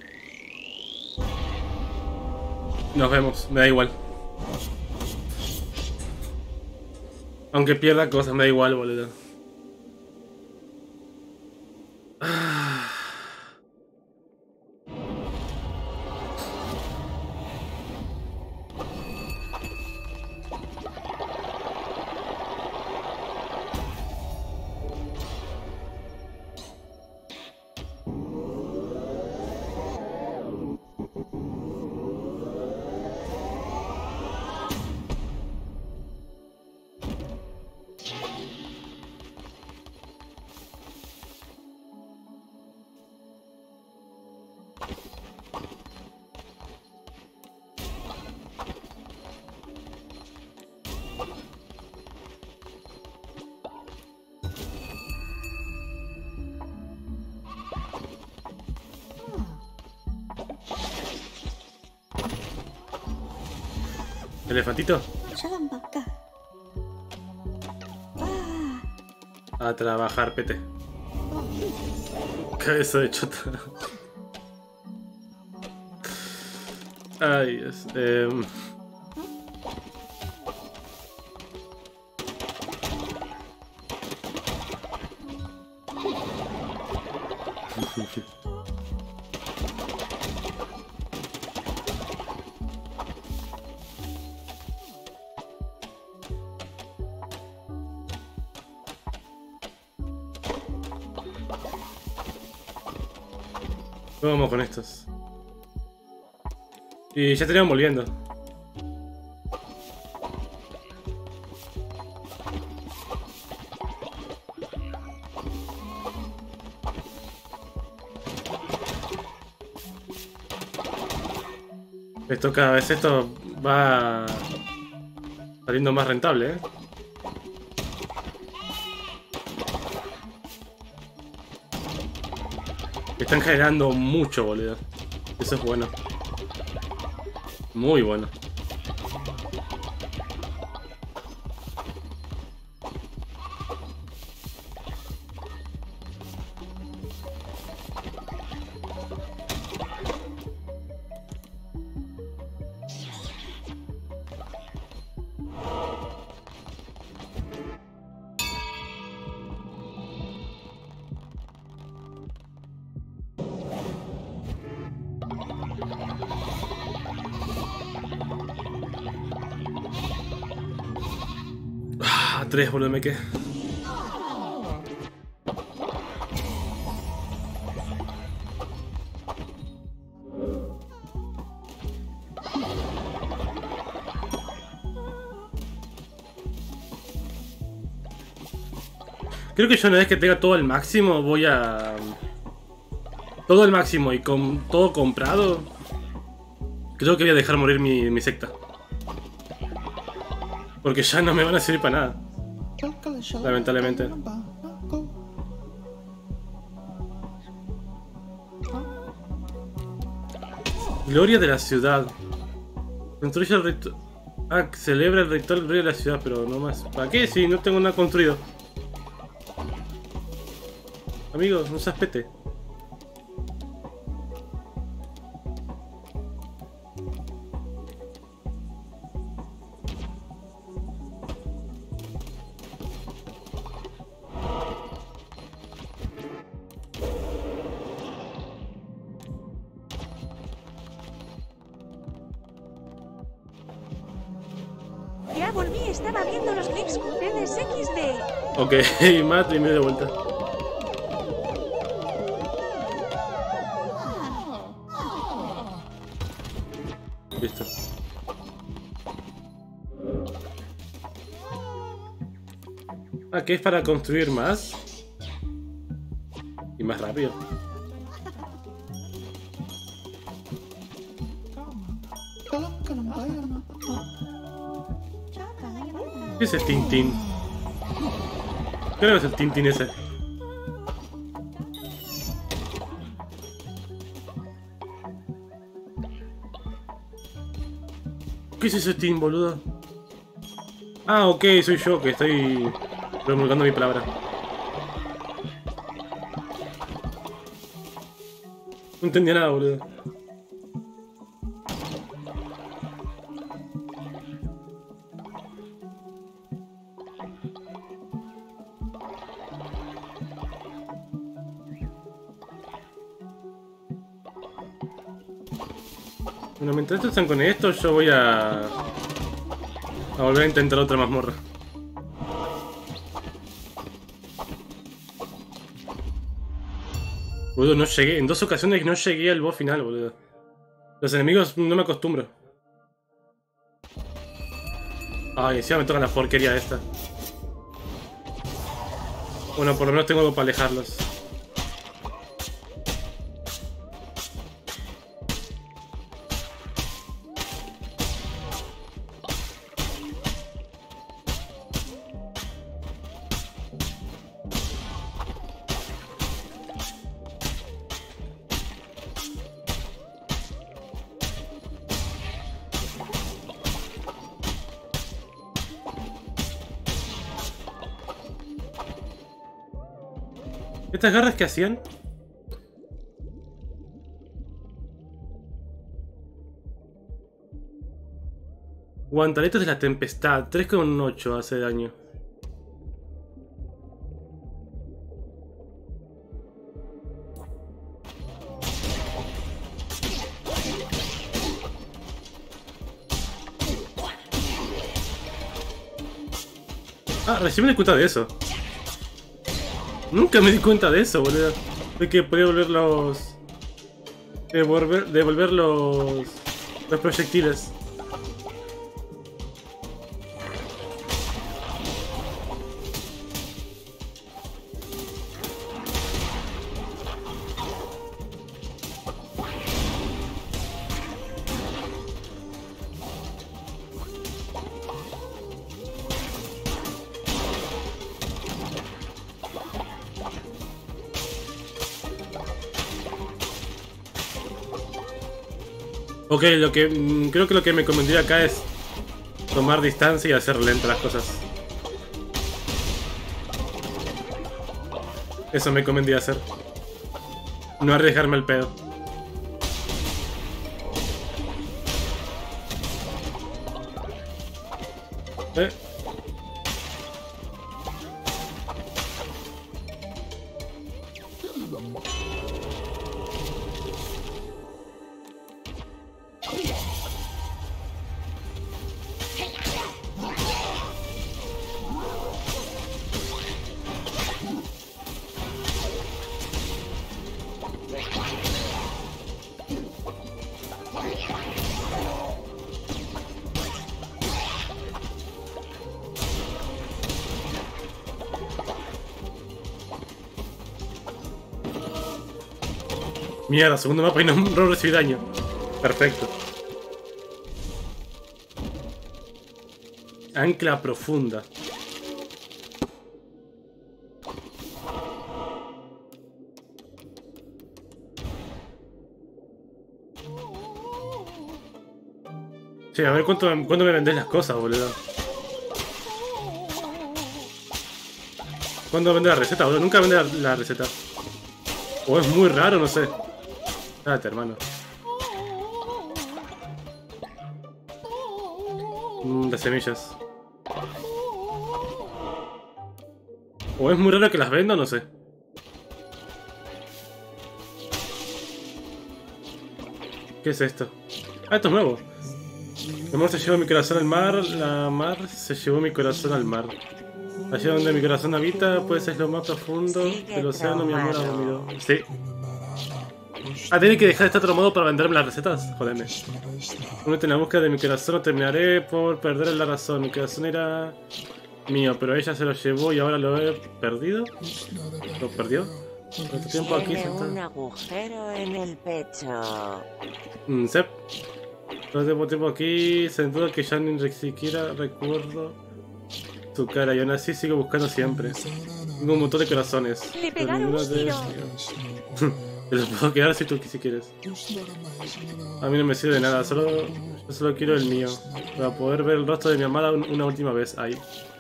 Nos vemos, me da igual. Aunque pierda cosas, me da igual, boludo. ¿Elefantito? A trabajar, pete. Cabeza de chota. Ay, Dios. Vamos con estos. Y ya estaríamos volviendo. Esto cada vez va saliendo más rentable, ¿eh? Están generando mucho, boludo. Eso es bueno. Muy bueno. Ah, 3, boludo, me quedé. Creo que yo una vez que tenga todo al máximo voy a... Todo al máximo y con todo comprado. Creo que voy a dejar morir mi secta. Porque ya no me van a servir para nada. Lamentablemente. Gloria de la ciudad. Construye el ritual. Ah, celebra el ritual gloria de la ciudad, pero no más. ¿Para qué? Si no tengo nada construido. Amigos, no seas pete. Ya volví, estaba viendo los clips de XD. Ok, mato y me doy de vuelta. Listo. Ah, que es para construir más. Y más rápido. ¿Qué es el Tintín? Creo que es el Tintín ese. ¿Qué es ese Tin, boludo? Ah, ok, soy yo que estoy promulgando mi palabra. No entendía nada, boludo. Bueno, mientras estos están con esto, yo voy a volver a intentar otra mazmorra. Boludo, no llegué. En 2 ocasiones no llegué al boss final, boludo. Los enemigos no me acostumbro. Ay, encima me toca la porquería esta. Bueno, por lo menos tengo algo para alejarlos. ¿Estas garras qué hacían? Guantaletos de la tempestad, 3,8 hace daño. Ah, recién me di cuenta de eso. Nunca me di cuenta de eso, boludo. De que podía volver los... Devolver los proyectiles. Ok, creo que lo que me convendría acá es tomar distancia y hacer lentas las cosas. Eso me convendría hacer. No arriesgarme el pedo. Mierda, segundo mapa y no recibí daño. Perfecto. Ancla profunda. Sí, a ver cuánto me vendés las cosas, boludo. ¿Cuándo vende la receta, boludo? Nunca vende la receta. O es muy raro, no sé. Date, hermano. Las semillas. O es muy raro que las venda, no sé. ¿Qué es esto? Ah, esto es nuevo. El mar se llevó mi corazón al mar, la mar se llevó mi corazón al mar. Allá donde mi corazón habita, pues es lo más profundo del océano, mi amor ha dormido. Sí. Ah, tiene que dejar de estar traumado para venderme las recetas. Jodeme. Únete en la búsqueda de mi corazón, no terminaré por perder la razón. Mi corazón era mío, pero ella se lo llevó y ahora lo he perdido. ¿Lo perdió? ¿Cuánto tiempo aquí Tiene sentado? un agujero en el pecho. Sep. No tengo tiempo aquí, sin duda que ya ni siquiera recuerdo su cara y aún así sigo buscando siempre. Tengo un montón de corazones. Le pero pegaron ninguno un de tiro. Te los puedo quedar si tú si quieres. A mí no me sirve de nada, yo solo quiero el mío. Para poder ver el rostro de mi amada una última vez ahí.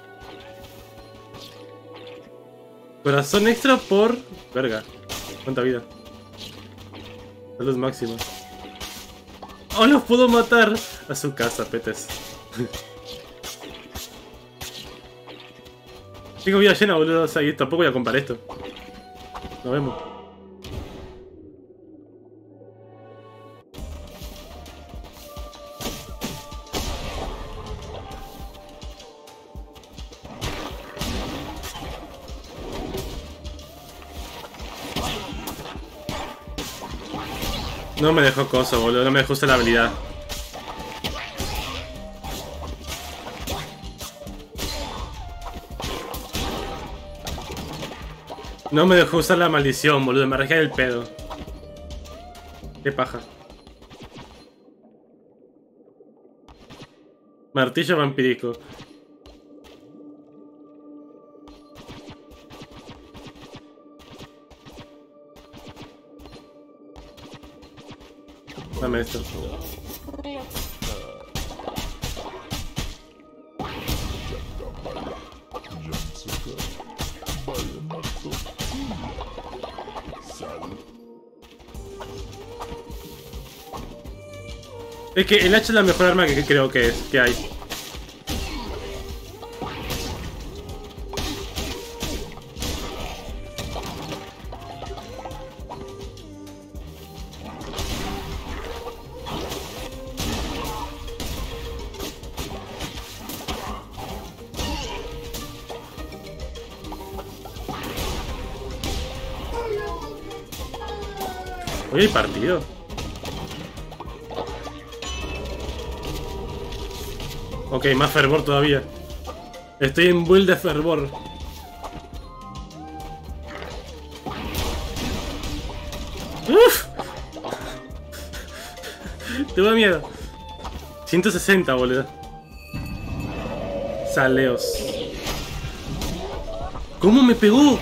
Corazón extra por... Verga. ¿Cuánta vida? Salud máxima. ¡Oh, los puedo matar! A su casa, petes. Tengo vida llena, boludo. O sea, y tampoco voy a comprar esto. Nos vemos. No me dejó coso, boludo. No me dejó usar la habilidad. No me dejó usar la maldición, boludo. Me arreglé el pedo. Qué paja. Martillo vampírico. Dame esto. Es que el hacha es la mejor arma que creo que hay. Hoy hay partido. Ok, más fervor todavía. Estoy en build de fervor. ¡Uf! Te da miedo. 160, boludo. Saleos. ¿Cómo me pegó?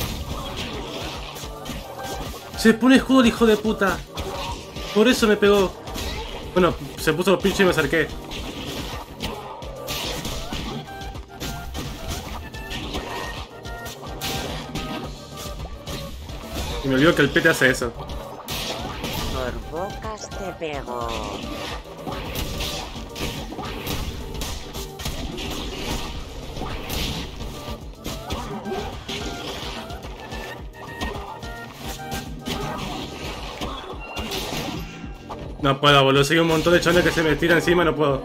Se pone escudo el hijo de puta. Por eso me pegó. Bueno, se puso los pinches y me acerqué. Y me olvido que el pete hace eso. Por bocas te pego. No puedo, boludo. Soy un montón de chones que se me tiran encima, no puedo.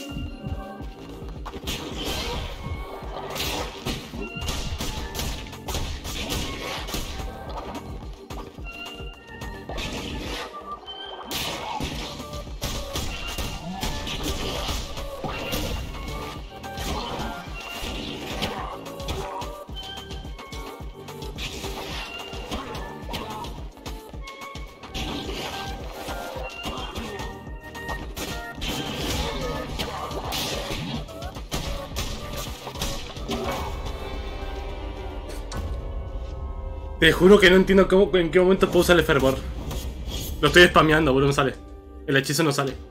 Te juro que no entiendo cómo, en qué momento puedo usar el fervor. Lo estoy spameando, boludo, no sale. El hechizo no sale.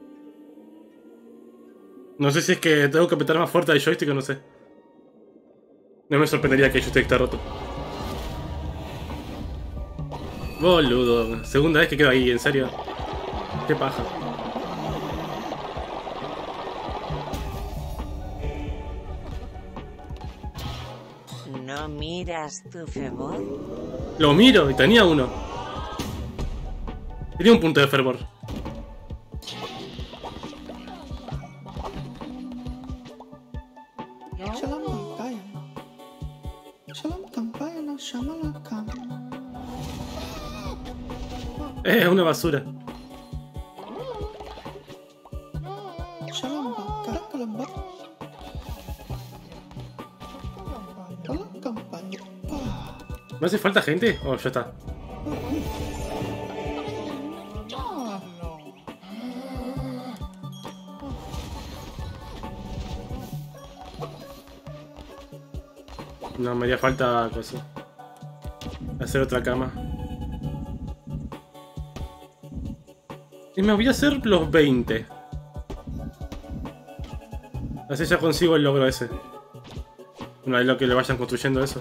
No sé si es que tengo que apretar más fuerte el joystick o no sé. No me sorprendería que el joystick esté roto. Boludo, segunda vez que quedo ahí, en serio. Qué paja. ¿No miras tu fervor? Lo miro y tenía uno. Tenía un punto de fervor. Es una basura. ¿Me hace falta gente? Oh, ya está. No, me haría falta cosa. Hacer otra cama. Y me voy a hacer los 20. Así ya consigo el logro ese. Una vez lo que le vayan construyendo eso.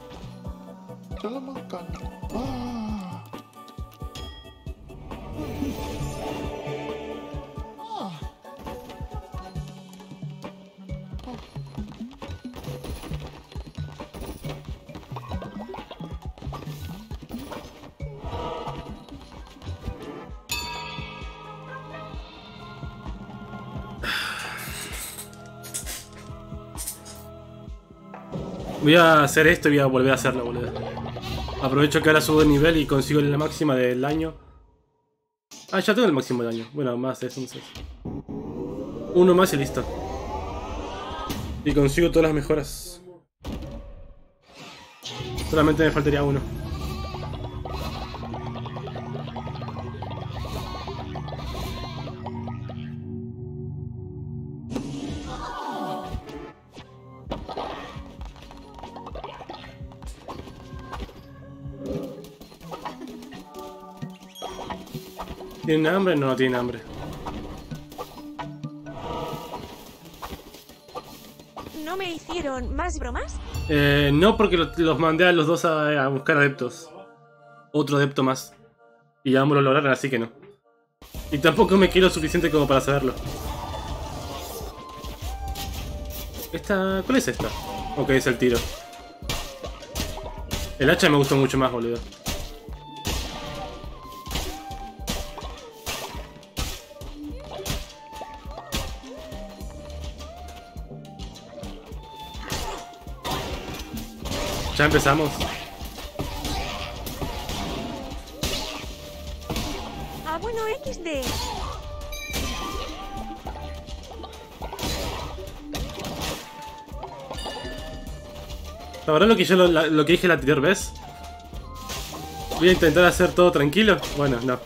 Voy a hacer esto y voy a volver a hacerlo, boludo. Aprovecho que ahora subo de nivel y consigo la máxima del año. Ah, ya tengo el máximo del año. Bueno, más de eso, no sé. Uno más y listo. Y consigo todas las mejoras. Solamente me faltaría uno. ¿Tienen hambre? No, no tienen hambre. ¿No me hicieron más bromas? No, porque los mandé a los dos a buscar adeptos. Otro adepto más. Y ambos lo lograron, así que no. Y tampoco me quiero suficiente como para saberlo. Esta... ¿Cuál es esta? Ok, es el tiro. El hacha me gustó mucho más, boludo. Ya empezamos. Ah, bueno, XD. ¿La verdad lo que yo lo que dije la anterior vez? Voy a intentar hacer todo tranquilo. Bueno, no.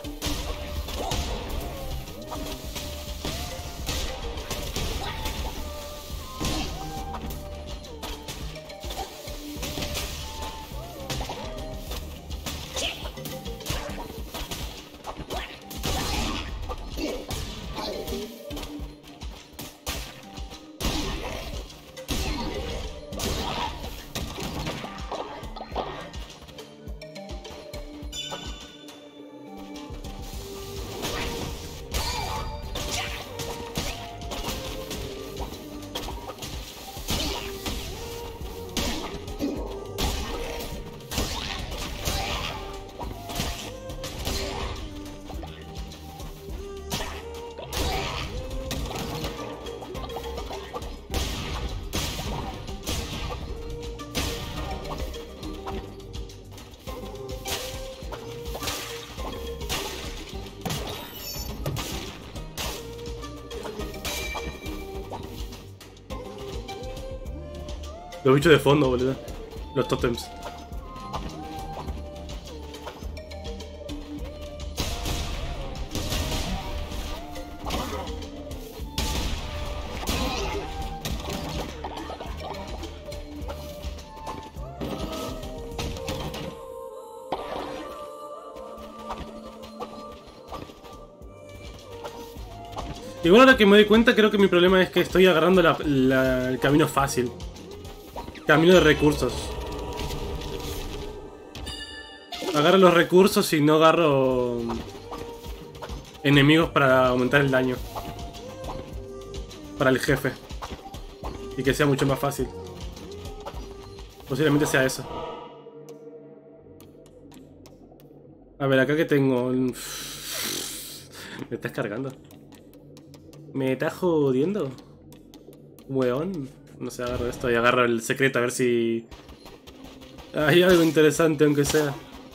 Los bichos de fondo, boludo. Los tótems. Igual ahora que me doy cuenta, creo que mi problema es que estoy agarrando el camino fácil. Camino de recursos. Agarro los recursos y no agarro enemigos para aumentar el daño. Para el jefe. Y que sea mucho más fácil. Posiblemente sea eso. A ver, acá que tengo... Me estás cargando. ¿Me estás jodiendo? Weón. No sé, agarro esto y agarro el secreto a ver si... hay algo interesante, aunque sea.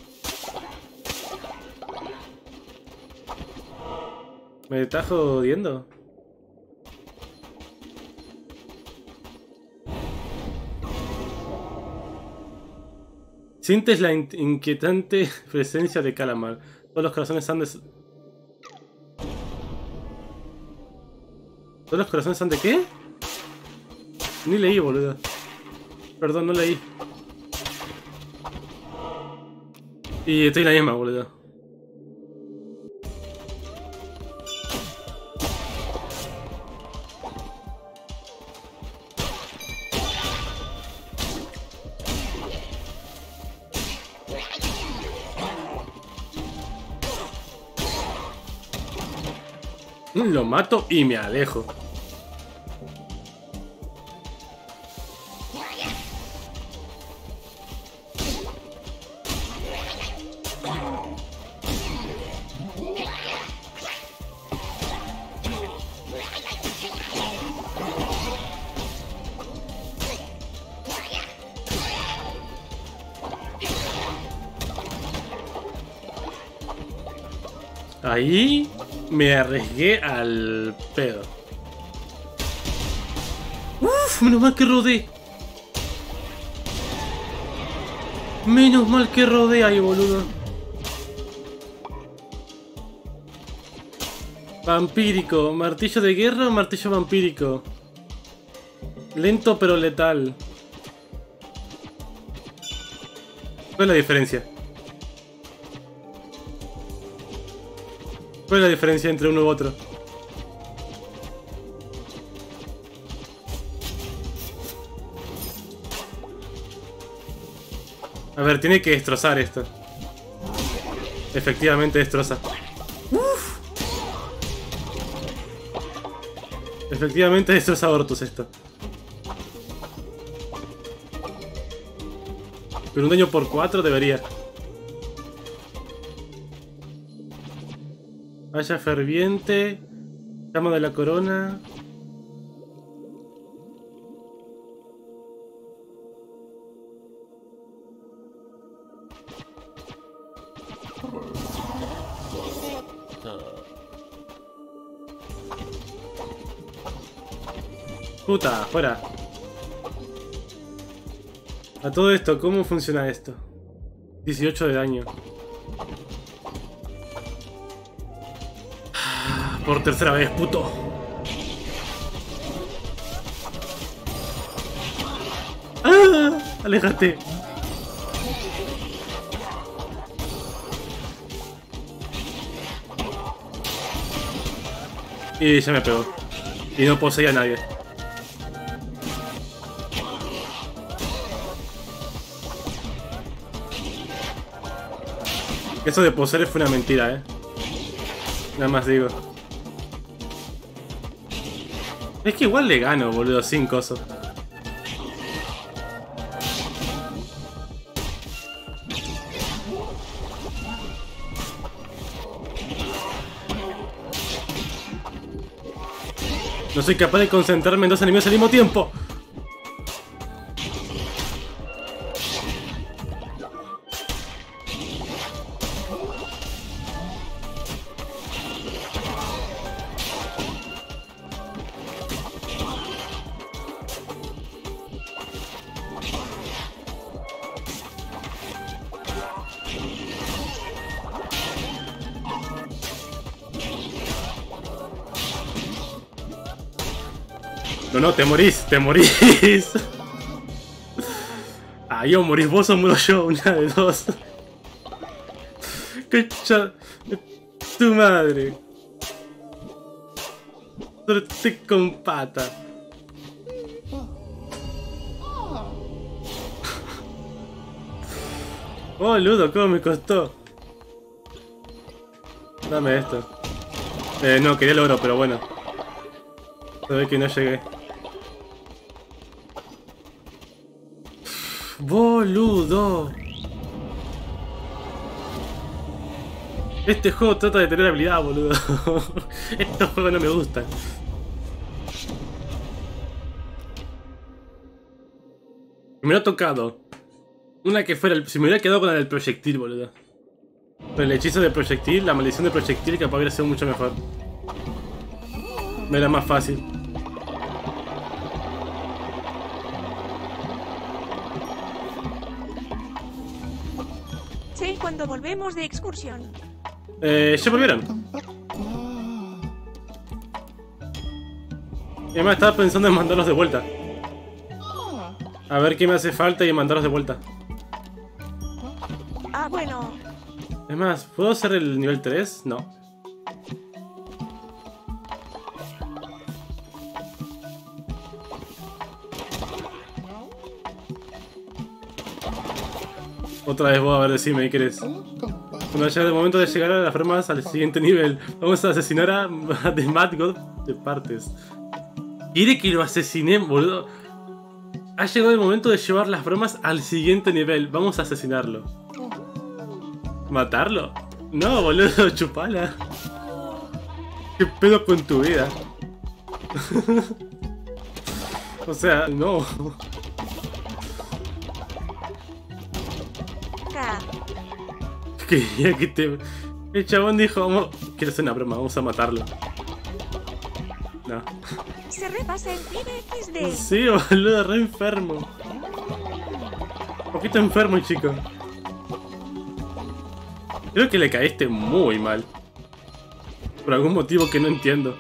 ¿Me estás jodiendo? Sientes la inquietante presencia de Calamar. Todos los corazones han de... ¿Todos los corazones han de qué? Ni leí, boludo. Perdón, no leí. Y estoy en la misma, boludo. Lo mato y me alejo. Ahí me arriesgué al pedo. Uf, menos mal que rodé. Menos mal que rodé ahí, boludo. Vampírico. ¿Martillo de guerra o martillo vampírico? Lento pero letal. ¿Cuál es la diferencia? ¿Cuál es la diferencia entre uno u otro? A ver, tiene que destrozar esto. Efectivamente destroza. ¡Uf! Efectivamente destroza Ortus esto. Pero un daño por 4 debería. Haya ferviente. Llama de la corona. Puta, fuera. A todo esto, ¿cómo funciona esto? 18 de daño. Por tercera vez, puto. ¡Ah! ¡Aléjate! Y ya me pegó. Y no poseía a nadie. Eso de poseer fue una mentira, Nada más digo. Es que igual le gano, boludo, sin coso. No soy capaz de concentrarme en dos enemigos al mismo tiempo. No, no, te morís, te morís. Ah, yo morís vos o muero yo, una de dos. ¡Qué tu madre! Suerte con pata. Oh, boludo, ¿cómo me costó? Dame esto. No, quería el oro, pero bueno. Se ve que no llegué. Boludo. Este juego trata de tener habilidad, boludo. Estos juegos no me gustan. Me hubiera tocado una que fuera si me hubiera quedado con el proyectil, boludo. Pero el hechizo de proyectil, la maldición de proyectil, capaz hubiera sido mucho mejor. Me era más fácil. Sí, cuando volvemos de excursión. Ya volvieron. Y además estaba pensando en mandarlos de vuelta. A ver qué me hace falta y mandarlos de vuelta. Ah, bueno. Es más, ¿puedo hacer el nivel 3? No. Otra vez voy a ver, decime qué querés. Cuando llega el momento de llegar a las formas al siguiente nivel, vamos a asesinar a The Mad God de partes. ¿Quiere que lo asesinen, boludo? Ha llegado el momento de llevar las bromas al siguiente nivel. Vamos a asesinarlo. ¿Matarlo? No, boludo, chupala. ¿Qué pedo con tu vida? O sea, no. Quería que te... El chabón dijo, vamos... Quiero hacer una broma, vamos a matarlo. No. Se repasa el pibe XD. Sí, boludo, re enfermo. Un poquito enfermo, chico. Creo que le caíste muy mal. Por algún motivo que no entiendo.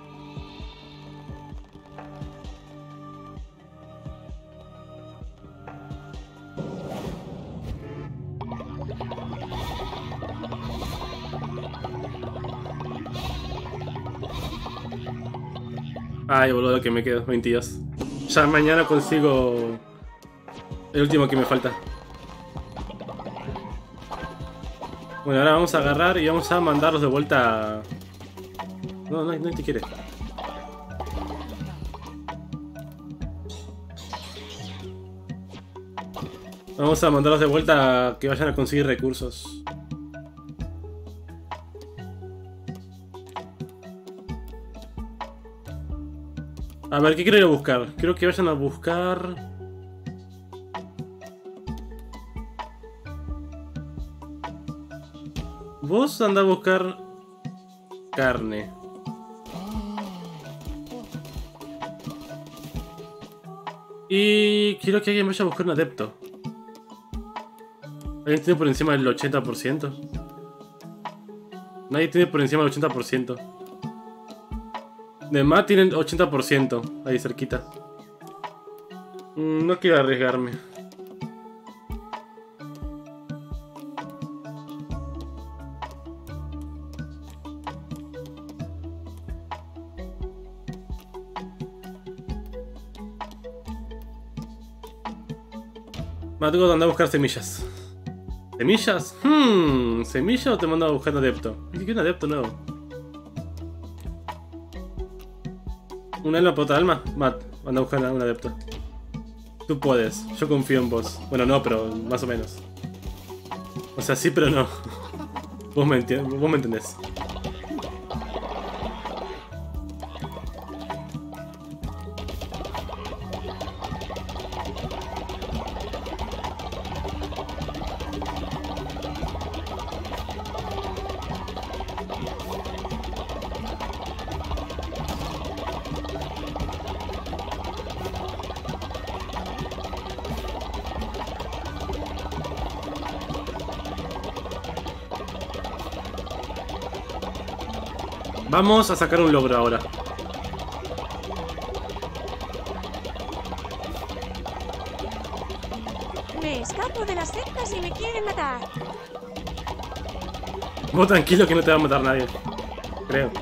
Ay, boludo, que me quedo, 22. Ya mañana consigo el último que me falta. Bueno, ahora vamos a agarrar y vamos a mandarlos de vuelta a... No te quiere. Vamos a mandarlos de vuelta a que vayan a conseguir recursos. A ver, ¿qué quiero ir a buscar? Quiero que vayan a buscar... Vos anda a buscar... carne. Y quiero que alguien vaya a buscar un adepto. ¿Alguien tiene por encima del 80%? Nadie tiene por encima del 80%. De más tienen 80%, ahí cerquita. No quiero arriesgarme. Matgo anda a buscar semillas. ¿Semillas? ¿Semilla o te mando a buscar un adepto? ¿Qué un adepto nuevo? ¿Un alma por otra alma? Matt, anda a buscar un adepto. Tú puedes, yo confío en vos. Bueno, no, pero más o menos. O sea, sí, pero no. Vos me entendés. Vamos a sacar un logro ahora. capo de las sectas y me quiere matar. Vos tranquilo que no te va a matar nadie. Creo.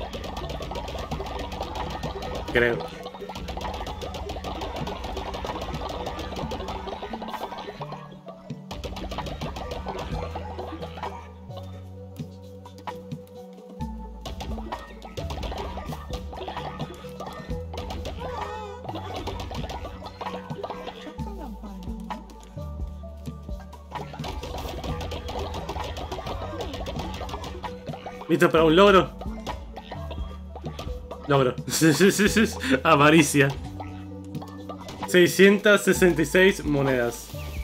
¿Listo para un logro? Logro. Avaricia. 666 monedas.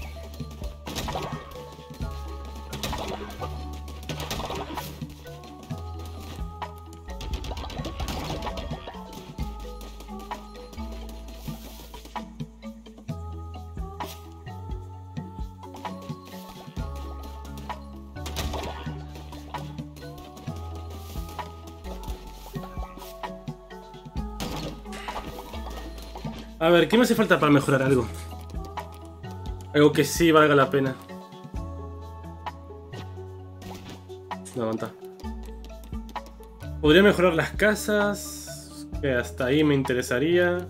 A ver, ¿qué me hace falta para mejorar algo? Algo que sí valga la pena. No, aguanta. Podría mejorar las casas, que hasta ahí me interesaría.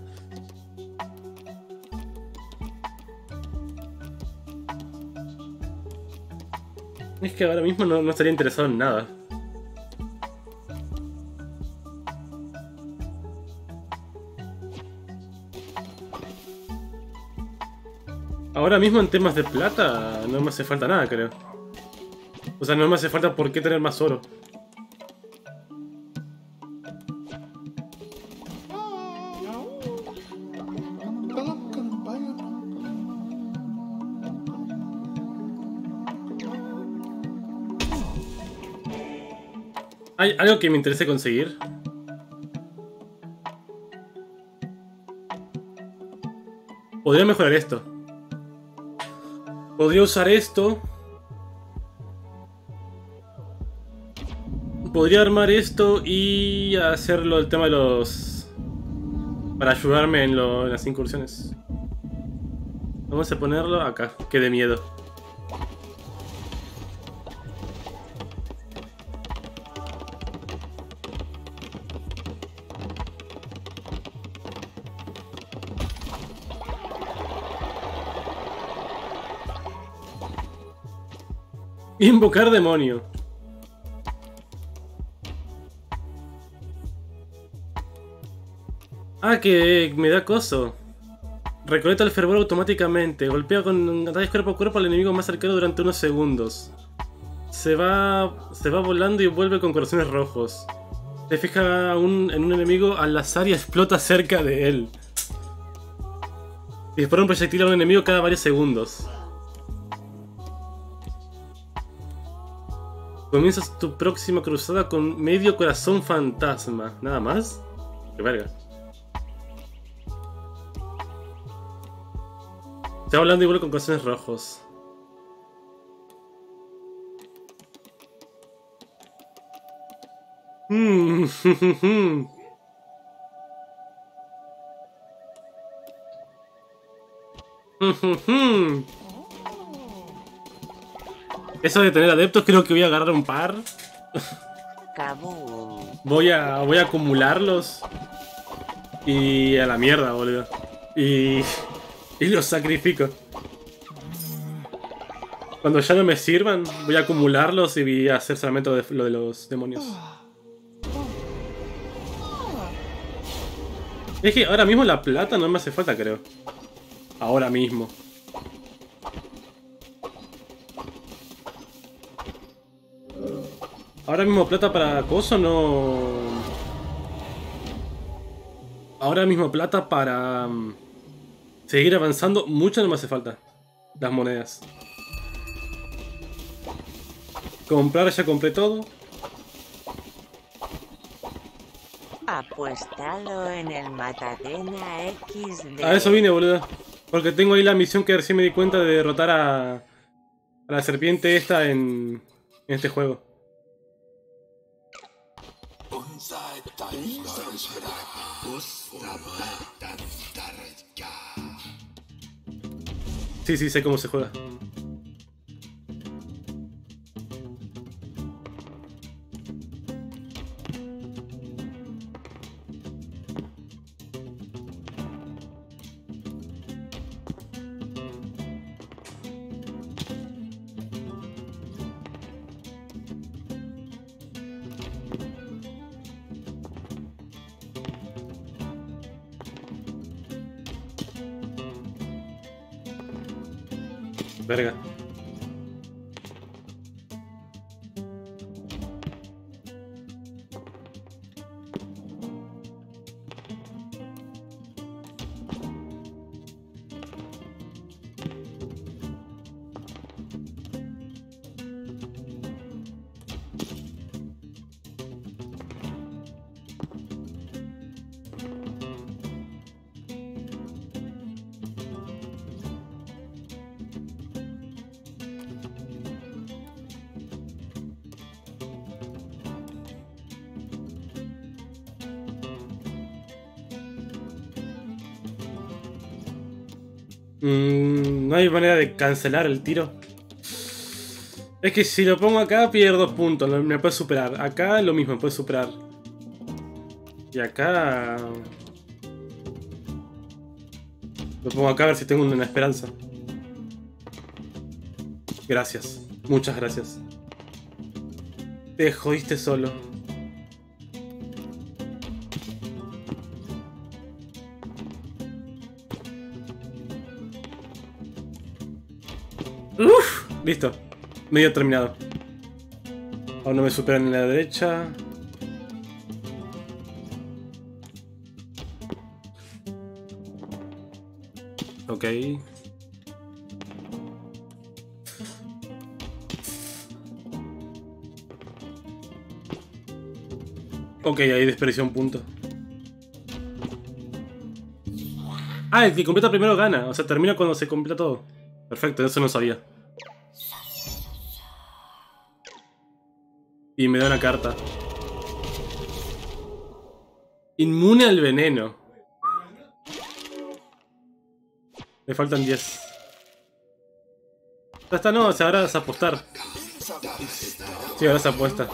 Es que ahora mismo no estaría interesado en nada. Ahora mismo en temas de plata no me hace falta nada, creo. O sea, no me hace falta por qué tener más oro. ¿Hay algo que me interese conseguir? Podría mejorar esto. Podría usar esto. Podría armar esto y hacerlo el tema de los... para ayudarme en las incursiones. Vamos a ponerlo acá, que de miedo. Invocar demonio. Ah, que me da coso. Recolecta el fervor automáticamente. Golpea con ataques cuerpo a cuerpo al enemigo más cercano durante unos segundos. Se va volando y vuelve con corazones rojos. Se fija en un enemigo al azar y explota cerca de él. Dispara un proyectil a un enemigo cada varios segundos. Comienzas tu próxima cruzada con medio corazón fantasma. ¿Nada más? ¡Qué verga! Se va hablando y vuelve con corazones rojos. Eso de tener adeptos, creo que voy a agarrar un par. Voy a acumularlos. Y a la mierda, boludo. Y los sacrifico. Cuando ya no me sirvan, voy a acumularlos y voy a hacer solamente lo de los demonios. Es que ahora mismo la plata no me hace falta, creo. Ahora mismo. Ahora mismo plata para acoso no... Ahora mismo plata para... seguir avanzando, mucho no me hace falta. Las monedas. Comprar, ya compré todo. Apuéstalo en el Matatena XD. A eso vine, boludo. Porque tengo ahí la misión que recién me di cuenta de derrotar a la serpiente esta en este juego. Sí, sé cómo se juega. Verga. No hay manera de cancelar el tiro. Es que si lo pongo acá pierdo 2 puntos, me puede superar. Acá lo mismo, me puede superar. Y acá... Lo pongo acá a ver si tengo una esperanza. Gracias, muchas gracias. Te jodiste solo. Uff, listo. Medio terminado. Aún no me superan en la derecha. Ok. Ok, ahí desperdicié un punto. Ah, el que completa primero gana. O sea, termina cuando se completa todo. Perfecto, eso no sabía. Y me da una carta. Inmune al veneno. Me faltan 10. Ya está, no, o sea, ahora es apostar. Sí, ahora se apuesta.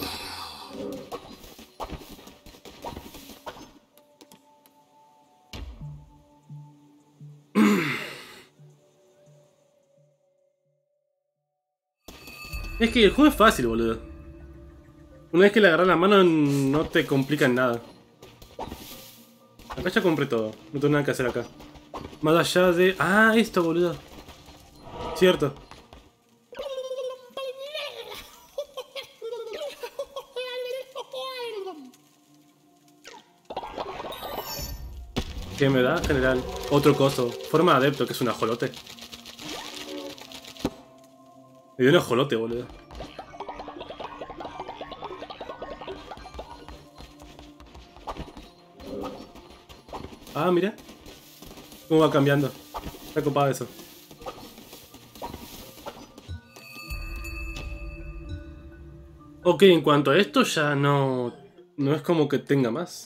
Es que el juego es fácil, boludo. Una vez que le agarras la mano no te complican nada. Acá ya compré todo. No tengo nada que hacer acá. Más allá de... Ah, esto, boludo. Cierto. ¿Qué me da, general? Otro coso. Forma de adepto, que es un ajolote. Me dio un ajolote, boludo. Ah, mira. Cómo va cambiando. Está copado eso. Ok, en cuanto a esto ya no es como que tenga más.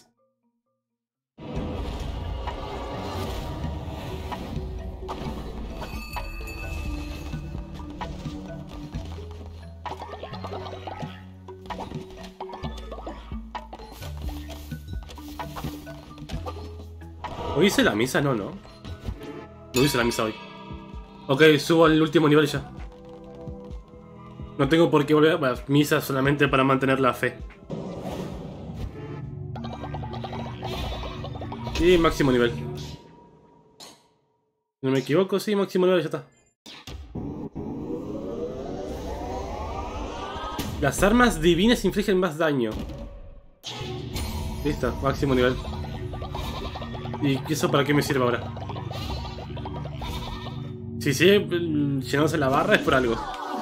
¿Hoy hice la misa? No, no. No hice la misa hoy. Ok, subo al último nivel ya. No tengo por qué volver a... Bueno, misa solamente para mantener la fe. Y máximo nivel. Si no me equivoco, sí, máximo nivel, ya está. Las armas divinas infligen más daño. Listo, máximo nivel. ¿Y eso para qué me sirve ahora? Si sigue llenándose la barra es por algo.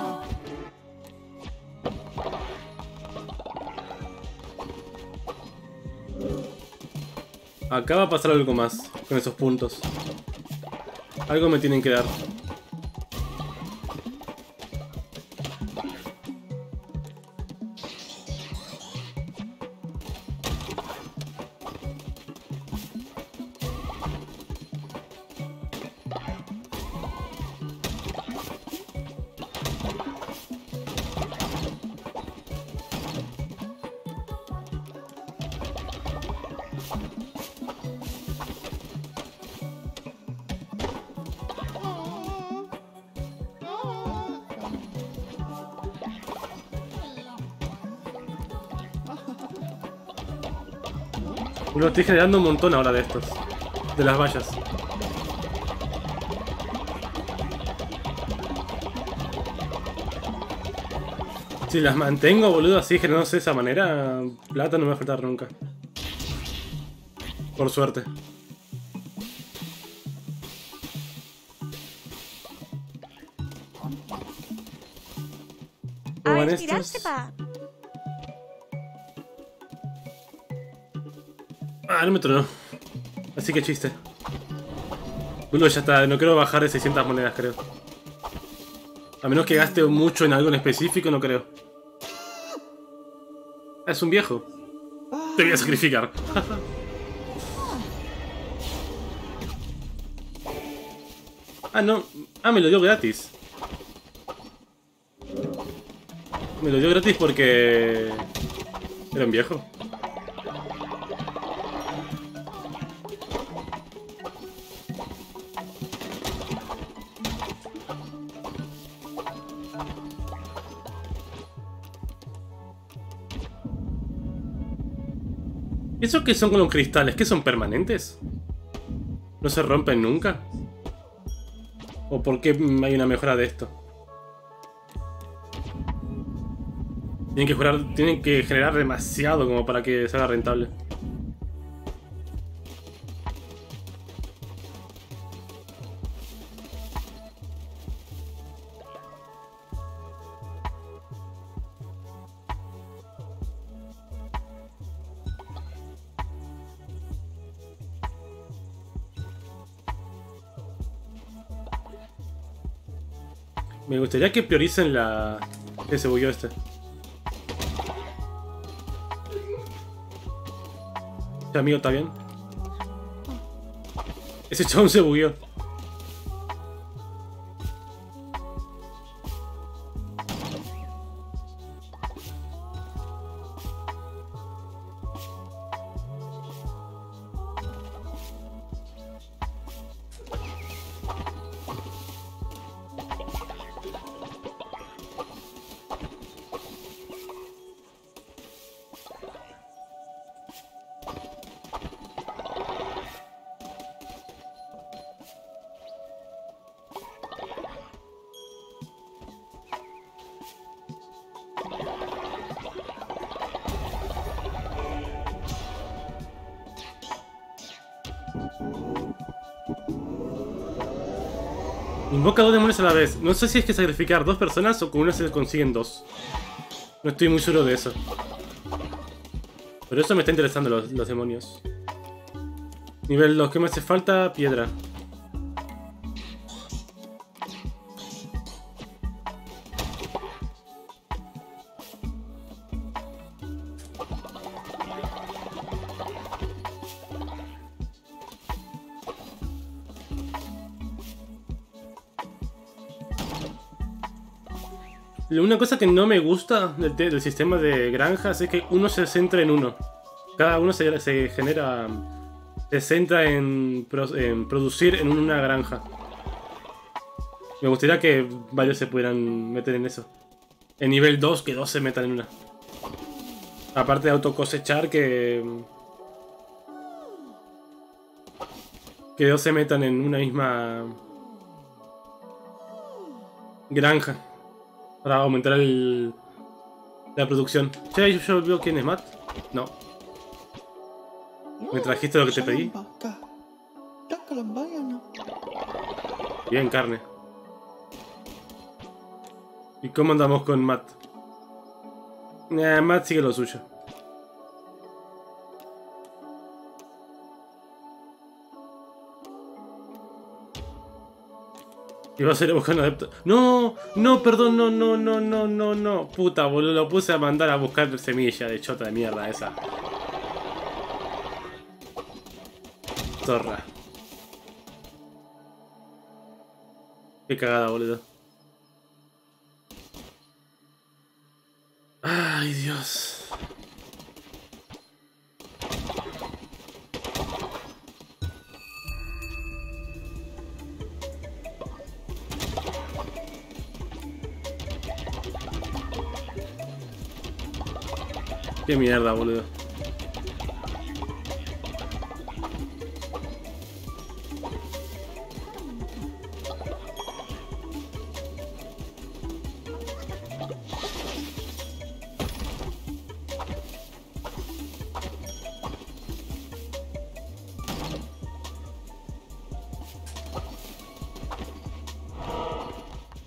Acá va a pasar algo más con esos puntos. Algo me tienen que dar. Lo estoy generando un montón ahora de estos. De las vallas. Si las mantengo, boludo, así generándose de esa manera, plata no me va a faltar nunca. Por suerte. ¿Cómo van estos? Ah, no me tronó. Así que chiste. Boludo, ya está, no quiero bajar de 600 monedas, creo. A menos que gaste mucho en algo en específico, no creo. Ah, es un viejo. Te voy a sacrificar. Ah, no. Ah, me lo dio gratis. Me lo dio gratis porque... era un viejo. ¿Eso qué son con los cristales? ¿Qué son permanentes? ¿No se rompen nunca? ¿O por qué hay una mejora de esto? Tienen que generar demasiado como para que se haga rentable. Me gustaría que prioricen la... que se bugueó este. ¿Este amigo está bien? Ese chabón se bugueó. Invoca 2 demonios a la vez. No sé si es que sacrificar 2 personas o con una se consiguen 2. No estoy muy seguro de eso. Pero eso me está interesando, los demonios. Nivel 2, ¿qué me hace falta? Piedra. Una cosa que no me gusta del sistema de granjas es que uno se centra en uno. Cada uno se centra en producir en una granja. Me gustaría que varios se pudieran meter en eso. En nivel 2, que 2 se metan en una. Aparte de autocosechar, que 2 se metan en una misma granja. Para aumentar la producción. Che, yo veo quién es Matt. No. ¿Me trajiste lo que te pedí? Bien, carne. ¿Y cómo andamos con Matt? Matt sigue lo suyo. Y va a ser buscar un adepto. No, no, perdón, no. Puta, boludo, lo puse a mandar a buscar semilla de chota de mierda esa. Zorra. Qué cagada, boludo. Ay, Dios. Qué mierda, boludo.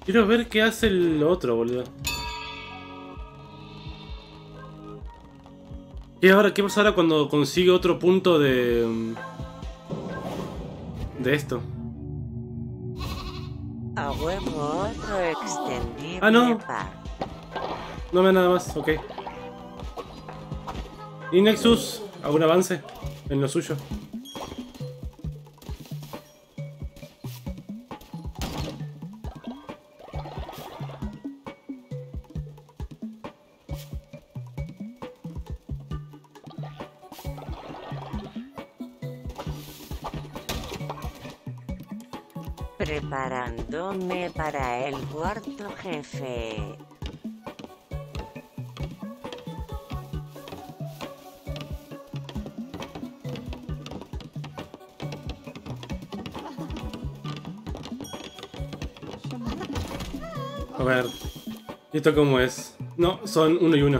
Quiero ver qué hace el otro, boludo. ¿Qué pasa ahora cuando consigue otro punto de esto? A huevo otro extendible. Ah, no. pa. No me da nada más, ok. ¿Y Nexus? ¿Algún avance en lo suyo? Preparándome para el cuarto jefe. A ver. ¿Y esto cómo es? No, son 1 y 1.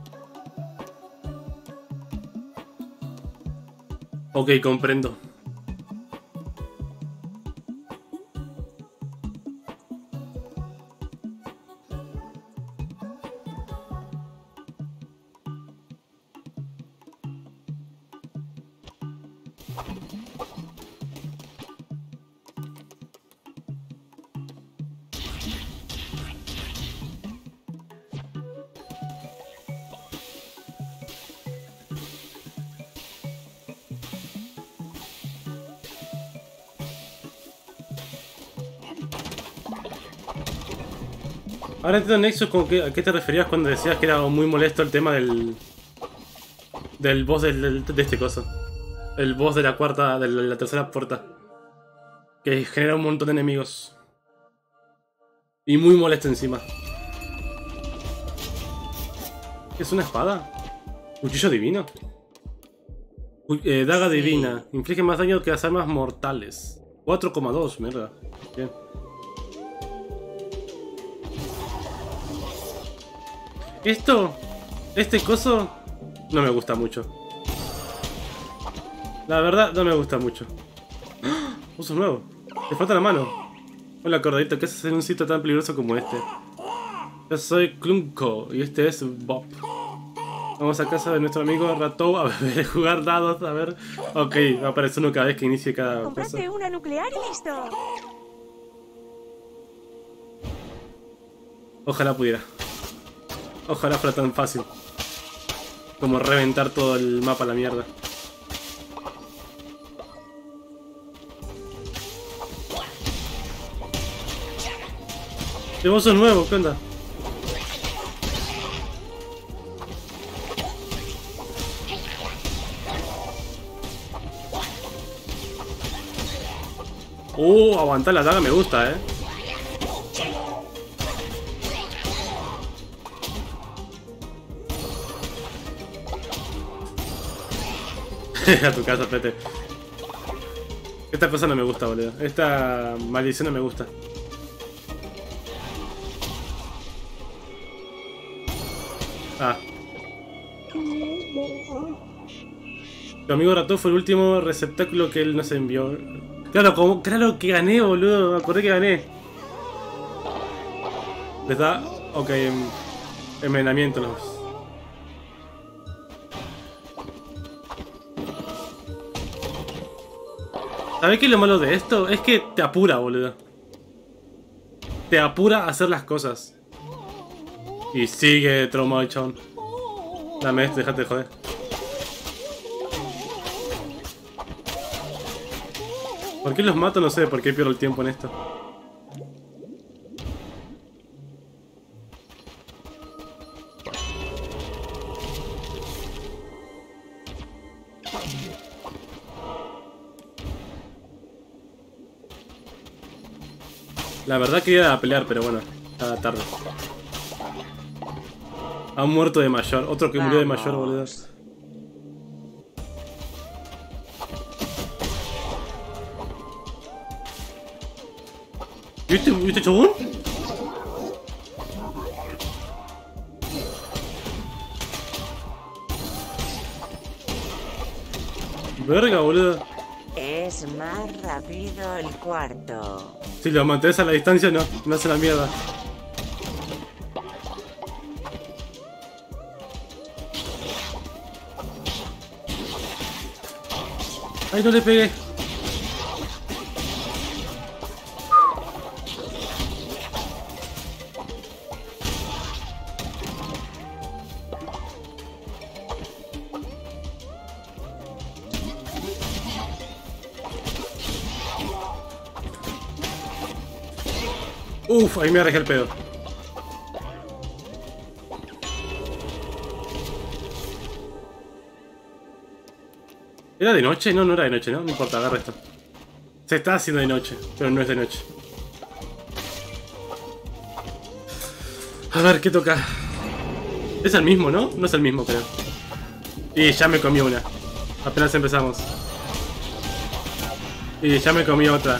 Ok, comprendo. Ahora entiendo, Nexus, ¿a qué te referías cuando decías que era muy molesto el tema del boss de este coso? El boss de la tercera puerta. Que genera un montón de enemigos. Y muy molesto encima. ¿Es una espada? ¿Cuchillo divino? Daga divina. Inflige más daño que las armas mortales. 4,2, mierda. Bien. Este coso no me gusta mucho. La verdad, no me gusta mucho. ¡Ah! Uso nuevo. Te falta la mano. Hola, Cordadito, ¿qué haces en un sitio tan peligroso como este? Yo soy Klunko y este es Bob. Vamos a casa de nuestro amigo Ratou a ver, jugar dados, a ver. Ok, va a aparecer uno cada vez que inicie cada cosa. Comprate una nuclear y listo. Ojalá pudiera. Ojalá fuera tan fácil como reventar todo el mapa a la mierda. Vos sos nuevo, ¿qué onda? Aguantar la daga me gusta, A tu casa, Pete. Esta cosa no me gusta, boludo. Esta maldición no me gusta. Ah. Tu amigo Ratou fue el último receptáculo que él nos envió. Claro, claro que gané, boludo. Me acordé que gané. Les da... Ok, envenenamiento los... ¿Sabés qué es lo malo de esto? Es que te apura, boludo. Te apura a hacer las cosas. Y sigue traumado el chabón. Dame esto, déjate de joder. ¿Por qué los mato? No sé, por qué pierdo el tiempo en esto. La verdad quería pelear, pero bueno, estaba tarde. Ha muerto de mayor, otro que murió de mayor, boludo. ¿Viste chabón? Verga, boludo. Es más rápido el cuarto. Si lo mantienes a la distancia, no hace la mierda. ¡Ay, no le pegué! Uf, ahí me arreglé el pedo. ¿Era de noche? No, no era de noche, ¿no? No importa, agarra esto. Se está haciendo de noche, pero no es de noche. A ver, ¿qué toca? Es el mismo, ¿no? No es el mismo, creo. Y ya me comí una. Apenas empezamos. Y ya me comí otra.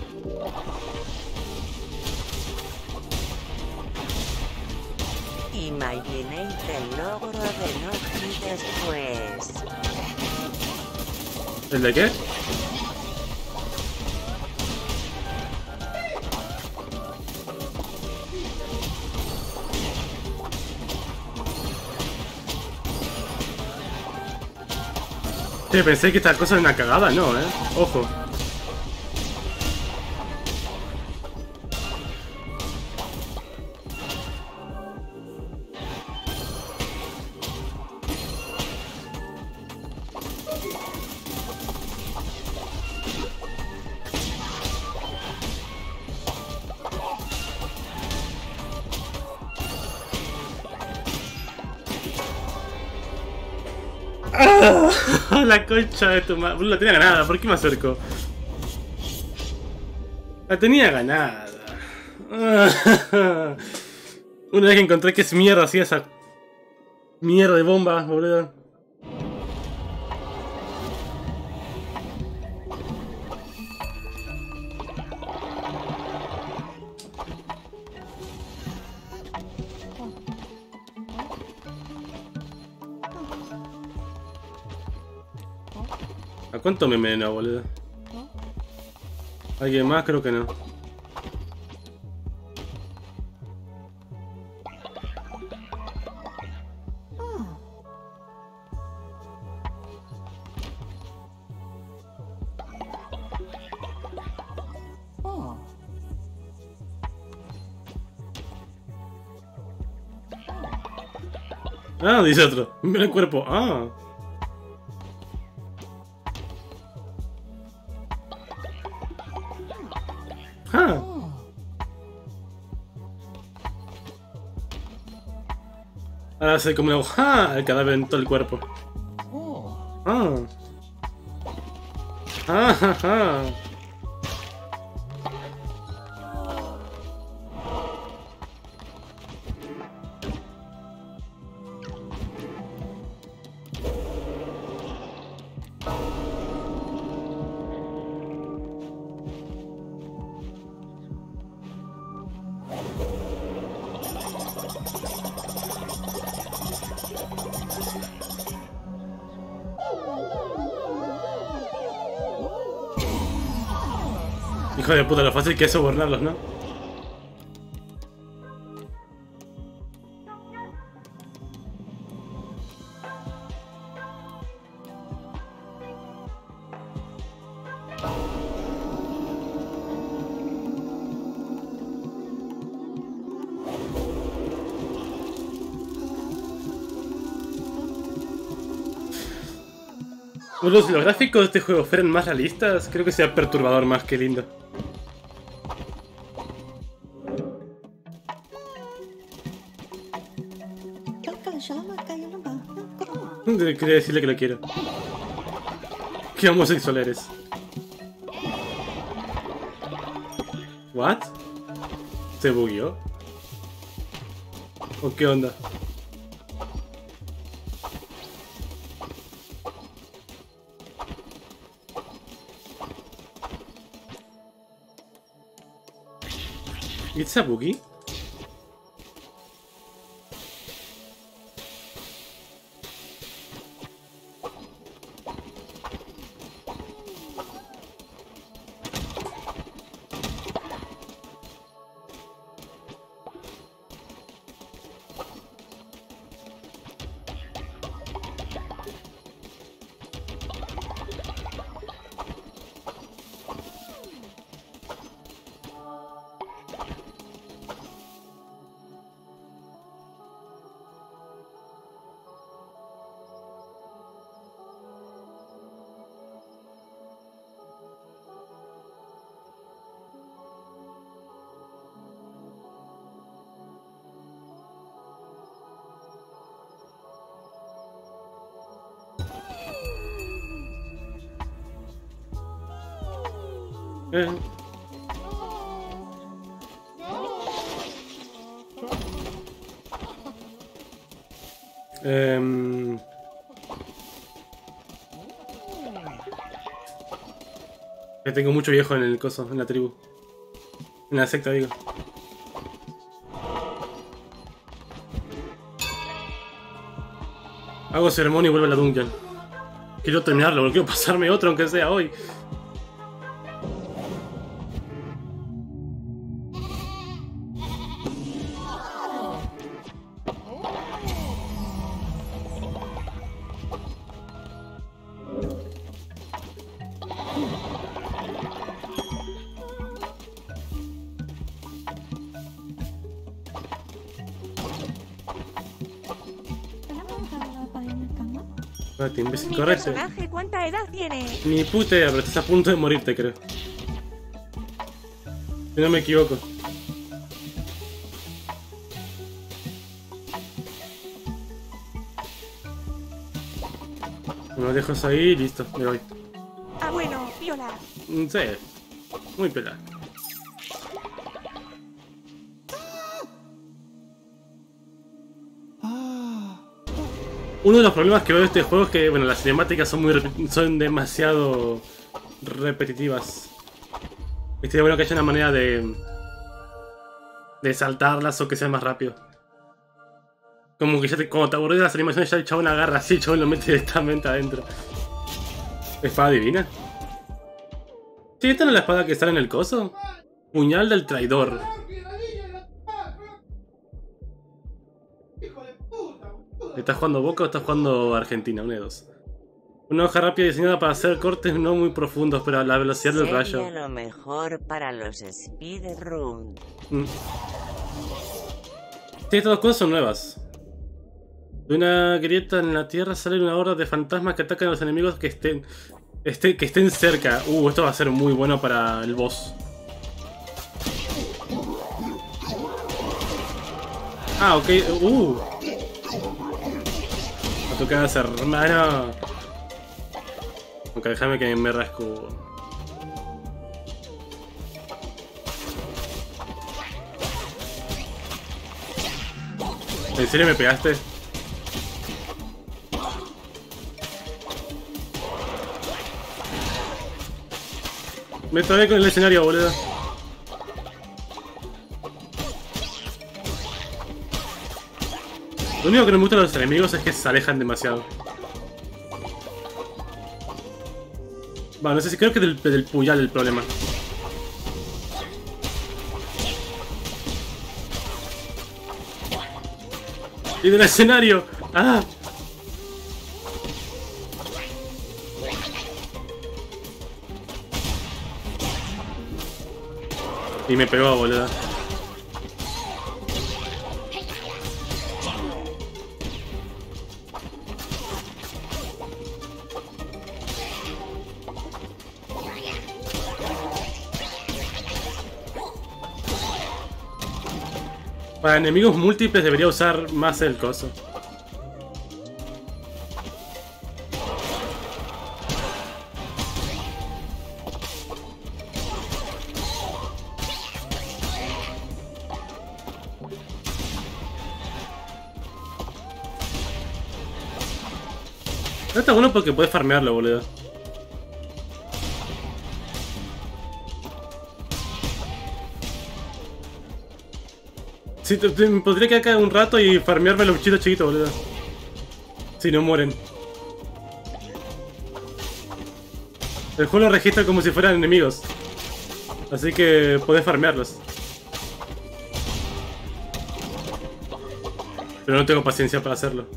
Imagínate el logro de noche después. ¿El de qué? Sí, pensé que esta cosa era una cagada, no, ojo. La concha de tu madre. La tenía ganada, ¿por qué me acerco? La tenía ganada. Una vez que encontré que es mierda, hacía esa mierda de bomba, boludo. ¿A cuánto me envenenó, boludo? ¿Alguien más? Creo que no. Ah, dice otro. Mira el cuerpo. Ah. Ah. Ahora se come el cadáver en todo el cuerpo. Ah. Ah, ja, ja. Hijo de puta, lo fácil que es sobornarlos, ¿no? Bueno, si los gráficos de este juego fueran más realistas, creo que sería perturbador más que lindo. Quería decirle que lo quiero. ¿Qué homosexual eres? ¿What? ¿Se bugueó? ¿O qué onda? ¿It's a boogie? Eh. Tengo mucho viejo en el coso, en la tribu. En la secta, digo. Hago ceremonia y vuelvo a la dungeon. Quiero terminarlo, porque quiero pasarme otro, aunque sea hoy. Te imbécil, Mi correcto. personaje, ¿cuánta edad tiene? Ni puta idea, pero estás a punto de morirte, creo. Si no me equivoco. Me lo dejo ahí y listo, me voy. Ah, bueno, piola. Sí, muy pelada. Uno de los problemas que veo de este juego es que, bueno, las cinemáticas son demasiado repetitivas. Estaría bueno que haya una manera de saltarlas o que sea más rápido. Como que ya cuando te aburres de las animaciones ya el chabón agarra así, el chabón lo mete directamente adentro. ¿Espada divina? ¿Sí, esta no es la espada que está en el coso? Puñal del traidor. ¿Estás jugando Boca o estás jugando Argentina? Una de dos. Una hoja rápida diseñada para hacer cortes no muy profundos, pero a la velocidad del rayo. Sería lo mejor para los speedruns. Sí, estas dos cosas son nuevas. De una grieta en la tierra sale una horda de fantasmas que atacan a los enemigos que estén cerca. Esto va a ser muy bueno para el boss. Ah, ok. Me toca hacer, hermano. Ok, déjame que me rasco. ¿En serio me pegaste? Me trabé con el escenario, boludo. Lo único que no me gusta de los enemigos es que se alejan demasiado. Bueno, no sé si creo que del puñal el problema. ¡Y del escenario! ¡Ah! Y me pegó, boludo. Para enemigos múltiples debería usar más el coso. No está bueno porque puedes farmearlo, boludo. Sí, podría quedar acá un rato y farmearme los bichitos chiquitos, boludo. Si no mueren. El juego lo registra como si fueran enemigos. Así que podés farmearlos. Pero no tengo paciencia para hacerlo.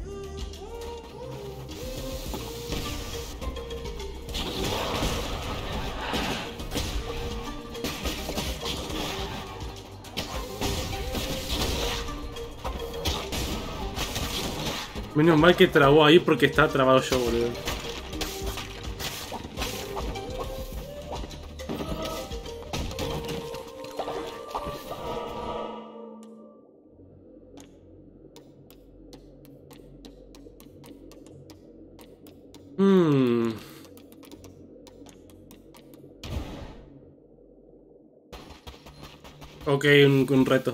Menos mal que trabó ahí porque estaba trabado yo, boludo. Ok, un reto.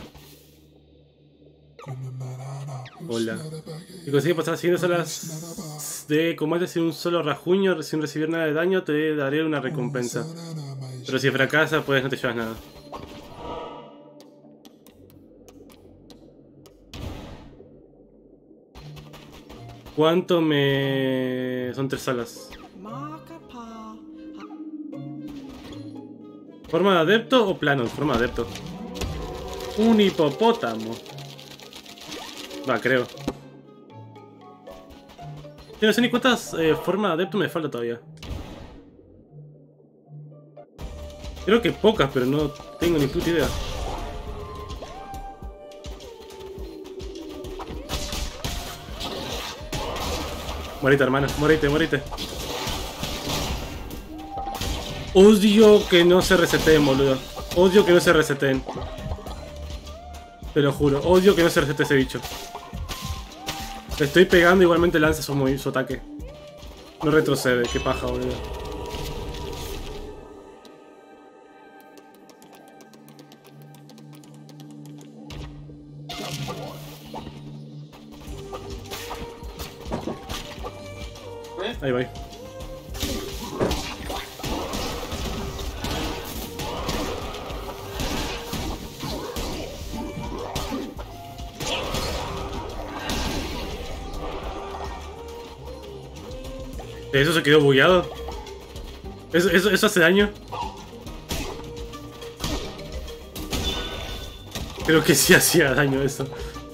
Hola. Si consigues pasar las siguientes horas de combate sin un solo rajuño, sin recibir nada de daño, te daré una recompensa. Pero si fracasas, pues no te llevas nada. ¿Cuánto me...? Son 3 salas. ¿Forma de adepto o plano? Forma de adepto. Un hipopótamo. Va, creo. Yo no sé ni cuántas formas de adepto me falta todavía. Creo que pocas, pero no tengo ni puta idea. Morite, hermano. Morite, morite. Odio que no se reseteen, boludo. Odio que no se reseteen. Te lo juro. Odio que no se resete ese bicho. Le estoy pegando, igualmente lanza su ataque. No retrocede. Qué paja, boludo. Ahí va. Eso se quedó bugueado. Eso hace daño. Creo que sí hacía daño eso.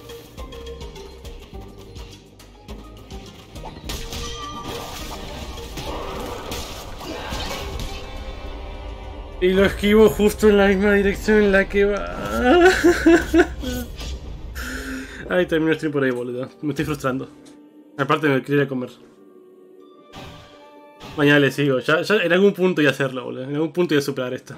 Y lo esquivo justo en la misma dirección en la que va. Ay, termino el stream por ahí, boludo. Me estoy frustrando. Aparte me quería comer. Mañana le sigo. Ya en algún punto voy a hacerlo, boludo. En algún punto voy a superar esto.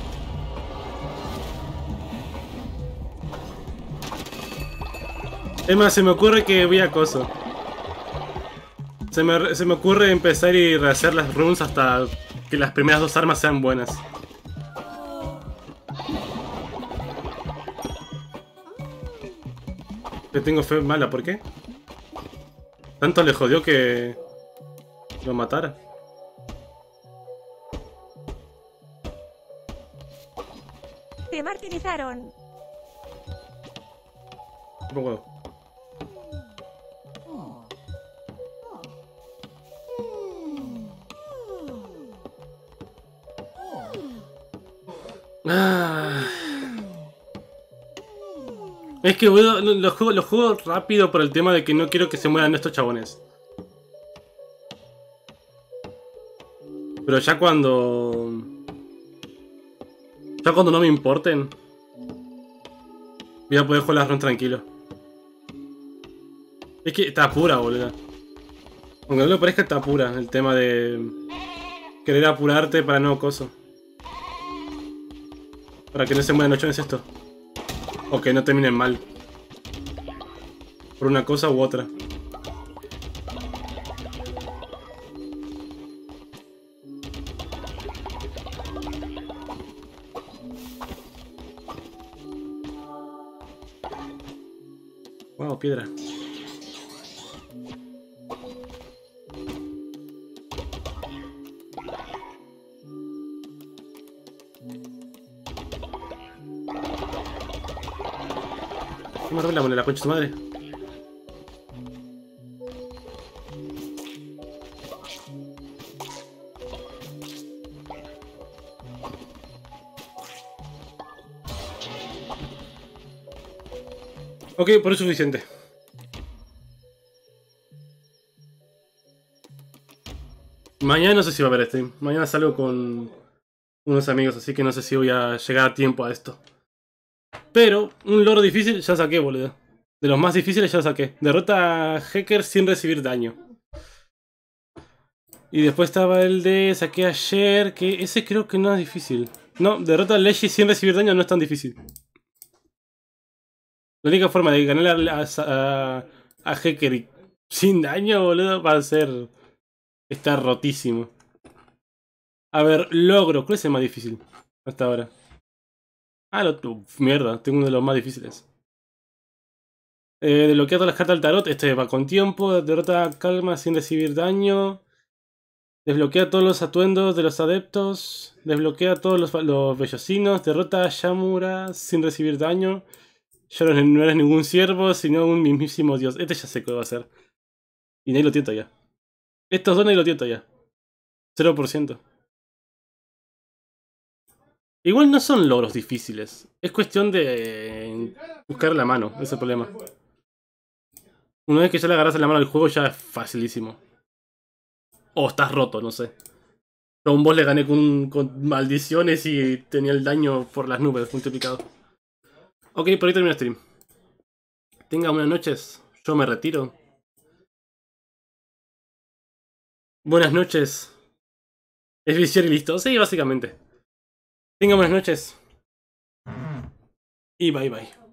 Es más, se me ocurre que voy a acoso. Se me ocurre empezar y rehacer las runes hasta que las primeras 2 armas sean buenas. Le tengo fe mala, ¿por qué? Tanto le jodió que lo matara. Te martirizaron. Un huevo. Es que boludo, los juego rápido por el tema de que no quiero que se mueran estos chabones. Pero ya cuando no me importen, voy a poder jugar las runs tranquilo. Es que está pura, boludo. Aunque no le parezca, está pura el tema de querer apurarte para no coso. Para que no se mueran los chabones esto. O que no terminen mal. Por una cosa u otra. Wow, piedra. ¿Cómo me la moneda, la concha de tu madre? Ok, por eso es suficiente. Mañana no sé si va a haber stream. Mañana salgo con unos amigos, así que no sé si voy a llegar a tiempo a esto. Pero un logro difícil ya saqué, boludo. De los más difíciles ya saqué. Derrota a Hacker sin recibir daño. Y después estaba el de saqué ayer, que ese creo que no es difícil. No, derrota a Leggy sin recibir daño no es tan difícil. La única forma de ganarle a Hacker sin daño, boludo, va a ser... Está rotísimo. A ver, logro. ¿Cuál es el más difícil hasta ahora? Ah, mierda, tengo uno de los más difíciles. Desbloquea todas las cartas del tarot. Este va con tiempo. Derrota calma sin recibir daño. Desbloquea todos los atuendos de los adeptos. Desbloquea todos los bellocinos. Derrota a Yamura sin recibir daño. Ya no eres ningún siervo, sino un mismísimo dios. Este ya sé qué va a hacer. Y nadie lo tienta ya. Estos dos nadie lo tienta ya. 0%. Igual no son logros difíciles. Es cuestión de buscar la mano. Ese es el problema. Una vez que ya le agarras la mano al juego ya es facilísimo. O estás roto, no sé. Pero a un boss le gané con maldiciones y tenía el daño por las nubes multiplicado. Ok, por ahí termino el stream. Tenga buenas noches. Yo me retiro. Buenas noches. Es viciar y listo. Sí, básicamente. Tenga buenas noches. Y bye bye.